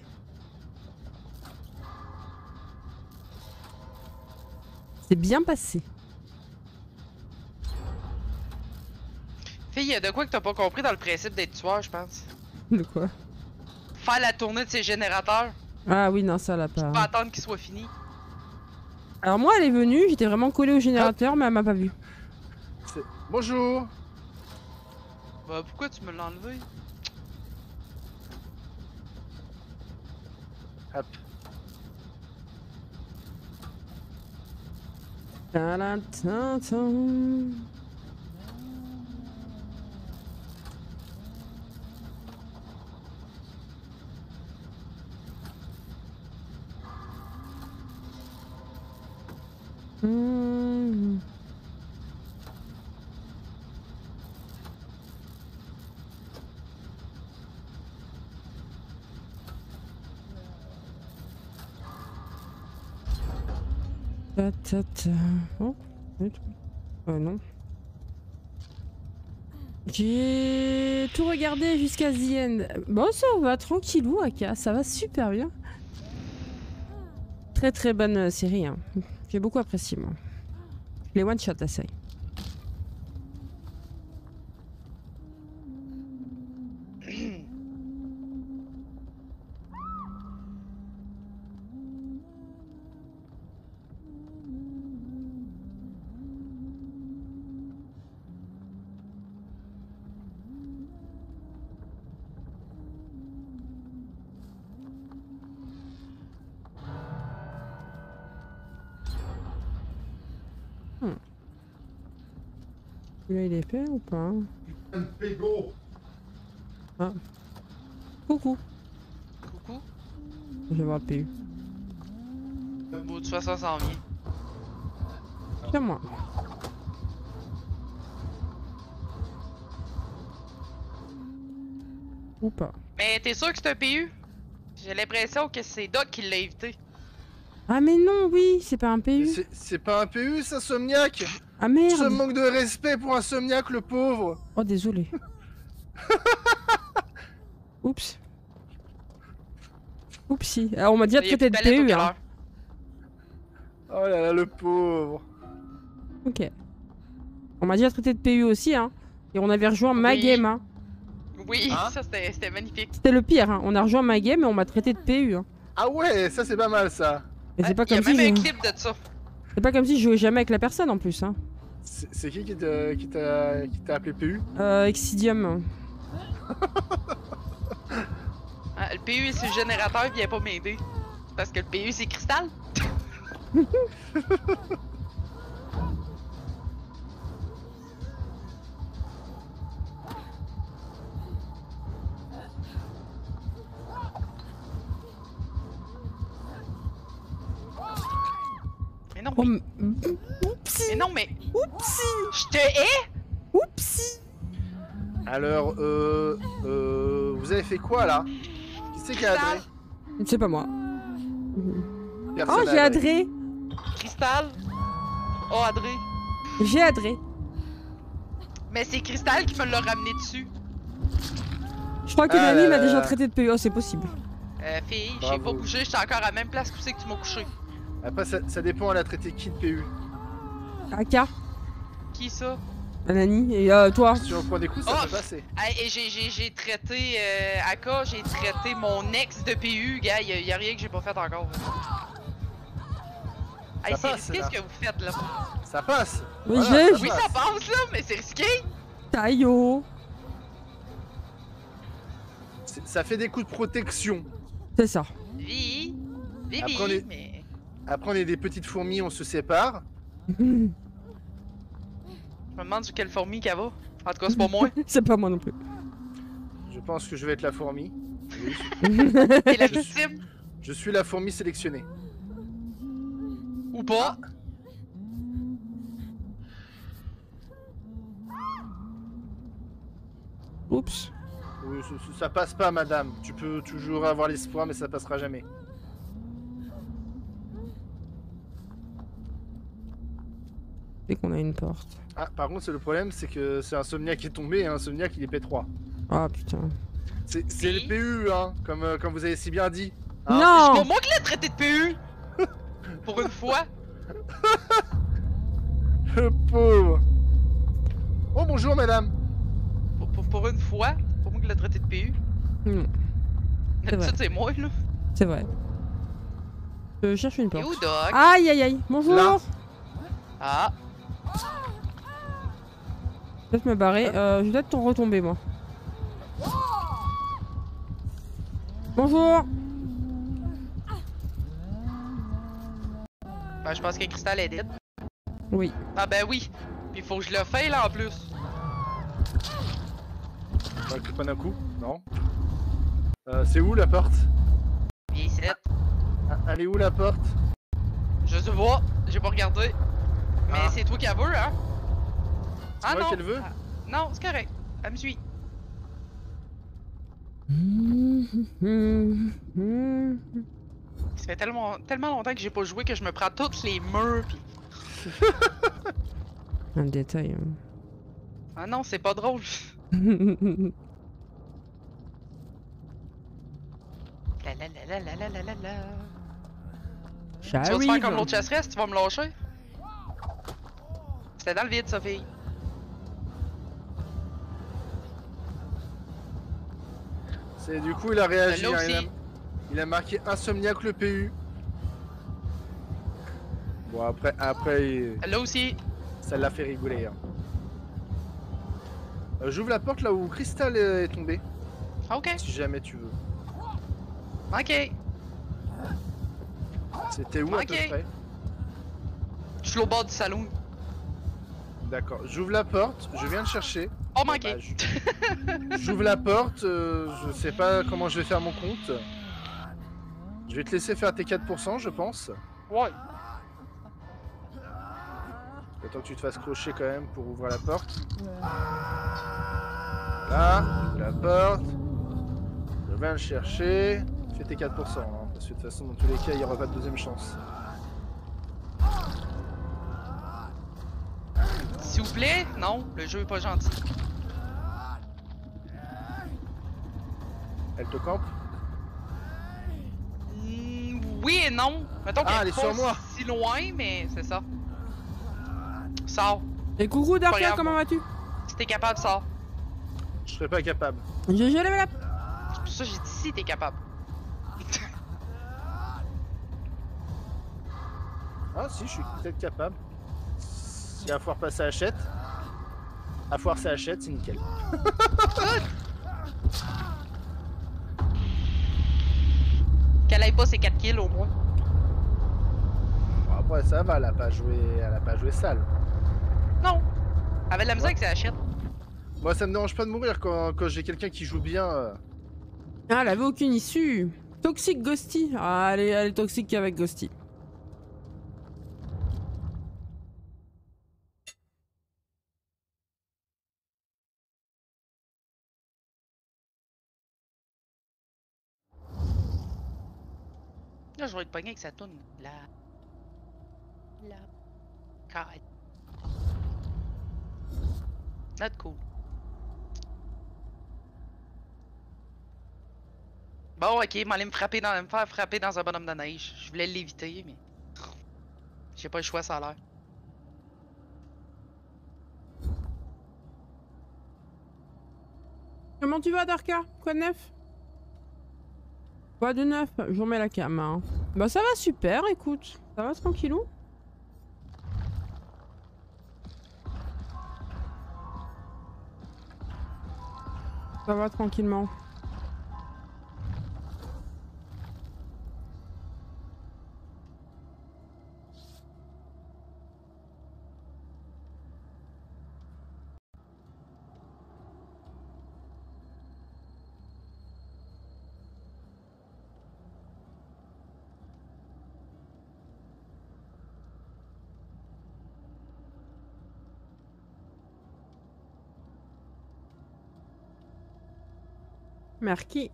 C'est bien passé. Fille, il y a de quoi que t'as pas compris dans le principe d'être tueur, je pense. De quoi? Faire la tournée de ses générateurs. Ah oui, non, ça l'a pas. Pas attendre qu'il soit fini. Alors moi, elle est venue, j'étais vraiment collée au générateur, mais elle m'a pas vu. Bonjour. Bah, pourquoi tu me l'as enlevé? Hop. Ta-la-ta-ta. Ta-ta-ta. Oh, non. J'ai tout regardé jusqu'à The End. Bon, ça va, tranquillou, Aka, ça va super bien. Très très bonne série, hein. J'ai beaucoup apprécié, moi. Les one-shots, la série. Là, il est fait ou pas? Un pégo. Ah. Coucou. Coucou. Je vais voir le PU. Bon, de toute façon, ça s'en vient. C'est moi. Ou pas. Mais t'es sûr que c'est un PU? J'ai l'impression que c'est Doc qui l'a évité. Ah mais non, oui, c'est pas un PU. C'est pas un PU, ça, Somniac. Ah Ce merde. manque de respect pour un Somniac, le pauvre. Oh désolé. Oups. Oupsi. Alors, on m'a déjà Il y a traité de plus palette au PU. Hein. cœur. Oh là là, le pauvre. Ok. On m'a déjà traité de PU aussi, hein. Et on avait rejoint ma Oui. game, hein. Oui, Hein? ça c'était magnifique. C'était le pire, hein. On a rejoint ma game et on m'a traité de PU, hein. Ah ouais, ça c'est pas mal ça. Et c'est pas Il y a comme si même un je... clip de ça. C'est pas comme si je jouais jamais avec la personne en plus, hein. C'est qui t'a appelé PU? Exidium. Ah, le PU c'est le générateur, il vient pas m'aider. Parce que le PU c'est Cristal. Mais non, Oh, mais, Oupsi. mais non, mais Oupsi. je te hais. Oupsi. Alors, vous avez fait quoi là? Qui c'est qui a adré? C'est pas moi. Personne Oh, n'a j'ai adré. adré. Cristal. Oh, Adré. J'ai adré. Mais c'est Cristal qui me l'a ramené dessus. Je crois que Ah Nani là m'a là déjà là. traité de PU. Oh, c'est possible. Fille, j'ai Bravo. pas bougé, j'étais encore à la même place que c'est que tu m'as couché. Après, ça dépend, elle a traité qui de PU? Aka, Qui ça? Nani et toi. Si on prend des coups, ça Oh! peut passer. Ah, et j'ai traité Aka, j'ai traité mon ex de PU, gars, y a rien que j'ai pas fait encore. Hey, c'est passe, risqué là. ce que vous faites là. Ça passe. Oui, Voilà, j'ai- ça Oui, passe. ça passe là, mais c'est risqué. Taillot. Ça fait des coups de protection. C'est ça. Vivi, Après, on est- mais. Après, on est des petites fourmis, on se sépare. Je me demande sur quelle fourmi qu'elle va. En tout cas, c'est pas moi. C'est pas moi non plus. Je pense que je vais être la fourmi. Oui, T'es la victime. je suis la fourmi sélectionnée. Ou pas. Oups. Oui, ça passe pas, madame. Tu peux toujours avoir l'espoir, mais ça passera jamais. Dès qu'on a une porte. Ah, par contre, c'est le problème, c'est que c'est Insomniac qui est tombé et Insomniac il est P3. Ah putain. C'est Oui. le PU, hein, comme vous avez si bien dit. Hein. Non. C'est pas moi qui l'ai traité de PU. Pour une fois. Le pauvre. Oh, bonjour, madame. Pour une fois. C'est pas moi qui l'ai traité de PU. Non, C'est vrai. D'habitude, c'est moi, là. c'est vrai. Je cherche une Et porte. où, Doc? Aïe aïe aïe. Bonjour. Là. Ah. Je vais peut-être me barrer. Je vais peut-être retomber moi. Bonjour. Ben, je pense que Crystal est dead. Oui. Ah ben oui. Puis il faut que je le fasse là en plus. Bah, que pas d'un coup, non. C'est où la porte? Bien set. Ah, elle est où la porte? Je sais pas. J'ai pas regardé. Mais Ah. c'est toi qui la veux, hein? C'est moi non. qu'elle veut? Ah, non, c'est correct. Elle me suit. Ça fait tellement longtemps que j'ai pas joué que je me prends toutes les murs pis... Un détail. Ah non, c'est pas drôle. La la la la la la la la. Tu vas te faire J'arrive. comme l'autre chasseresse, tu vas me lâcher? C'était dans le vide, Sophie. C'est du coup il a réagi. Là hein, aussi. il a marqué Insomniac le PU. Bon après Là aussi. ça l'a fait rigoler. Hein. J'ouvre la porte là où Crystal est tombé. Ok. Si jamais tu veux. Ok. C'était où à Ok. peu près? Je suis au bord du salon. D'accord. J'ouvre la porte. Je viens de chercher. Oh, Bon, manqué. bah, j'ouvre la porte. Je sais pas comment je vais faire mon compte. Je vais te laisser faire tes 4%, je pense. Ouais. Attends que tu te fasses crocher quand même pour ouvrir la porte. Là, ouvre la porte. Je viens le chercher. Fais tes 4%, hein, parce que de toute façon, dans tous les cas, il n'y aura pas de deuxième chance. S'il vous plaît? Non, le jeu est pas gentil. Elle te campe? Oui et non. Mettons Ah, elle qu'elle est est sur pas moi. si loin, mais c'est ça. Sors. Et coucou Darka, Regarde. comment vas-tu? Si t'es capable, sors. Je serais pas capable. Je levé la... C'est pour ça que j'ai dit si t'es capable. Ah si, je suis peut-être capable. Si à foire passer achète. À foire ça achète, c'est nickel. Qu'elle aille pas ses 4 kills au moins. Bon, après ça va, elle a pas joué sale. Non. Elle avait de la misère avec ses hachettes. Moi ça me dérange pas de mourir quand j'ai quelqu'un qui joue bien. Ah, elle avait aucune issue. Toxic Ghosty. Ah, elle est toxique avec Ghosty. Là, je vais être pogné avec sa toune. La carte. Not cool. Bon, ok, m'aller me faire frapper dans un bonhomme de neige. Je voulais l'éviter, mais. J'ai pas le choix, ça a l'air. Comment tu vas Darka? Quoi de neuf? Quoi de neuf? Je vous remets la cam. Hein. Bah ça va super, écoute. Ça va tranquillou. Ça va tranquillement. Merci.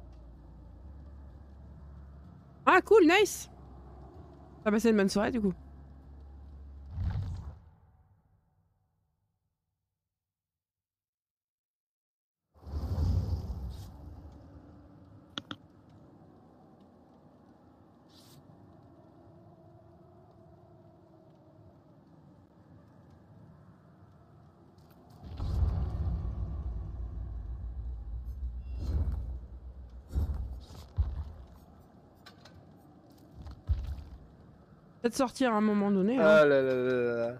Ah, cool, nice. T'as passé une bonne soirée, du coup. Peut-être sortir à un moment donné. Hein. Ah là là là là.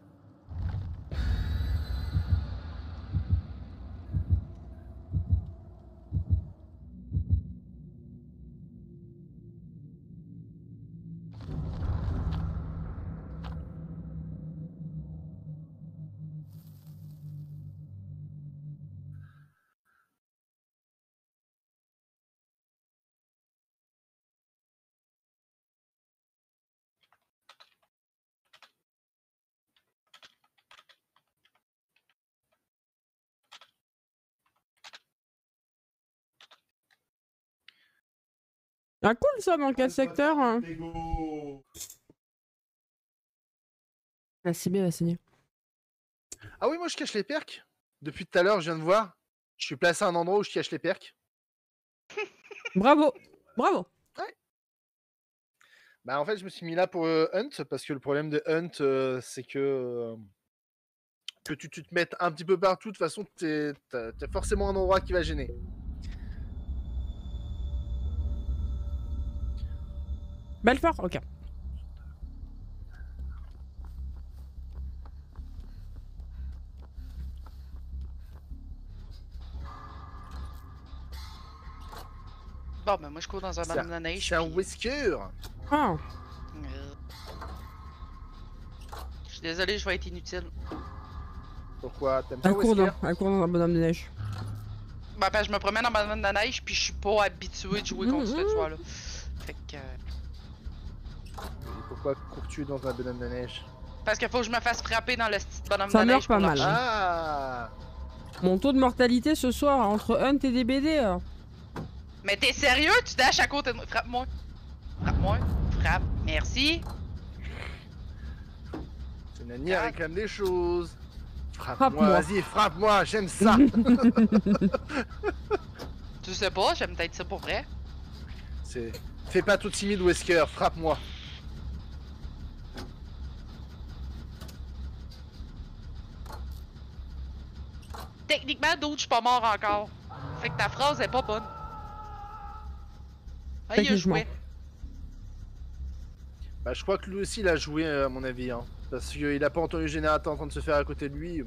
Ah, cool ça, dans quel secteur hein. Lego. La CB va saigner. Ah oui, moi je cache les perks. Depuis tout à l'heure, je viens de voir. Je suis placé à un endroit où je cache les perks. Bravo. Bravo. Bah en fait, je me suis mis là pour Hunt, parce que le problème de Hunt, c'est que tu te mettes un petit peu partout, de toute façon, t'as forcément un endroit qui va gêner. Belfort, ok. Bon, ben moi je cours dans un bonhomme de neige. C'est un puis, whisker. Ah. Je suis désolé, je vais être inutile. Pourquoi? T'aimes pas Elle court, whisker? elle court dans un bonhomme de neige. Ben, parce que je me promène en bonhomme de neige, puis je suis pas habitué de jouer contre ce tueur-là. Fait que. Et pourquoi cours-tu dans un bonhomme de neige? Parce qu'il faut que je me fasse frapper dans le petit bonhomme Ça de meurt neige. pas pour mal. l'archer. Ah! Mon taux de mortalité ce soir entre Hunt et DBD. Mais t'es sérieux? Tu dashes à côté de moi. Frappe-moi. Frappe-moi. Frappe. Merci. C'est Nani réclame des choses. Frappe-moi. Frappe-moi, vas-y, frappe-moi, j'aime ça. Tu sais pas, j'aime peut-être ça pour vrai. Fais pas tout timide, Wesker, frappe-moi. Techniquement, d'autres, je suis pas mort encore. Fait que ta phrase est pas bonne. Ah, il a Techniquement. joué. Bah, je crois que lui aussi, il a joué, à mon avis. Hein, parce qu'il a pas entendu le générateur en train de se faire à côté de lui.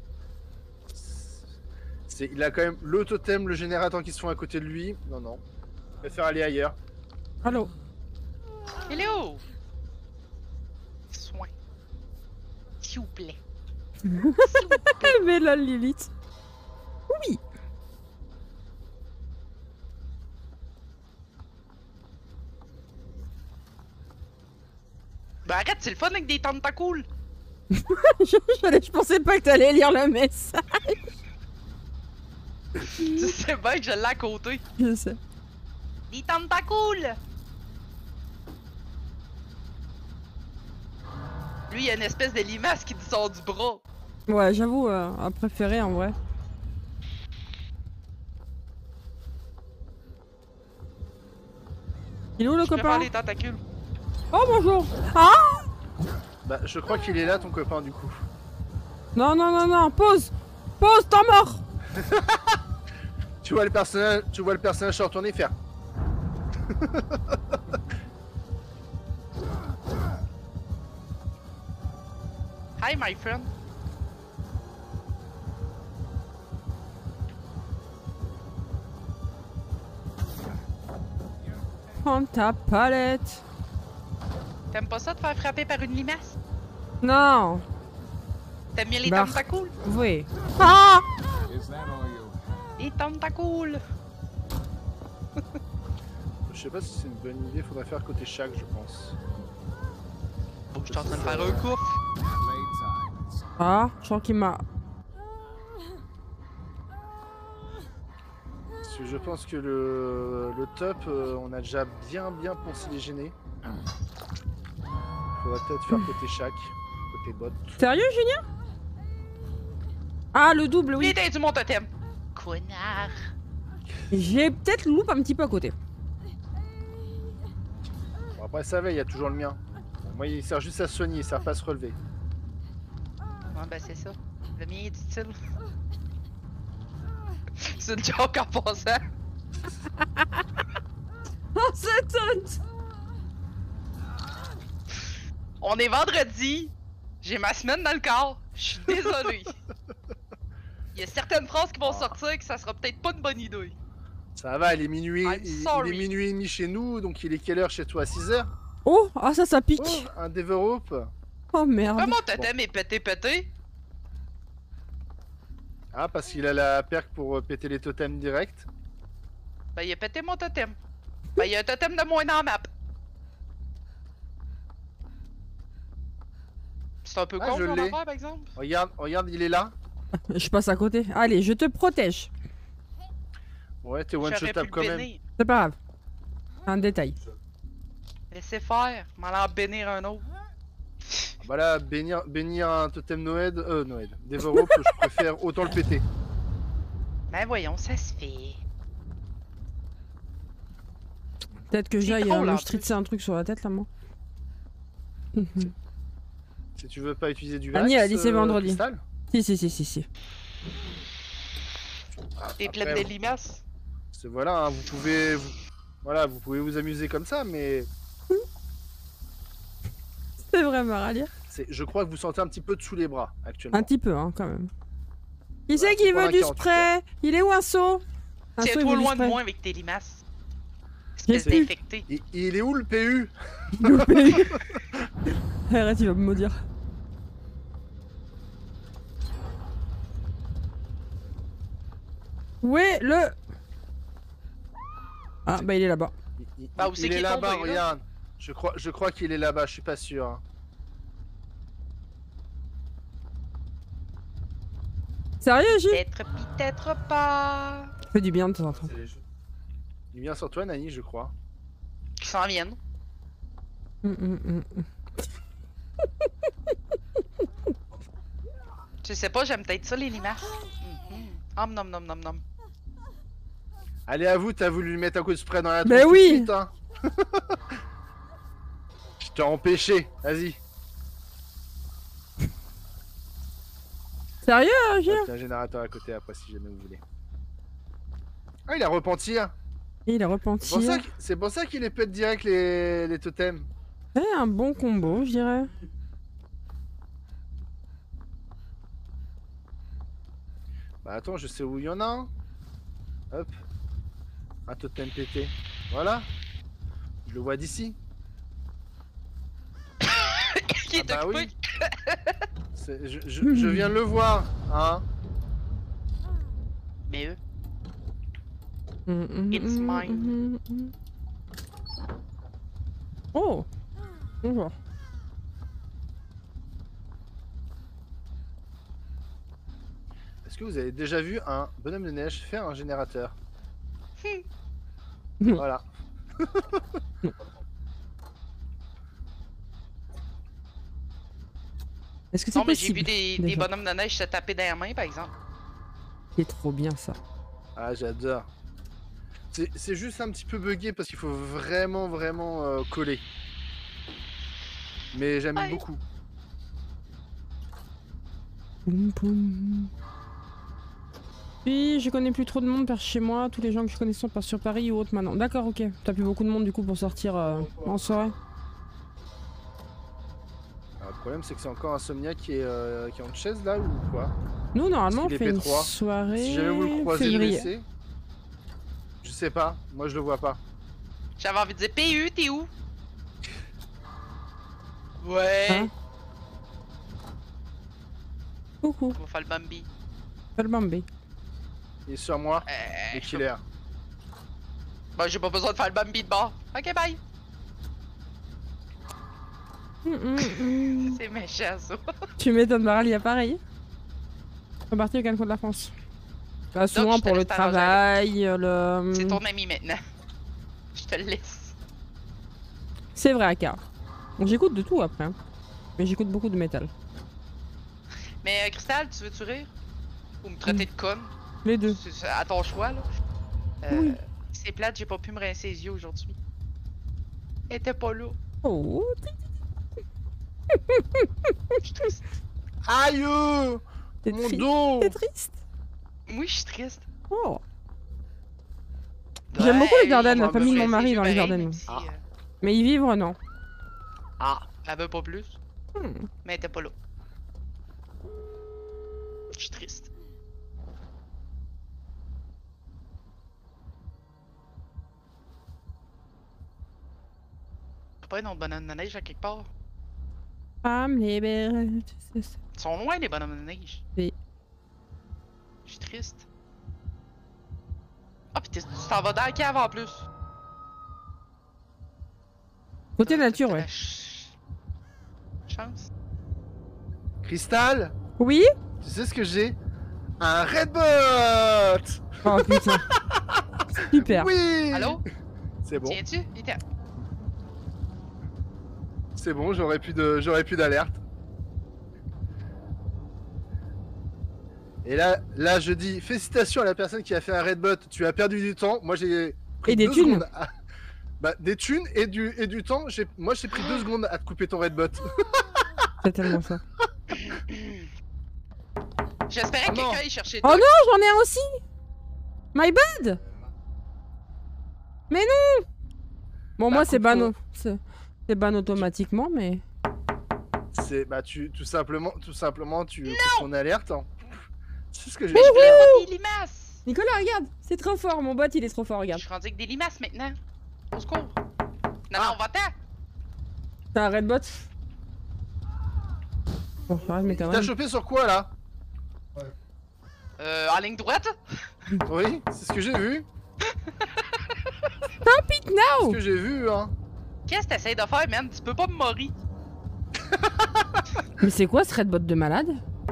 Il a quand même le totem, le générateur qui se font à côté de lui. Non, non. Il préfère aller ailleurs. Allô. Il est où? Soin. S'il vous plaît. Mais là, Lilith. Oui. Ben arrête, c'est le fun avec des tentacules. Je pensais pas que t'allais lire le message. Tu sais bien que je l'ai à côté. Je sais. Des tentacules. Lui, il y a une espèce de limace qui lui sort du bras. Ouais, j'avoue, à préférer en vrai. Il est où le Je préfère copain? les tentacules. Oh bonjour. Ah. Bah, je crois qu'il est là, ton copain, du coup. Non, non, non, non, pause. Pause, temps mort. Tu vois le personnage se retourner faire. Hi, my friend. Prends ta palette. T'aimes pas ça te faire frapper par une limace? Non. T'aimes bien les Bah. tentacules? Oui. Ah. Les tentacules. Je sais pas si c'est une bonne idée, faudrait faire côté chaque, je pense. Oh, je suis en train de faire un coup. Ah, je crois qu'il m'a... Parce que je pense que le top, on a déjà bien pensé les gêner. Faudrait peut-être faire côté chac, côté bot. Sérieux, Julien? Ah, le double, oui. Vite, du mon totem. Connard. J'ai peut-être loupe un petit peu à côté. Bon, après ça va, il y a toujours le mien. Bon, moi il sert juste à se soigner, il sert pas à se relever. Ouais, ben c'est ça. Le mien est utile. C'est une joke en passant. Oh, c'est taunt! On est vendredi. J'ai ma semaine dans le corps. Je suis désolé. Il y a certaines phrases qui vont sortir que ça sera peut-être pas une bonne idée. Ça va, il est minuit, I'm il sorry. est minuit et demi chez nous, donc il est quelle heure chez toi? 6h? Oh, ah ça pique. Oh, un Deverope. Oh merde. Comment totem est pété? Ah, parce qu'il a la perk pour péter les totems direct. Ben il a pété mon totem. Ben il y a un totem de moins dans la map. C'est un peu Ah, con je mon l'ai. affaire par exemple. Regarde, il est là. Je passe à côté. Allez, je te protège. Ouais, t'es one J'aurais pu shotable le quand même. bénir. C'est pas grave. Un détail. Laissez faire. M'en en bénir un autre. Ah bah là, bénir un totem Noed, Deverope, je préfère autant le péter. Ben voyons, ça se fait. Peut-être que C'est j'aille drôle, me en stritzer un truc sur la tête là, moi. Si tu veux pas utiliser du Annie, Vax, elle a dit c'est vendredi. Cristal. Si. T'es pleine Après, de limaces. voilà, hein, vous pouvez vous amuser comme ça, mais C'est vrai, Maralia. je crois que vous sentez un petit peu dessous les bras actuellement. Un petit peu, hein, quand même. Qui Voilà, c'est qui faut veut pas du un 48 spray? Il est où un seau? Un seau, il Tiens-toi veut du loin de spray. moi avec tes limaces. J'ai Espèce plus. d'infecté. Il est où le PU? Arrête, il va me maudire. Où est le... Ah, bah il est là-bas. Bah, où c'est Il qu'il est est là-bas, tombé, là? regarde. Je crois qu'il est là-bas, je suis pas sûr. hein. Sérieux, J? Peut-être pas. Fait du bien de temps en temps. C'est les jeux. Il vient sur toi, Nani, je crois. Qui s'en viennent. Je sais pas, j'aime peut-être ça les limaces. Nom nom nom nom. Allez, à vous, t'as voulu lui mettre un coup de spray dans la tronche Mais tout de oui. suite, hein. Je t'ai empêché, vas-y. Sérieux, J? Il y a un générateur à côté après si jamais vous voulez. Ah, il a repentir. Il a repenti. C'est pour ça qu'il les pète direct les totems. C'est un bon combo, je dirais. Bah attends, je sais où il y en a un. Hop. Un totem pété. Voilà. Je le vois d'ici. Qui est Ah bah occupé. oui. Je viens de le voir, hein. Mais eux. It's mine. Oh. Bonjour. Est-ce que vous avez déjà vu un bonhomme de neige faire un générateur? Voilà. Est-ce que c'est Non, mais j'ai possible vu des déjà bonhommes de neige se taper dans les mains, par exemple. C'est trop bien ça. Ah, j'adore. C'est juste un petit peu bugué parce qu'il faut vraiment coller. Mais j'aime Ouais. beaucoup. Poum, poum. Puis je connais plus trop de monde par chez moi. Tous les gens que je connais sont pas sur Paris ou autre maintenant. D'accord, ok. T'as plus beaucoup de monde du coup pour sortir en soirée. Alors, le problème c'est que c'est encore Insomnia qui est en chaise là ou quoi? Nous normalement on S'il est fait une P3, soirée Si jamais vous le croisez, je février. laissez. Je sais pas, moi je le vois pas. J'avais envie de dire PU, t'es où? Ouais. Hein? Coucou, On va faire le Bambi. fais le Bambi. Il est sur moi, le killer. Bah, j'ai pas besoin de faire le Bambi de bord. Ok, bye. C'est méchant, ça. Tu m'étonnes, Baral, il y a pareil. Reparti au Cannes contre la France. Bah, souvent je te pour le laisse t'arranger travail, le... C'est ton ami maintenant. Je te le laisse. C'est vrai, Aka. Bon, j'écoute de tout après. Hein. Mais j'écoute beaucoup de métal. Mais Cristal, tu veux-tu rire? Ou me traiter de conne? Les deux. C'est à ton choix, là. Oui. C'est plate, j'ai pas pu me rincer les yeux aujourd'hui. Elle était pas là. Oh, Je suis triste. Aïe! t'es Mon triste. dos! T'es triste. Oui, je suis triste. Oh. J'aime beaucoup les Ardennes, la je famille de me mon mari dans les Ardennes. Ardennes. Mais y vivre, non. Ah! Elle veut pas plus, Hmm. mais elle était pas là. Je suis triste. T'as pas une autre bonhomme de neige à quelque part? Femme libérée. Ils sont loin, les bonhommes de neige. Oui. Je suis triste. Ah, pis tu t'en vas dans la cave en plus. Côté T'as- nature, t'as ouais. la Chance. Cristal, Oui. tu sais ce que j'ai? Un Redbot! Oh putain. Super. Oui! Allô? C'est bon, Tiens-tu? Viens. c'est bon, j'aurais plus d'alerte. Et là, je dis félicitations à la personne qui a fait un Redbot. Tu as perdu du temps. Moi, j'ai pris Et des 2 thunes. secondes. Bah, des thunes et du temps. Moi, j'ai pris 2 secondes à te couper ton Redbot. C'est tellement ça. J'espérais Ah que non. quelqu'un aille chercher Oh Doc. non, j'en ai un aussi. My bad. Mais non. Bon, Bah, moi c'est ban. coupe-toi. C'est ban automatiquement, mais. C'est bah tout simplement tu coupes ton alerte. Hein. C'est ce que j'ai. Mais je voulais pas des limaces! Nicolas, regarde, c'est trop fort. Mon bot, il est trop fort. Je Regarde. suis rendu avec des limaces maintenant. Au secours. Non, Ah. non, va-t'en! T'as un red bot. Bon, j'arrête, mais quand T'as même. chopé sur quoi là? En ligne droite? Oui, c'est ce que j'ai vu. Pit C'est now. ce que j'ai vu hein. Qu'est-ce que t'essayes de faire, man? Tu peux pas me mourir. Mais c'est quoi ce red bot de malade?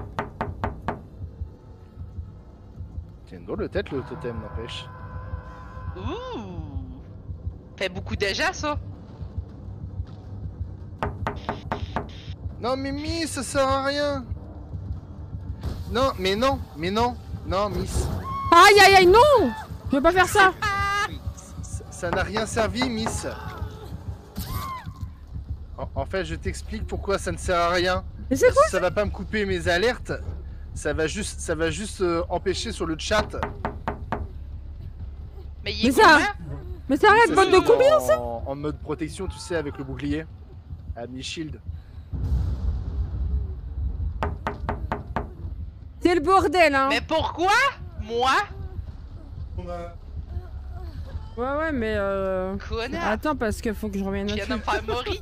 C'est une drôle de tête le totem n'empêche. Ouh! Fait beaucoup de gens, ça. Non mais Miss, ça sert à rien. Non, non, Miss. Aïe aïe aïe, non. Je veux pas faire ça. Ça n'a rien servi, Miss. En fait, je t'explique pourquoi ça ne sert à rien. Mais c'est quoi? Ça va pas me couper mes alertes. Ça va juste empêcher sur le chat. Mais il Mais est ça- comment? Mais c'est un red bot de combien? En mode protection, tu sais, avec le bouclier. À mi-shield. C'est le bordel, hein. Mais pourquoi? Moi? On a... Ouais, mais Connard! Attends, parce qu'il faut que je revienne Tu viens de là-dessus. me faire mourir.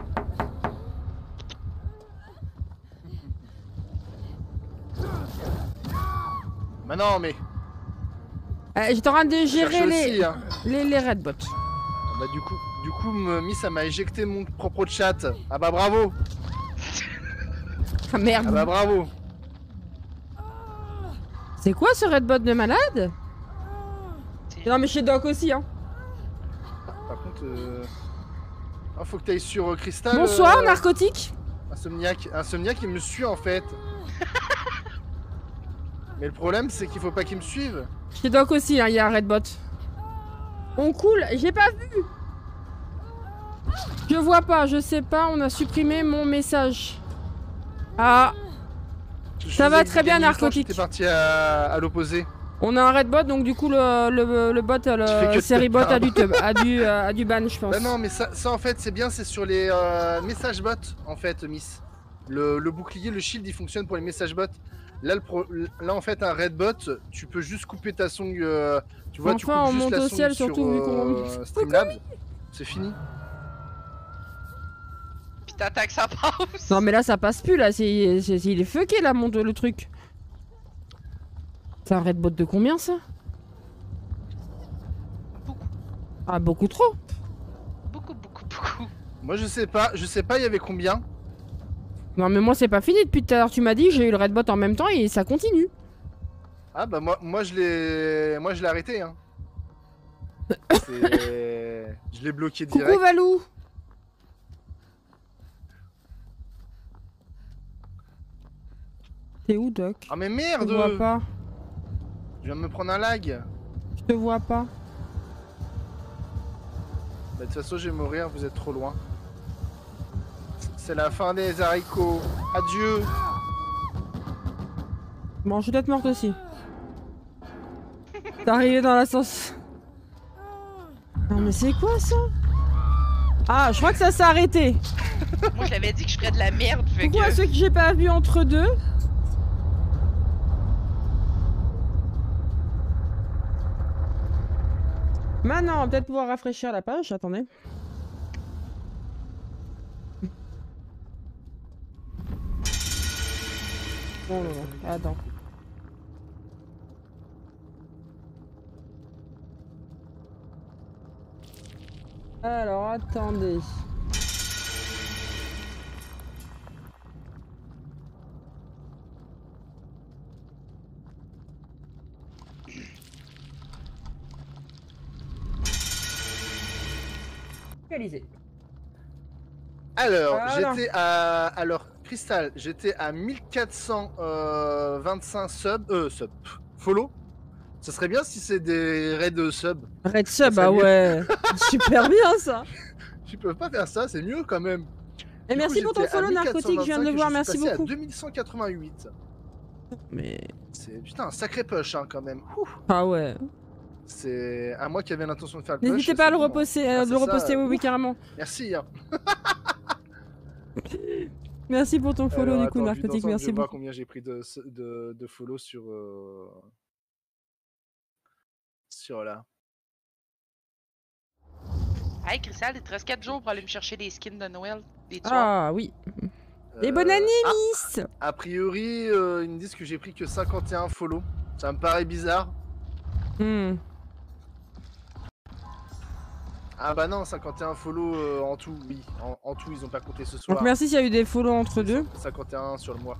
Bah non, mais. J'étais en train de gérer Cherche les... aussi, hein. les red bots. Bah du coup, Miss, ça m'a éjecté mon propre chat. Ah bah bravo. Ah merde. Ah bah bravo. C'est quoi ce red bot de malade? Non, mais chez Doc aussi, hein. Par contre, faut que t'ailles sur Crystal. Bonsoir, narcotique. Insomniac, il me suit en fait. Mais le problème, c'est qu'il faut pas qu'il me suive. Chez Doc aussi, hein, il y a un red bot. On cool, j'ai pas vu. Je vois pas, je sais pas, on a supprimé mon message. Ah, Ça va très bien, narcotique. T'es parti à l'opposé. on a un red bot, donc du coup le bot, fais que le te série bot a perdre. du ban, je pense. Bah non, mais ça en fait, c'est bien, c'est sur les messages bots en fait, Miss. Le bouclier, le shield, il fonctionne pour les messages bots. Là, là en fait, un red bot, tu peux juste couper ta song. Tu vois, tu Enfin, coupes on juste monte la au song ciel, sur surtout vu qu'on- Streamlabs. C'est fini. Pis t'attends que ça passe. Non, mais là ça passe plus, là, il est fucké là, le truc. C'est un red bot de combien ça? Beaucoup. Ah, beaucoup trop. Beaucoup, beaucoup, beaucoup. Moi, je sais pas, il y avait combien. Non, mais moi c'est pas fini depuis tout à l'heure, tu m'as dit, j'ai eu le red bot en même temps et ça continue. Ah bah moi je l'ai arrêté hein. Je l'ai bloqué direct. Coucou Valou. T'es où, Doc? Ah mais Je merde! te vois pas. Je viens de me prendre un lag. Je te vois pas. Bah, de toute façon je vais mourir, vous êtes trop loin. C'est la fin des haricots. Adieu. Bon, je suis peut-être morte aussi. T'es arrivé dans l'ascenseur. Non mais c'est quoi ça? Ah, je crois que ça s'est arrêté. Moi, je l'avais dit que je ferais de la merde, fait Coucou à que... ceux que j'ai pas vus entre deux. Maintenant, on va peut-être pouvoir rafraîchir la page. Attendez. Oh non, non, attends. Alors, attendez. Réalisé. Alors, Voilà. j'étais à... Alors, Crystal, j'étais à 1425 follow. Ça serait bien si c'est des raids de sub. Red Ça sub, serait ah mieux. ouais. Super bien ça. Tu peux pas faire ça, c'est mieux quand même. Et Du merci coup, pour ton j'étais à follow narcotique, je viens de le 1425 voir, et merci je suis passé beaucoup. à 2188. Mais... C'est putain un sacré push hein, quand même. Ouh. Ah ouais. C'est à moi qui avais l'intention de faire le push. N'hésitez pas à c'est le bon, hein. reposter, Grâce de à le reposter, ça, oui, oui, ouf. carrément. Merci. Hein. Merci pour ton follow Alors, du coup, attends, vue narcotique, d'ensemble, je merci vais voir beaucoup. combien j'ai pris de follow sur là. Hey, Crystal, il te reste 4 jours pour aller me chercher des skins de Noël. Des tueurs. Ah oui. Et bonne année, ah, Miss. a priori, ils me disent que j'ai pris que 51 follow. Ça me paraît bizarre. Hmm. Ah bah non, 51 follow en tout, oui. En tout, ils ont pas compté ce soir. Donc merci s'il y a eu des follow entre deux. 51 sur le mois.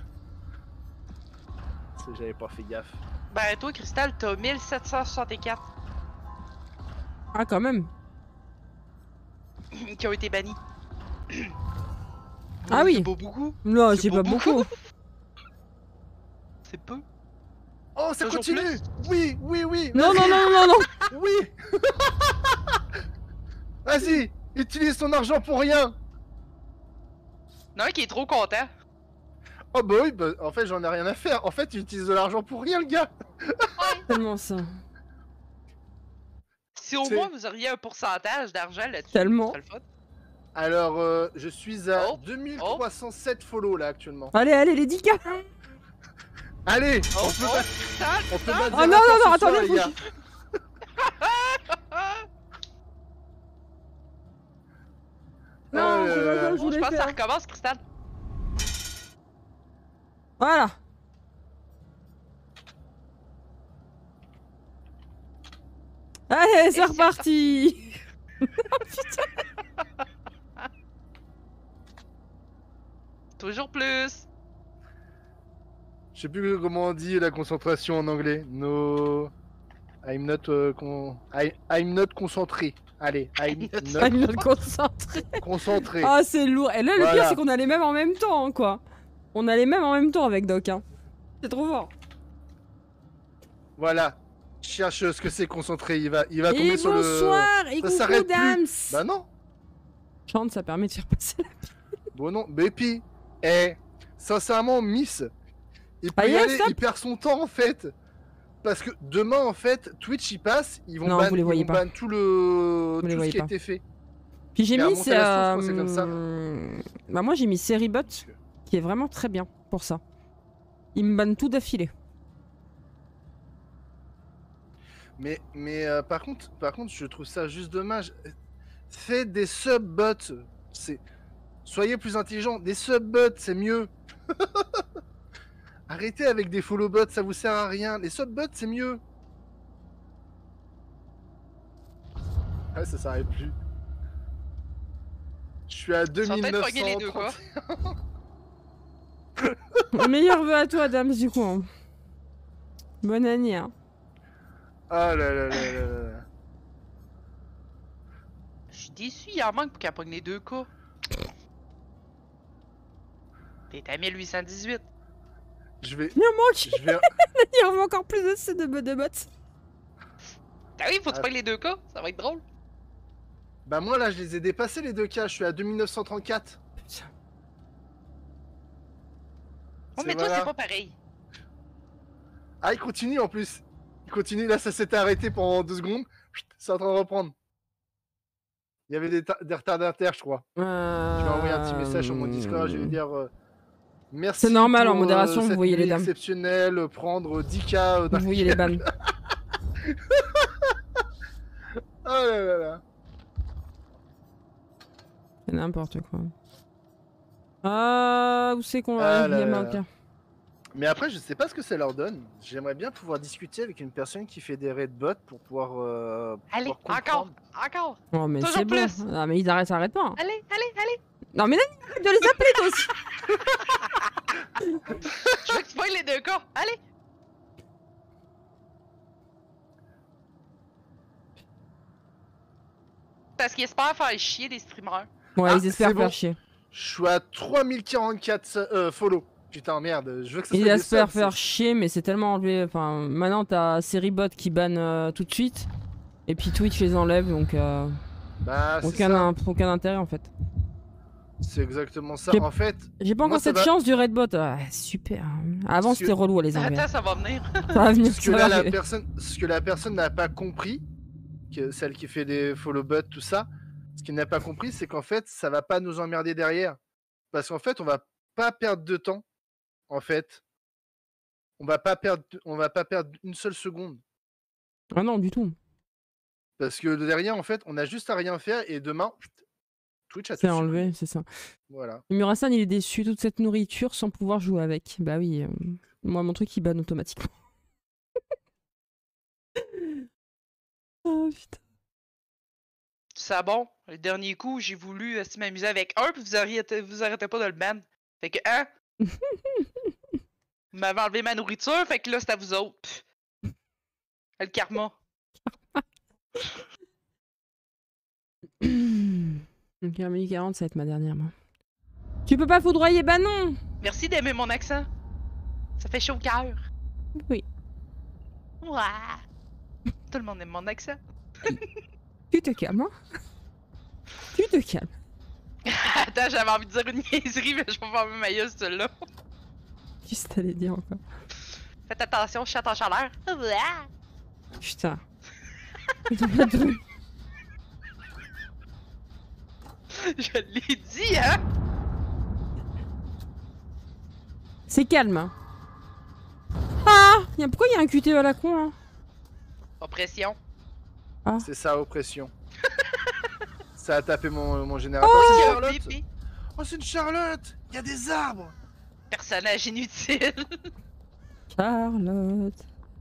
J'avais pas fait gaffe. Ben, toi, Crystal, t'as 1764 Ah quand même. qui ont été bannis. Ah oui. C'est pas beaucoup. Non, C'est c'est pas pas beaucoup. C'est peu. Oh, ça Toujours continue. plus. Oui, oui, oui. Non, non, non, non, non. Oui. Vas-y, utilise ton argent pour rien. Non, qui est trop content. Oh bah oui, bah, en fait j'en ai rien à faire. En fait, tu utilises de l'argent pour rien, le gars. Tellement ça. Si au C'est- moins vous auriez un pourcentage d'argent là-dessus, Tellement. ce serait le fun. Alors, je suis à Oh, 2307 follow là actuellement. Allez, allez, les 10K. Allez, Oh, on peut oh, pas, Crystal, on peut Crystal. pas Oh dire non, à non, quoi non, ce soir, attendez, les faut gars. Non, Oh c'est là pas là. ça que je Bon, je voulais pense que ça faire. recommence, Crystal. Voilà. Allez, c'est c'est reparti. Toujours plus. Je sais plus comment on dit la concentration en anglais. No. I'm not, I'm not concentré. Allez, I'm Ah, il not vient de concentrer. concentré. Ah, c'est lourd. Et là, le pire, Voilà. c'est qu'on allait même en même temps, hein, quoi. On allait même en même temps avec Doc, hein. C'est trop fort. Voilà. Cherche ce que c'est concentré. Il va tomber Et sur le. bonsoir, et Ça coucou, s'arrête plus. Dams. Bah non. Chante, ça permet de faire passer la... Bon non. Mais puis, sincèrement, Miss, il peut Ah, y yes, aller. stop. Il perd son temps en fait. Parce que demain en fait, Twitch il passe, ils vont Non, ban, vous les voyez pas. tout le Vous les tout ce voyez qui a pas. été fait. Puis j'ai Mais à mis... monter la sauce, quoi, c'est comme ça. Bah moi, j'ai mis Seribot, qui est vraiment très bien pour ça. Il me banne tout d'affilée. Mais par contre, je trouve ça juste dommage. Faites des sub-bots. Soyez plus intelligents. Des sub-bots, c'est mieux. Arrêtez avec des follow-bots, ça vous sert à rien. Les sub-bots, c'est mieux. Ah, ça s'arrête plus. Je suis à Ils sont en train de pogner les deux, 2930. quoi. Meilleur vœu à toi, Dams, du coup. Hein. Bonne année, hein. Ah là là là là là. Je suis déçu, il en manque pour qu'elle pogne les 2K. T'es à 1818. Je vais. Il en manque. Je vais. Il en manque encore plus de bots. Ah oui, faut que tu Ah. pognes les 2K, ça va être drôle. Bah, moi là, je les ai dépassés les 2K. Je suis à 2934. Putain. Oh, mais toi, c'est pas pareil. Ah, il continue en plus. Il continue, là, ça s'était arrêté pendant 2 secondes. Chut, c'est en train de reprendre. Il y avait des retardataires, je crois. Je vais envoyer un petit message sur mon Discord, je vais dire merci. C'est normal, en pour, modération, vous cette voyez les nuit dames. exceptionnelle, prendre 10K Vous d'un voyez les bannes. Oh là là là. C'est n'importe quoi. Ah, où c'est qu'on va Ah là Il y a là. Malka. Mais après, je sais pas ce que ça leur donne. J'aimerais bien pouvoir discuter avec une personne qui fait des raid bots pour pouvoir. Allez, pouvoir encore, comprendre. encore. Oh, mais Toujours c'est bon. plus. Ah, mais ils arrêtent, ça arrête pas. Hein. Allez, allez, allez. Non, mais non, arrête de les appeler, toi aussi. Je veux que tu pognes les 2K. Allez. Parce qu'ils espèrent faire chier des streamers. Ouais, Ah, ils espèrent c'est bon. faire chier. Je suis à 3044 follow. Putain, merde, je veux que ça Ils soit des espèrent subs, faire chier, mais c'est tellement enlevé. Enfin, maintenant, t'as Seribot qui banne tout de suite. Et puis Twitch les enlève, donc Bah, c'est ça. aucun intérêt en fait. C'est exactement ça. J'ai- En fait, J'ai pas Moi, encore ça cette va- chance du Redbot. Ah, super. Avant, Parce c'était que- relou à les enlever. Attends, ça va venir. Ça va venir. ce que ça là, va la arriver. personne, ce que la personne n'a pas compris, que celle qui fait des follow bots, tout ça, ce qu'elle n'a pas compris, c'est qu'en fait, ça va pas nous emmerder derrière. Parce qu'en fait, on va pas perdre de temps. En fait, on va pas perdre une seule seconde. Ah non, du tout. Parce que derrière, en fait, on a juste à rien faire et demain, Twitch a tout C'est supprimé. enlevé, c'est ça. Voilà. Murasan, il est déçu. Toute cette nourriture sans pouvoir jouer avec. Bah oui. Moi, mon truc, il banne automatiquement. Oh putain. C'est bon. Le dernier coup, j'ai voulu m'amuser avec un, puis vous arrêtez pas de le ban. Fait que, hein? Vous m'avez enlevé ma nourriture, fait que là, c'est à vous autres. Le karma. Donc, 40, ça va être ma dernière, moi. Tu peux pas foudroyer, bah non! Merci d'aimer mon accent. Ça fait chaud au cœur. Oui. Ouah. Tout le monde aime mon accent. Tu te calmes, hein? Tu te calmes. Attends, j'avais envie de dire une niaiserie, mais je vais faire ma gueule, celle-là. Qu'est-ce que t'allais dire encore? Faites attention, je chante en chaleur. Ouah. Putain. T'as pas de- Je l'ai dit, hein? C'est calme. Hein. Ah! Pourquoi il y a un QTE à la con, là? Oppression. C'est ça, oppression. Ça a tapé mon générateur. Oh, C'est Yo, Charlotte. pipi. Oh, c'est une Charlotte. Il y a des arbres. Personnage inutile. Charlotte.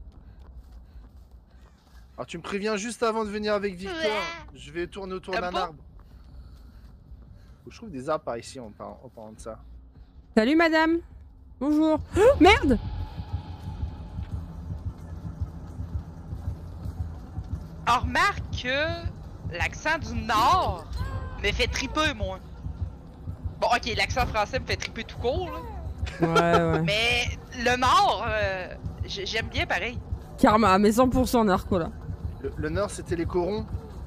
Alors tu me préviens juste avant de venir avec Victor. Ouais. Je vais tourner autour T'aimes d'un pas? arbre. Faut que je trouve des arbres par ici en parlant de ça. Salut, madame. Bonjour. Oh, merde! On remarque que l'accent du Nord me fait triper, moi. Bon, ok, l'accent français me fait triper tout court, là. Ouais, ouais. Mais le Nord, j'aime bien pareil. Karma, mais 100% narco, là. Le nord, c'était les corons.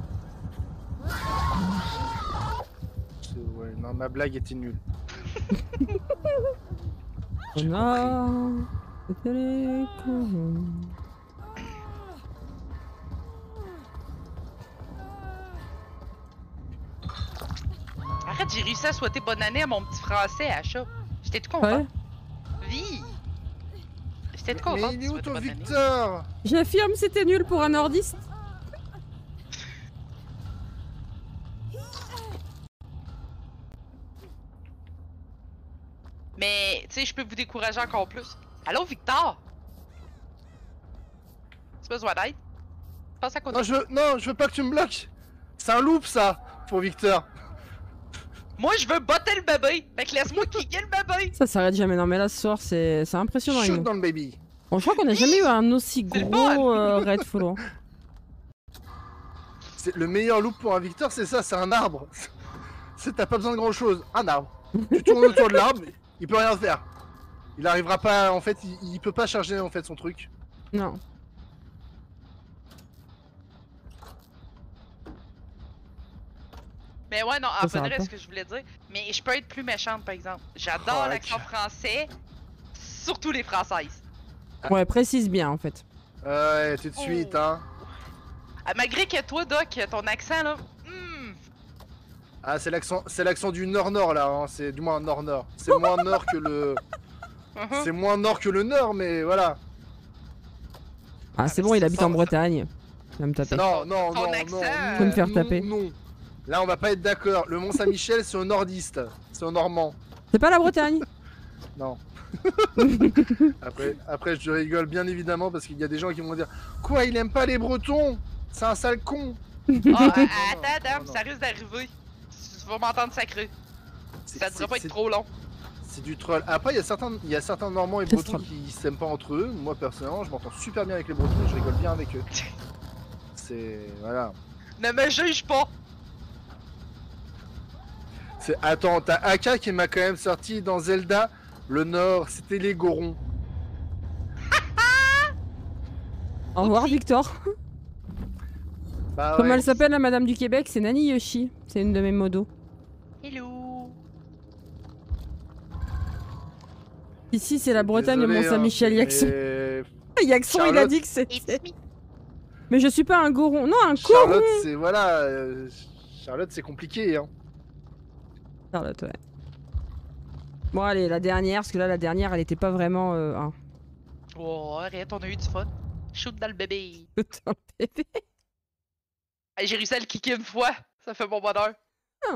Ouais, non, ma blague était nulle. J'ai Non, c'était les corons. Arrête, j'ai réussi à souhaiter bonne année à mon petit français à chat. J'étais tout content. Ouais. Oui. J'étais tout Mais content. il est où ton Victor? J'affirme, c'était nul pour un nordiste. Mais, tu sais, je peux vous décourager encore plus. Allô, Victor? Tu as besoin d'aide? Passe à côté. Non, je veux pas que tu me bloques. C'est un loop, ça, pour Victor. Moi, je veux botter le bébé. Fait que laisse-moi kicker le bébé. Ça s'arrête jamais. Non, mais là, ce soir, c'est impressionnant. Shoot Imo. dans le baby. Bon, je crois qu'on n'a jamais eu un aussi C'est le gros raid follow. Le meilleur loop pour un Victor, c'est ça, c'est un arbre. T'as pas besoin de grand chose, un arbre. Tu tournes autour de l'arbre, il peut rien faire. Il arrivera pas, en fait, il peut pas charger en fait son truc. Non. Mais ouais, non, Ça en va vrai, pas. ce que je voulais dire. Mais je peux être plus méchante, par exemple. J'adore Oh, l'accent ok. français, surtout les françaises. Ouais, précise bien en fait. Ouais, tout de suite, hein. Ah, malgré que toi, Doc, ton accent, là... Ah, c'est l'accent du nord-nord là, hein. C'est du moins nord-nord. C'est moins nord que le. C'est moins nord que le nord, mais voilà. Ah, c'est mais bon, il ça habite en sort- Bretagne. Il va me taper. Non, non, Ton non, accent, non. Faut me faire non, taper. Non. Là, on va pas être d'accord. Le Mont Saint-Michel, c'est au nordiste. C'est au normand. C'est pas la Bretagne. Non. Après, je rigole bien évidemment parce qu'il y a des gens qui vont dire quoi, il aime pas les Bretons. C'est un sale con. Ah, attends, non, non. ça risque d'arriver. Tu vas m'entendre sacré. Ça devrait pas être trop long. C'est du troll. Après, il y a certains Normands et C'est Bretons troll. qui s'aiment pas entre eux. Moi, personnellement, je m'entends super bien avec les Bretons et je rigole bien avec eux. C'est. Voilà. Ne me juge pas. Attends, t'as Aka qui m'a quand même sorti dans Zelda. Le Nord, c'était les Gorons. Au revoir, Victor. Bah Comment ouais. elle s'appelle la Madame du Québec? C'est Nani Yoshi. C'est une de mes modos. Hello. Ici, c'est la Bretagne, le Désolé, Mont-Saint-Michel, hein, Yaxon. mais- Yaxon, il a Charlotte. dit que c'était. It's me. Mais je suis pas un goron. Non, un Charlotte, coron. c'est voilà. Charlotte, c'est compliqué, hein. Charlotte, ouais. Bon, allez, la dernière, parce que là, la dernière, elle était pas vraiment. Un. Oh, arrête, on a eu du fun. Shoot dans le bébé. Putain, bébé. Hey, j'ai réussi à le kicker une fois. Ça fait mon bonheur. Ah.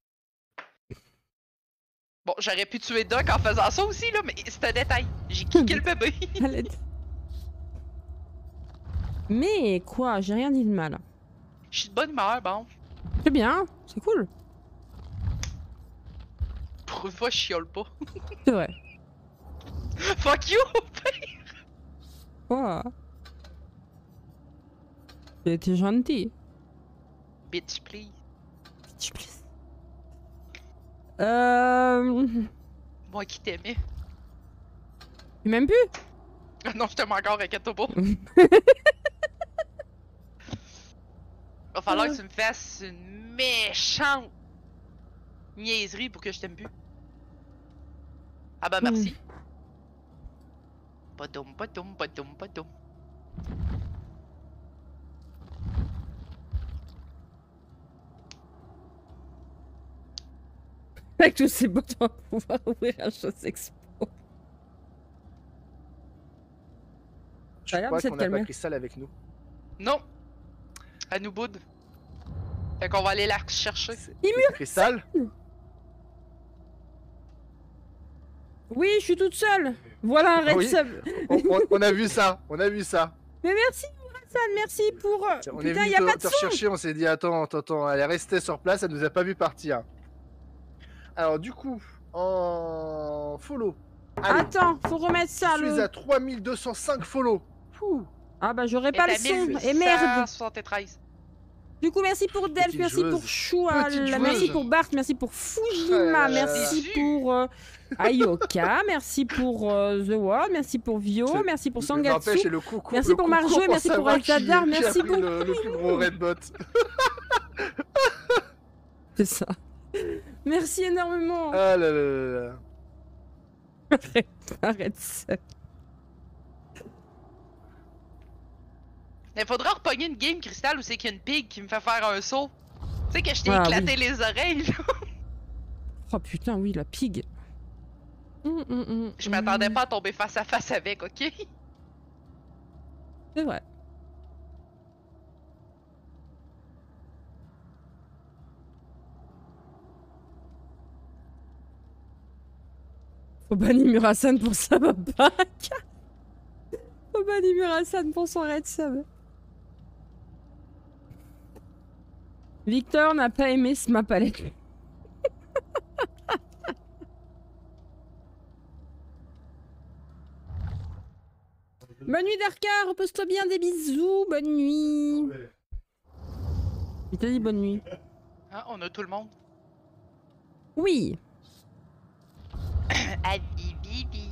Bon, j'aurais pu tuer Doc en faisant ça aussi, là, mais c'est un détail. J'ai kické le bébé. Elle est- Mais quoi, j'ai rien dit de mal. Je suis de bonne humeur, bon. C'est bien, c'est cool. Pour une fois, je chiole pas. C'est vrai. Fuck you! Quoi? T'es gentil. Bitch, please. Bitch, please. Moi qui t'aimais. Tu m'aimes plus? Non, je t'aime encore, inquiète-toi pas. Va falloir que tu me fasses une méchante niaiserie pour que je t'aime plus. Ah bah merci. Pas doum, pas doum, pas doum, pas doum. Avec tous ces boutons, on va pouvoir ouvrir un chose expo. Je Regarde, crois cette qu'on n'a pas calmeur. Cristal avec nous. Non! Elle nous boude. Fait qu'on va aller la chercher. C'est Cristal? Oui, je suis toute seule. Voilà un red Oui. sub. On a vu ça, on a vu ça. Mais merci, Hassan, merci pour. On est Putain, venu y a pas de te son. rechercher, on s'est dit attends, elle est restée sur place, elle nous a pas vu partir. Alors du coup, en follow. Allez, Attends, faut remettre ça. je suis Le... à 3205 follow. Fouh. Ah bah j'aurais pas le son. Et merde. 1873. Du coup, merci pour Delph, Petite merci joueuse. pour Choual, Petite merci joueuse. pour Bart, merci pour Fujima, Oh là là. merci pour Ayoka, merci pour The World, merci pour Vio, C'est- merci pour N'empêche, Sangatsu. et le coucou, Merci le pour coucou Marjo et merci pour savoir qui- Altadar, qui a merci pris pour- le plus gros red bot. C'est ça. Merci énormément. Ah là là là là. Arrête ça. Il faudra repogner une game cristal où c'est qu'il y a une pig qui me fait faire un saut. Tu sais que je t'ai Ah, éclaté les oreilles, là. Oh putain, oui, la pig. Je m'attendais pas à tomber face à face avec, ok? C'est vrai. Faut bannir Murasan pour ça, papa. Faut bannir Murasan pour son red sub. Victor n'a pas aimé ce map palette. Bonne nuit Darka, repose-toi bien, des bisous, bonne nuit. Ouais. Il t'a dit bonne nuit. Hein, on a tout le monde. Oui. Adi bibi.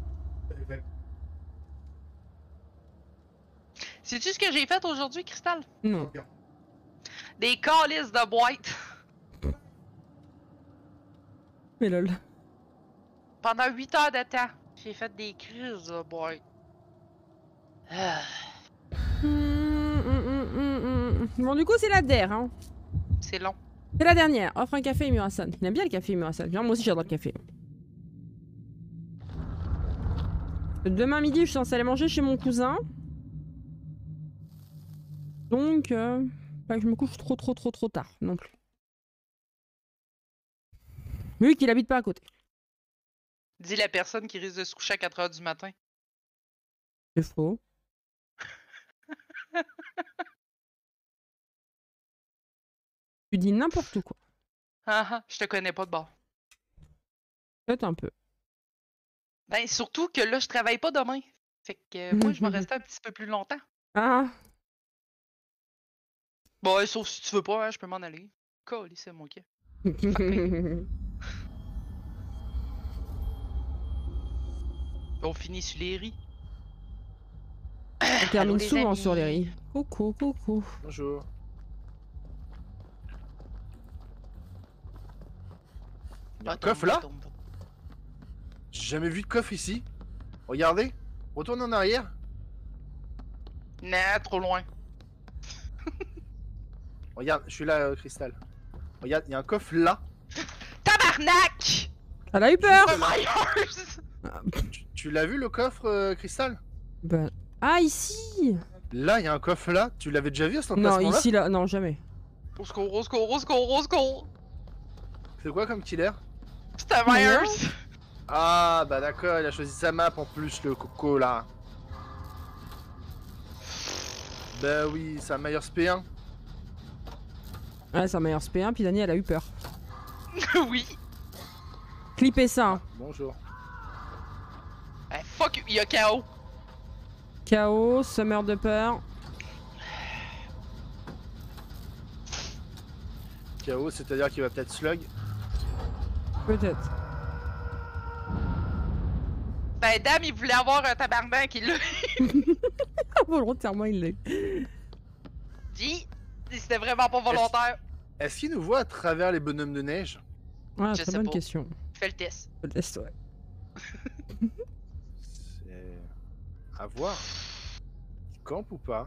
Sais-tu ce que j'ai fait aujourd'hui, Cristal? Non. Des calices de boîtes. Mais lol. Pendant 8 heures de temps, j'ai fait des crises de boîtes. Ah, Bon, du coup, c'est la DER, hein. c'est long. C'est la dernière. Offre un café Murasan. Il aime bien le café Murasan. Moi aussi, j'adore le café. Demain midi, je suis censée aller manger chez mon cousin. Donc, pas que je me couche trop tard non plus. Vu qu'il habite pas à côté. Dis la personne qui risque de se coucher à 4 heures du matin. C'est faux. Tu dis n'importe quoi. Ah ah, je te connais pas de bord. Peut-être un peu. Ben, surtout que là, je travaille pas demain. Fait que moi, je vais rester un petit peu plus longtemps. Ah. Bon, ouais, sauf si tu veux pas, hein, je peux m'en aller. Colis, c'est mon cas. On finit sur les riz. On termine Allô, les souvent amis. sur les riz. Coucou. Bonjour. Il y a un coffre là? J'ai jamais vu de coffre ici. Regardez. Retourne en arrière. Nah, trop loin. Regarde, je suis là, Cristal. Regarde, il y a un coffre là. Tabarnak! Elle a eu peur. Oh my Tu l'as vu le coffre, Cristal? Ben... Ah, ici. Là, il y a un coffre là. Tu l'avais déjà vu à cet Non, emplacement-là? ici, là. Non, jamais. Au secours, au secours, au secours, au secours! C'est quoi comme killer? C'était Myers! Ah, bah d'accord, il a choisi sa map en plus, le coco là. Bah oui, c'est un Myers P1. Ouais, c'est un meilleur SP1, puis Dani, elle a eu peur. Oui! Clippez ça. Hein. Bonjour. Eh, fuck you, il y a KO! KO, Summer de peur. KO, c'est-à-dire qu'il va peut-être slug. Peut-être. Ben, Dame, il voulait avoir un tabarnak, il l'a Volontairement, il l'a. dit. C'était vraiment pas volontaire. Est-ce qu'il nous voit à travers les bonhommes de neige? Ah, Je très sais bonne pas. question. Fais le test. Je te laisse, ouais. C'est... à voir. Il campe ou pas?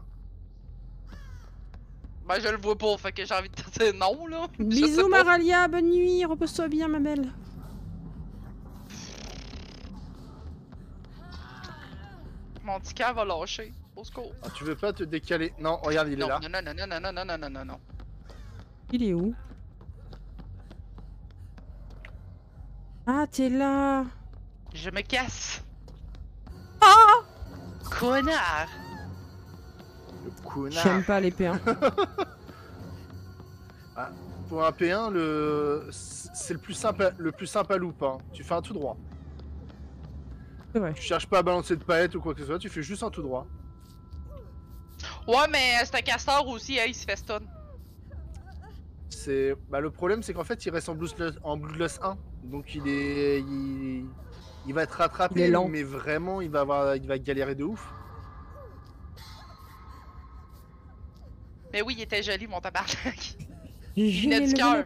Ben, je le vois pas, fait que j'ai envie de te dire non, là. Je sais Bisous, pas. Maralia, bonne nuit, repose-toi bien, ma belle. Mon petit cœur va lâcher. Au secours. Ah, tu veux pas te décaler? Non, regarde, il est Non, là. non, non, non, non, non, non, non, non, non, non. Il est où? Ah, t'es là. Je me casse. Ah! Connard! Le connard. J'aime pas les P1. Pour un P1, c'est le plus simple à loop. Hein. Tu fais un tout droit. C'est vrai. Tu cherches pas à balancer de paillettes ou quoi que ce soit, tu fais juste un tout droit. Ouais, mais c'est un castor aussi, hein, il se fait stun. Le problème, c'est qu'en fait, il reste en Bloodlust 1. Donc il va être Il est rattrapé, lent. mais vraiment, il va galérer de ouf. Mais oui, il était joli, mon tabarnak. J'ai Il venait du le cœur.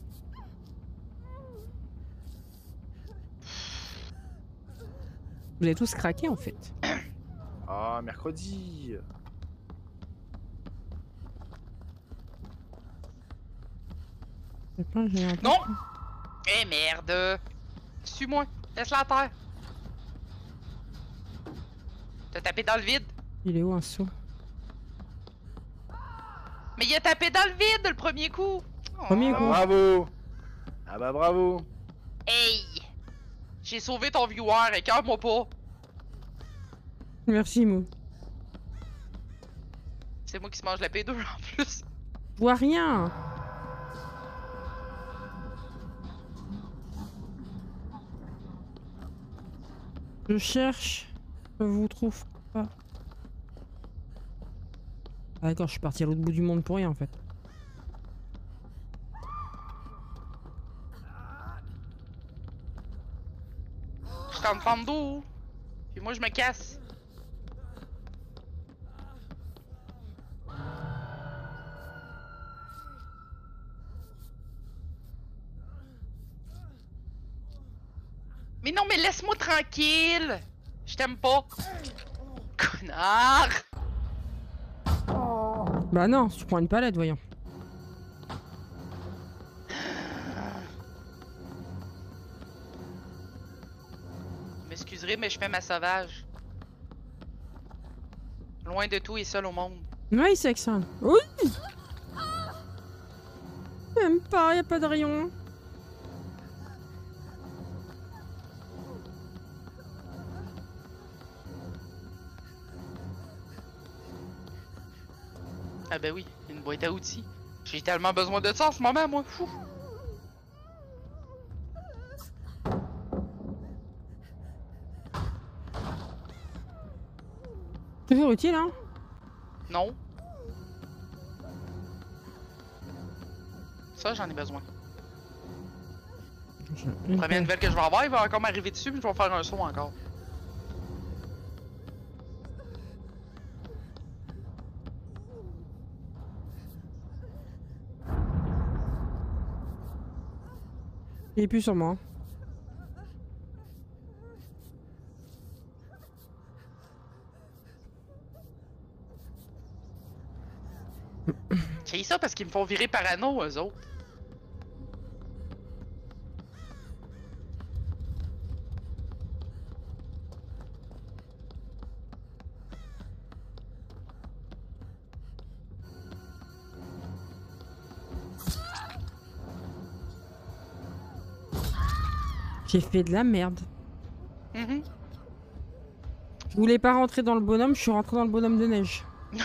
Vous avez tous craqué en fait. Ah, mercredi. C'est pas, j'ai un peu- Non! Eh merde! Suis-moi, laisse-la à terre. T'as tapé dans le vide. Il est où un saut? Mais il a tapé dans le vide le premier coup! Premier Oh. coup. Bravo. Ah bah bravo. Hey! J'ai sauvé ton viewer, écœure-moi pas! Merci Mou. C'est moi qui se mange la P2 en plus. Je vois rien. Je cherche. Je vous trouve pas. Ah d'accord, je suis parti à l'autre bout du monde pour rien en fait. Je suis en fente d'eau. Puis moi, je me casse. Mais non, mais laisse-moi tranquille! Je t'aime pas! Connard! Bah non, tu prends une palette, voyons. Vous m'excuserez, mais je fais ma sauvage. Loin de tout et seul au monde. Oui, c'est excellent. Oui! Même pas, y a pas de rayon. Ah ben oui, une boîte à outils. J'ai tellement besoin de ça en ce moment, moi. Fou. Toujours utile, hein? Non. Ça, j'en ai besoin. La première nouvelle que je vais avoir, il va encore m'arriver dessus, mais je vais faire un saut encore. Il est plus sur moi. C'est ça parce qu'ils me font virer parano, eux autres. J'ai fait de la merde. Mhm. Je voulais pas rentrer dans le bonhomme, je suis rentré dans le bonhomme de neige.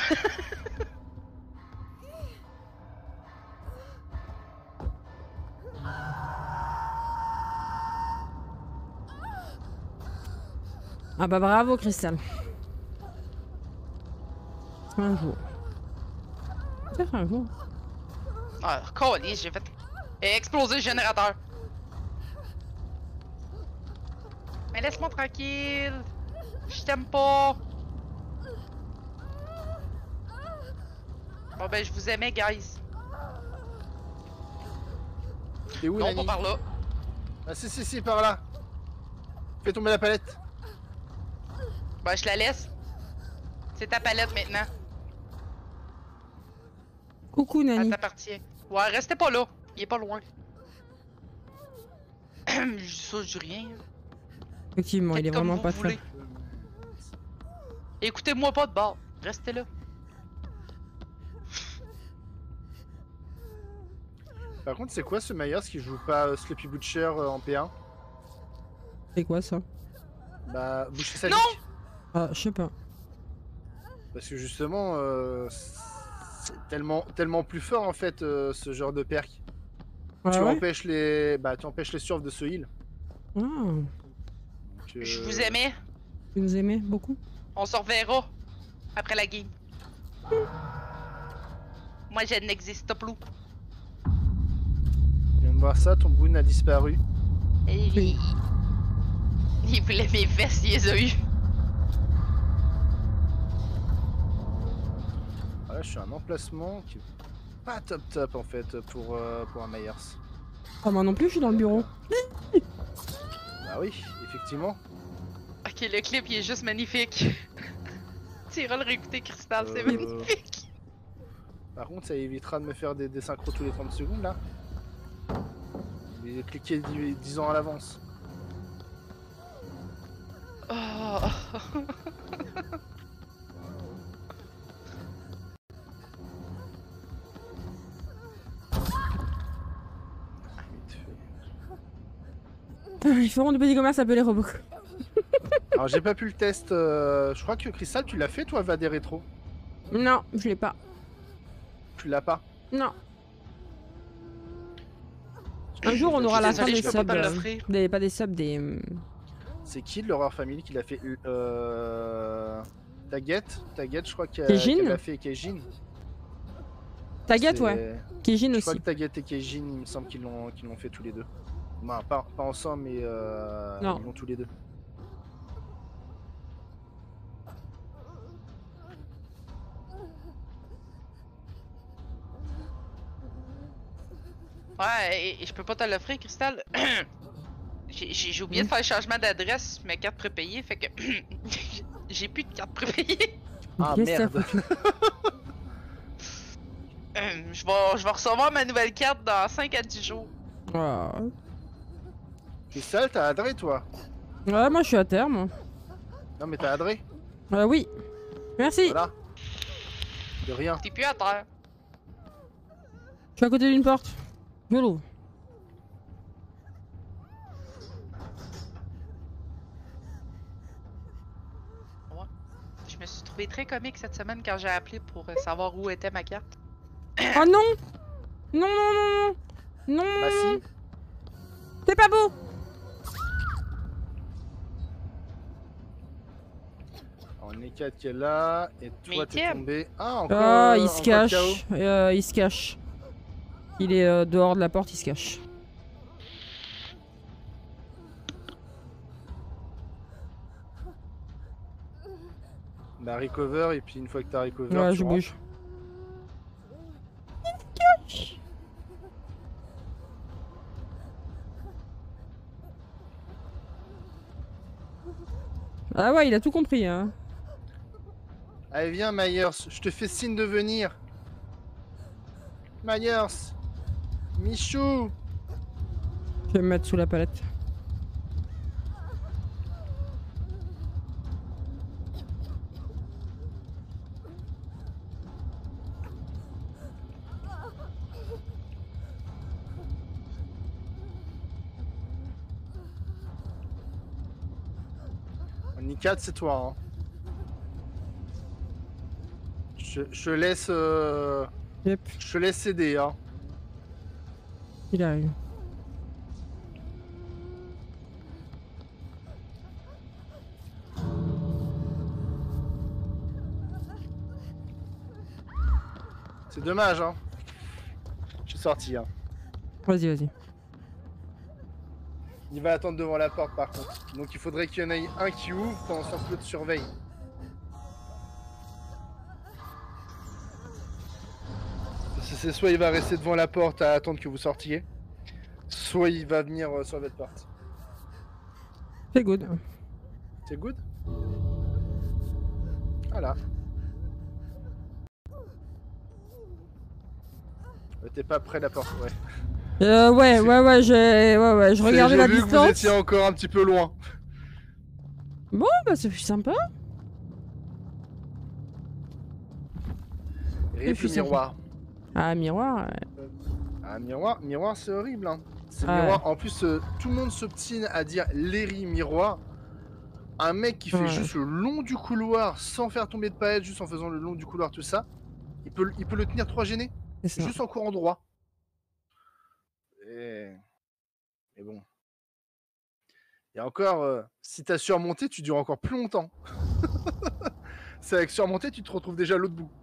Ah bah bravo Cristal. Un jour. Peut-être un jour. Ah, câlisse, j'ai fait exploser le générateur. Mais laisse-moi tranquille. Je t'aime pas. Bon ben, je vous aimais, guys. T'es où, Non, Nani? pas par là. Ah si, par là. Fais tomber la palette. Ben, je la laisse. C'est ta palette maintenant. Coucou Elle Nani. t'appartient. Ouais, restez pas là. Il est pas loin. Je dis ça, je dis rien. Effectivement, il est Faites comme vraiment vous pas voulez. fun. Écoutez-moi pas de bord. Restez là. Par contre, c'est quoi ce Myers qui joue pas Sloppy Butcher en P1? C'est quoi ça? Bah, boucher sadique. Non! Ah, je sais pas. Parce que justement, c'est tellement plus fort en fait ce genre de perk. Ah tu ouais? empêches les, tu empêches les surfs de se heal. Ah, Donc, Je vous aimais. vous nous aimez beaucoup? On se reverra après la game. Moi, je n'existe plus. Je viens de voir ça, ton boon a disparu. Et il voulait mes fesses, il les a eu. Voilà, je suis à un emplacement qui est pas top en fait pour un Myers. Ah, moi non plus, je suis dans le bureau. Bah oui, effectivement. Ok, le clip, il est juste magnifique. Tu iras le réécouter, Crystal, c'est magnifique. Par contre, ça évitera de me faire des synchros tous les 30 secondes là. Et cliquer 10 ans à l'avance. Oh. Ils feront du petit commerce appelé robots. Alors j'ai pas pu le test, je crois que Crystal tu l'as fait toi va des rétros. Non, je l'ai pas. Tu l'as pas. Non. Un jour, on aura la fin désolée, des je peux pas subs. te l'offrir. Pas des subs, des. C'est qui de l'horreur family qui l'a fait Taguette, je crois Keijin qu'elle a fait Keijin. Taguette, ouais. Keijin Je aussi. crois que Taguette et Keijin, il me semble qu'ils l'ont fait tous les deux. Bah, pas ensemble, mais Non. ils l'ont tous les deux. Ouais, et je peux pas te l'offrir, Cristal. J'ai oublié de faire le changement d'adresse, mes cartes prépayées, fait que j'ai plus de cartes prépayées. Ah Qu'est-ce que t'as merde. foutu? Je vais recevoir ma nouvelle carte dans 5 à 10 jours. Ah. Cristal, t'as adré toi? Ouais, moi je suis à terre, moi. Non mais t'as adré. Oui. Merci. Voilà. De rien. T'es plus à terre. Je suis à côté d'une porte. Je l'ouvre. Ouais. Je me suis trouvé très comique cette semaine quand j'ai appelé pour savoir où était ma carte. Oh non! Non, non, non, non! Non! Bah si. T'es pas beau! On est 4 qui est là, et toi t'es Huitième. tombé. Ah encore. Ah, il se encore cache. KO. Il se cache. Il est dehors de la porte, il se cache. Bah recover, et puis une fois que t'as recover, Ouais, tu je rentres. bouge. Ah ouais, il a tout compris, hein. Allez viens Myers, je te fais signe de venir. Myers. Michou. Je vais me mettre sous la palette. On y 4 c'est toi hein. Je te laisse Yep, je te laisse aider hein. il arrive. C'est dommage hein. Je suis sorti hein. Vas-y, vas-y. Il va attendre devant la porte par contre. Donc il faudrait qu'il y en ait un qui ouvre pendant que l'autre surveille. C'est soit il va rester devant la porte à attendre que vous sortiez, soit il va venir sur votre porte. C'est good. C'est good? Voilà. T'es pas près de la porte, ouais. Ouais, je regardais la J'ai vu que vous distance. étiez encore un petit peu loin. Bon, bah c'est sympa. Rip suis le miroir. Ah, miroir. Ah, miroir c'est horrible hein. C'est Ouais. miroir. En plus, tout le monde s'obstine à dire Léry miroir. Un mec qui fait Ouais. juste le long du couloir sans faire tomber de palette, juste en faisant le long du couloir, tout ça. Il peut le tenir 3 gênés, C'est ça. juste en courant droit. Et bon. Et encore, si t'as surmonté, tu dures encore plus longtemps. C'est avec surmonté, tu te retrouves déjà à l'autre bout.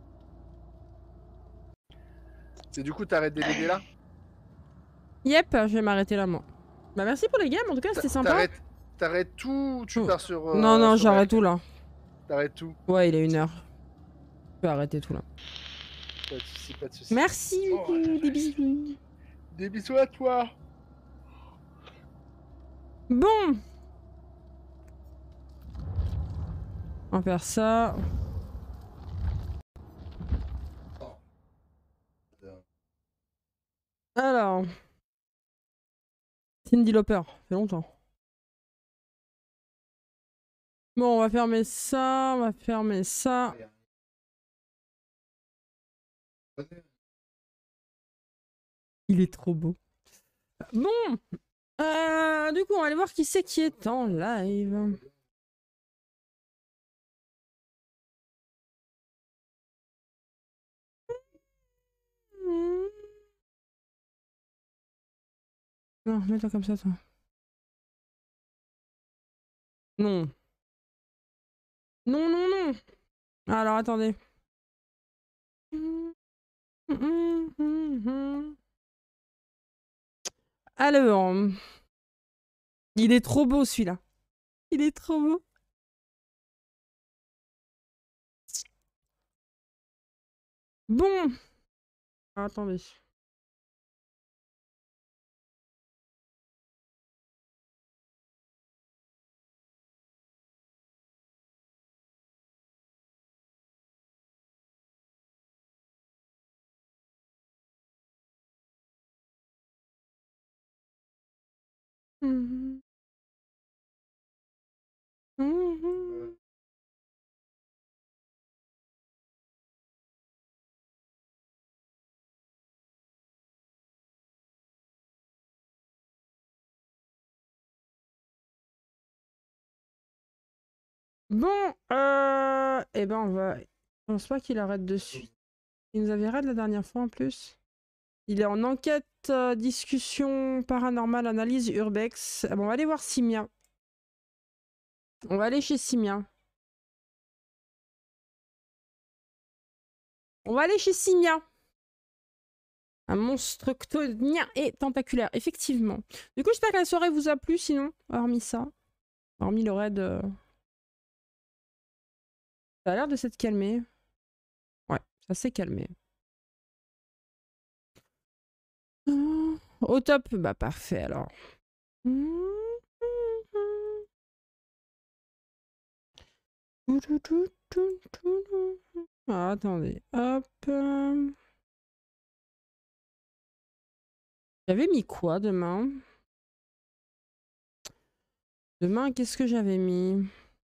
C'est du coup, t'arrêtes des BD là. Yep, je vais m'arrêter là, moi. Bah merci pour les games, en tout cas, c'était sympa. T'arrêtes tout ou tu Oh. pars sur. Non, non, sur j'arrête la- tout là. T'arrêtes tout. Ouais, il est 1h. Je vais arrêter tout là. Pas de soucis, pas de soucis. Merci beaucoup, des bisous. Des bisous à toi. Bon. On va faire ça. Alors. Cindy Lauper, ça fait longtemps. Bon, on va fermer ça, on va fermer ça. Il est trop beau. Bon, du coup, on va aller voir qui c'est qui est en live. Non, mets-toi comme ça, toi. Non. Non, non, non. Alors, attendez. Alors, il est trop beau celui-là. Il est trop beau. Bon. Attendez. Bon, eh ben on va... Je pense pas qu'il arrête de suite. Il nous avait raid la dernière fois en plus. Il est en enquête, discussion paranormale, analyse urbex. Ah bon, on va aller voir Simia. On va aller chez Simia. On va aller chez Simia. Un monstre ctonien et tentaculaire, effectivement. Du coup, j'espère que la soirée vous a plu, sinon, hormis ça. Hormis le raid... Ça a l'air de s'être calmé. Ouais, ça s'est calmé. Au top, bah parfait alors. Ah, attendez, hop. J'avais mis quoi demain? Demain, qu'est-ce que j'avais mis?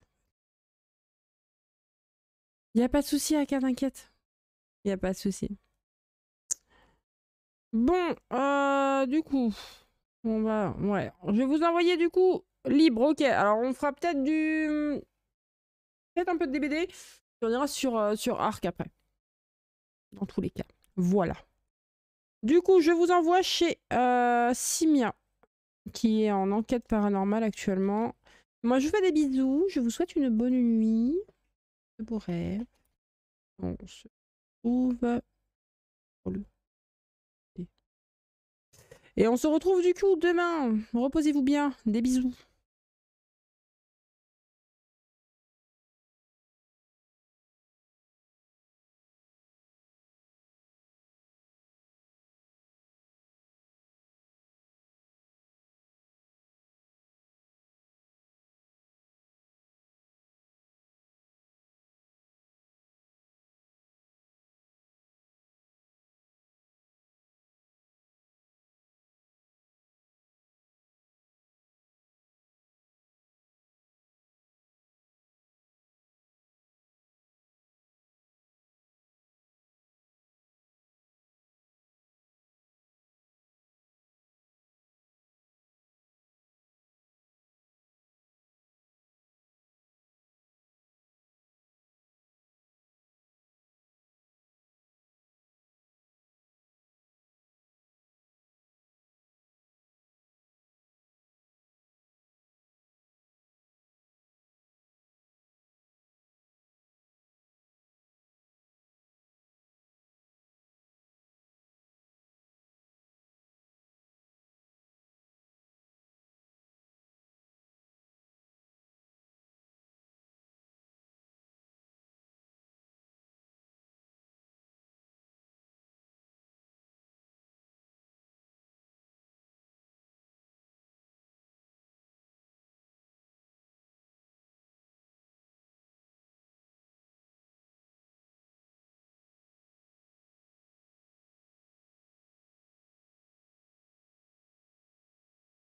Y a pas de souci, Aka, t'inquiète. Y a pas de souci. Bon, du coup, on va... Ouais, je vais vous envoyer du coup libre, ok. Alors, on fera peut-être du... Peut-être un peu de DBD. On ira sur Arc après. Dans tous les cas. Voilà. Du coup, je vous envoie chez Simia, qui est en enquête paranormale actuellement. Moi, je vous fais des bisous. Je vous souhaite une bonne nuit. De beaux rêves. On se retrouve... Et on se retrouve du coup demain. Reposez-vous bien. Des bisous.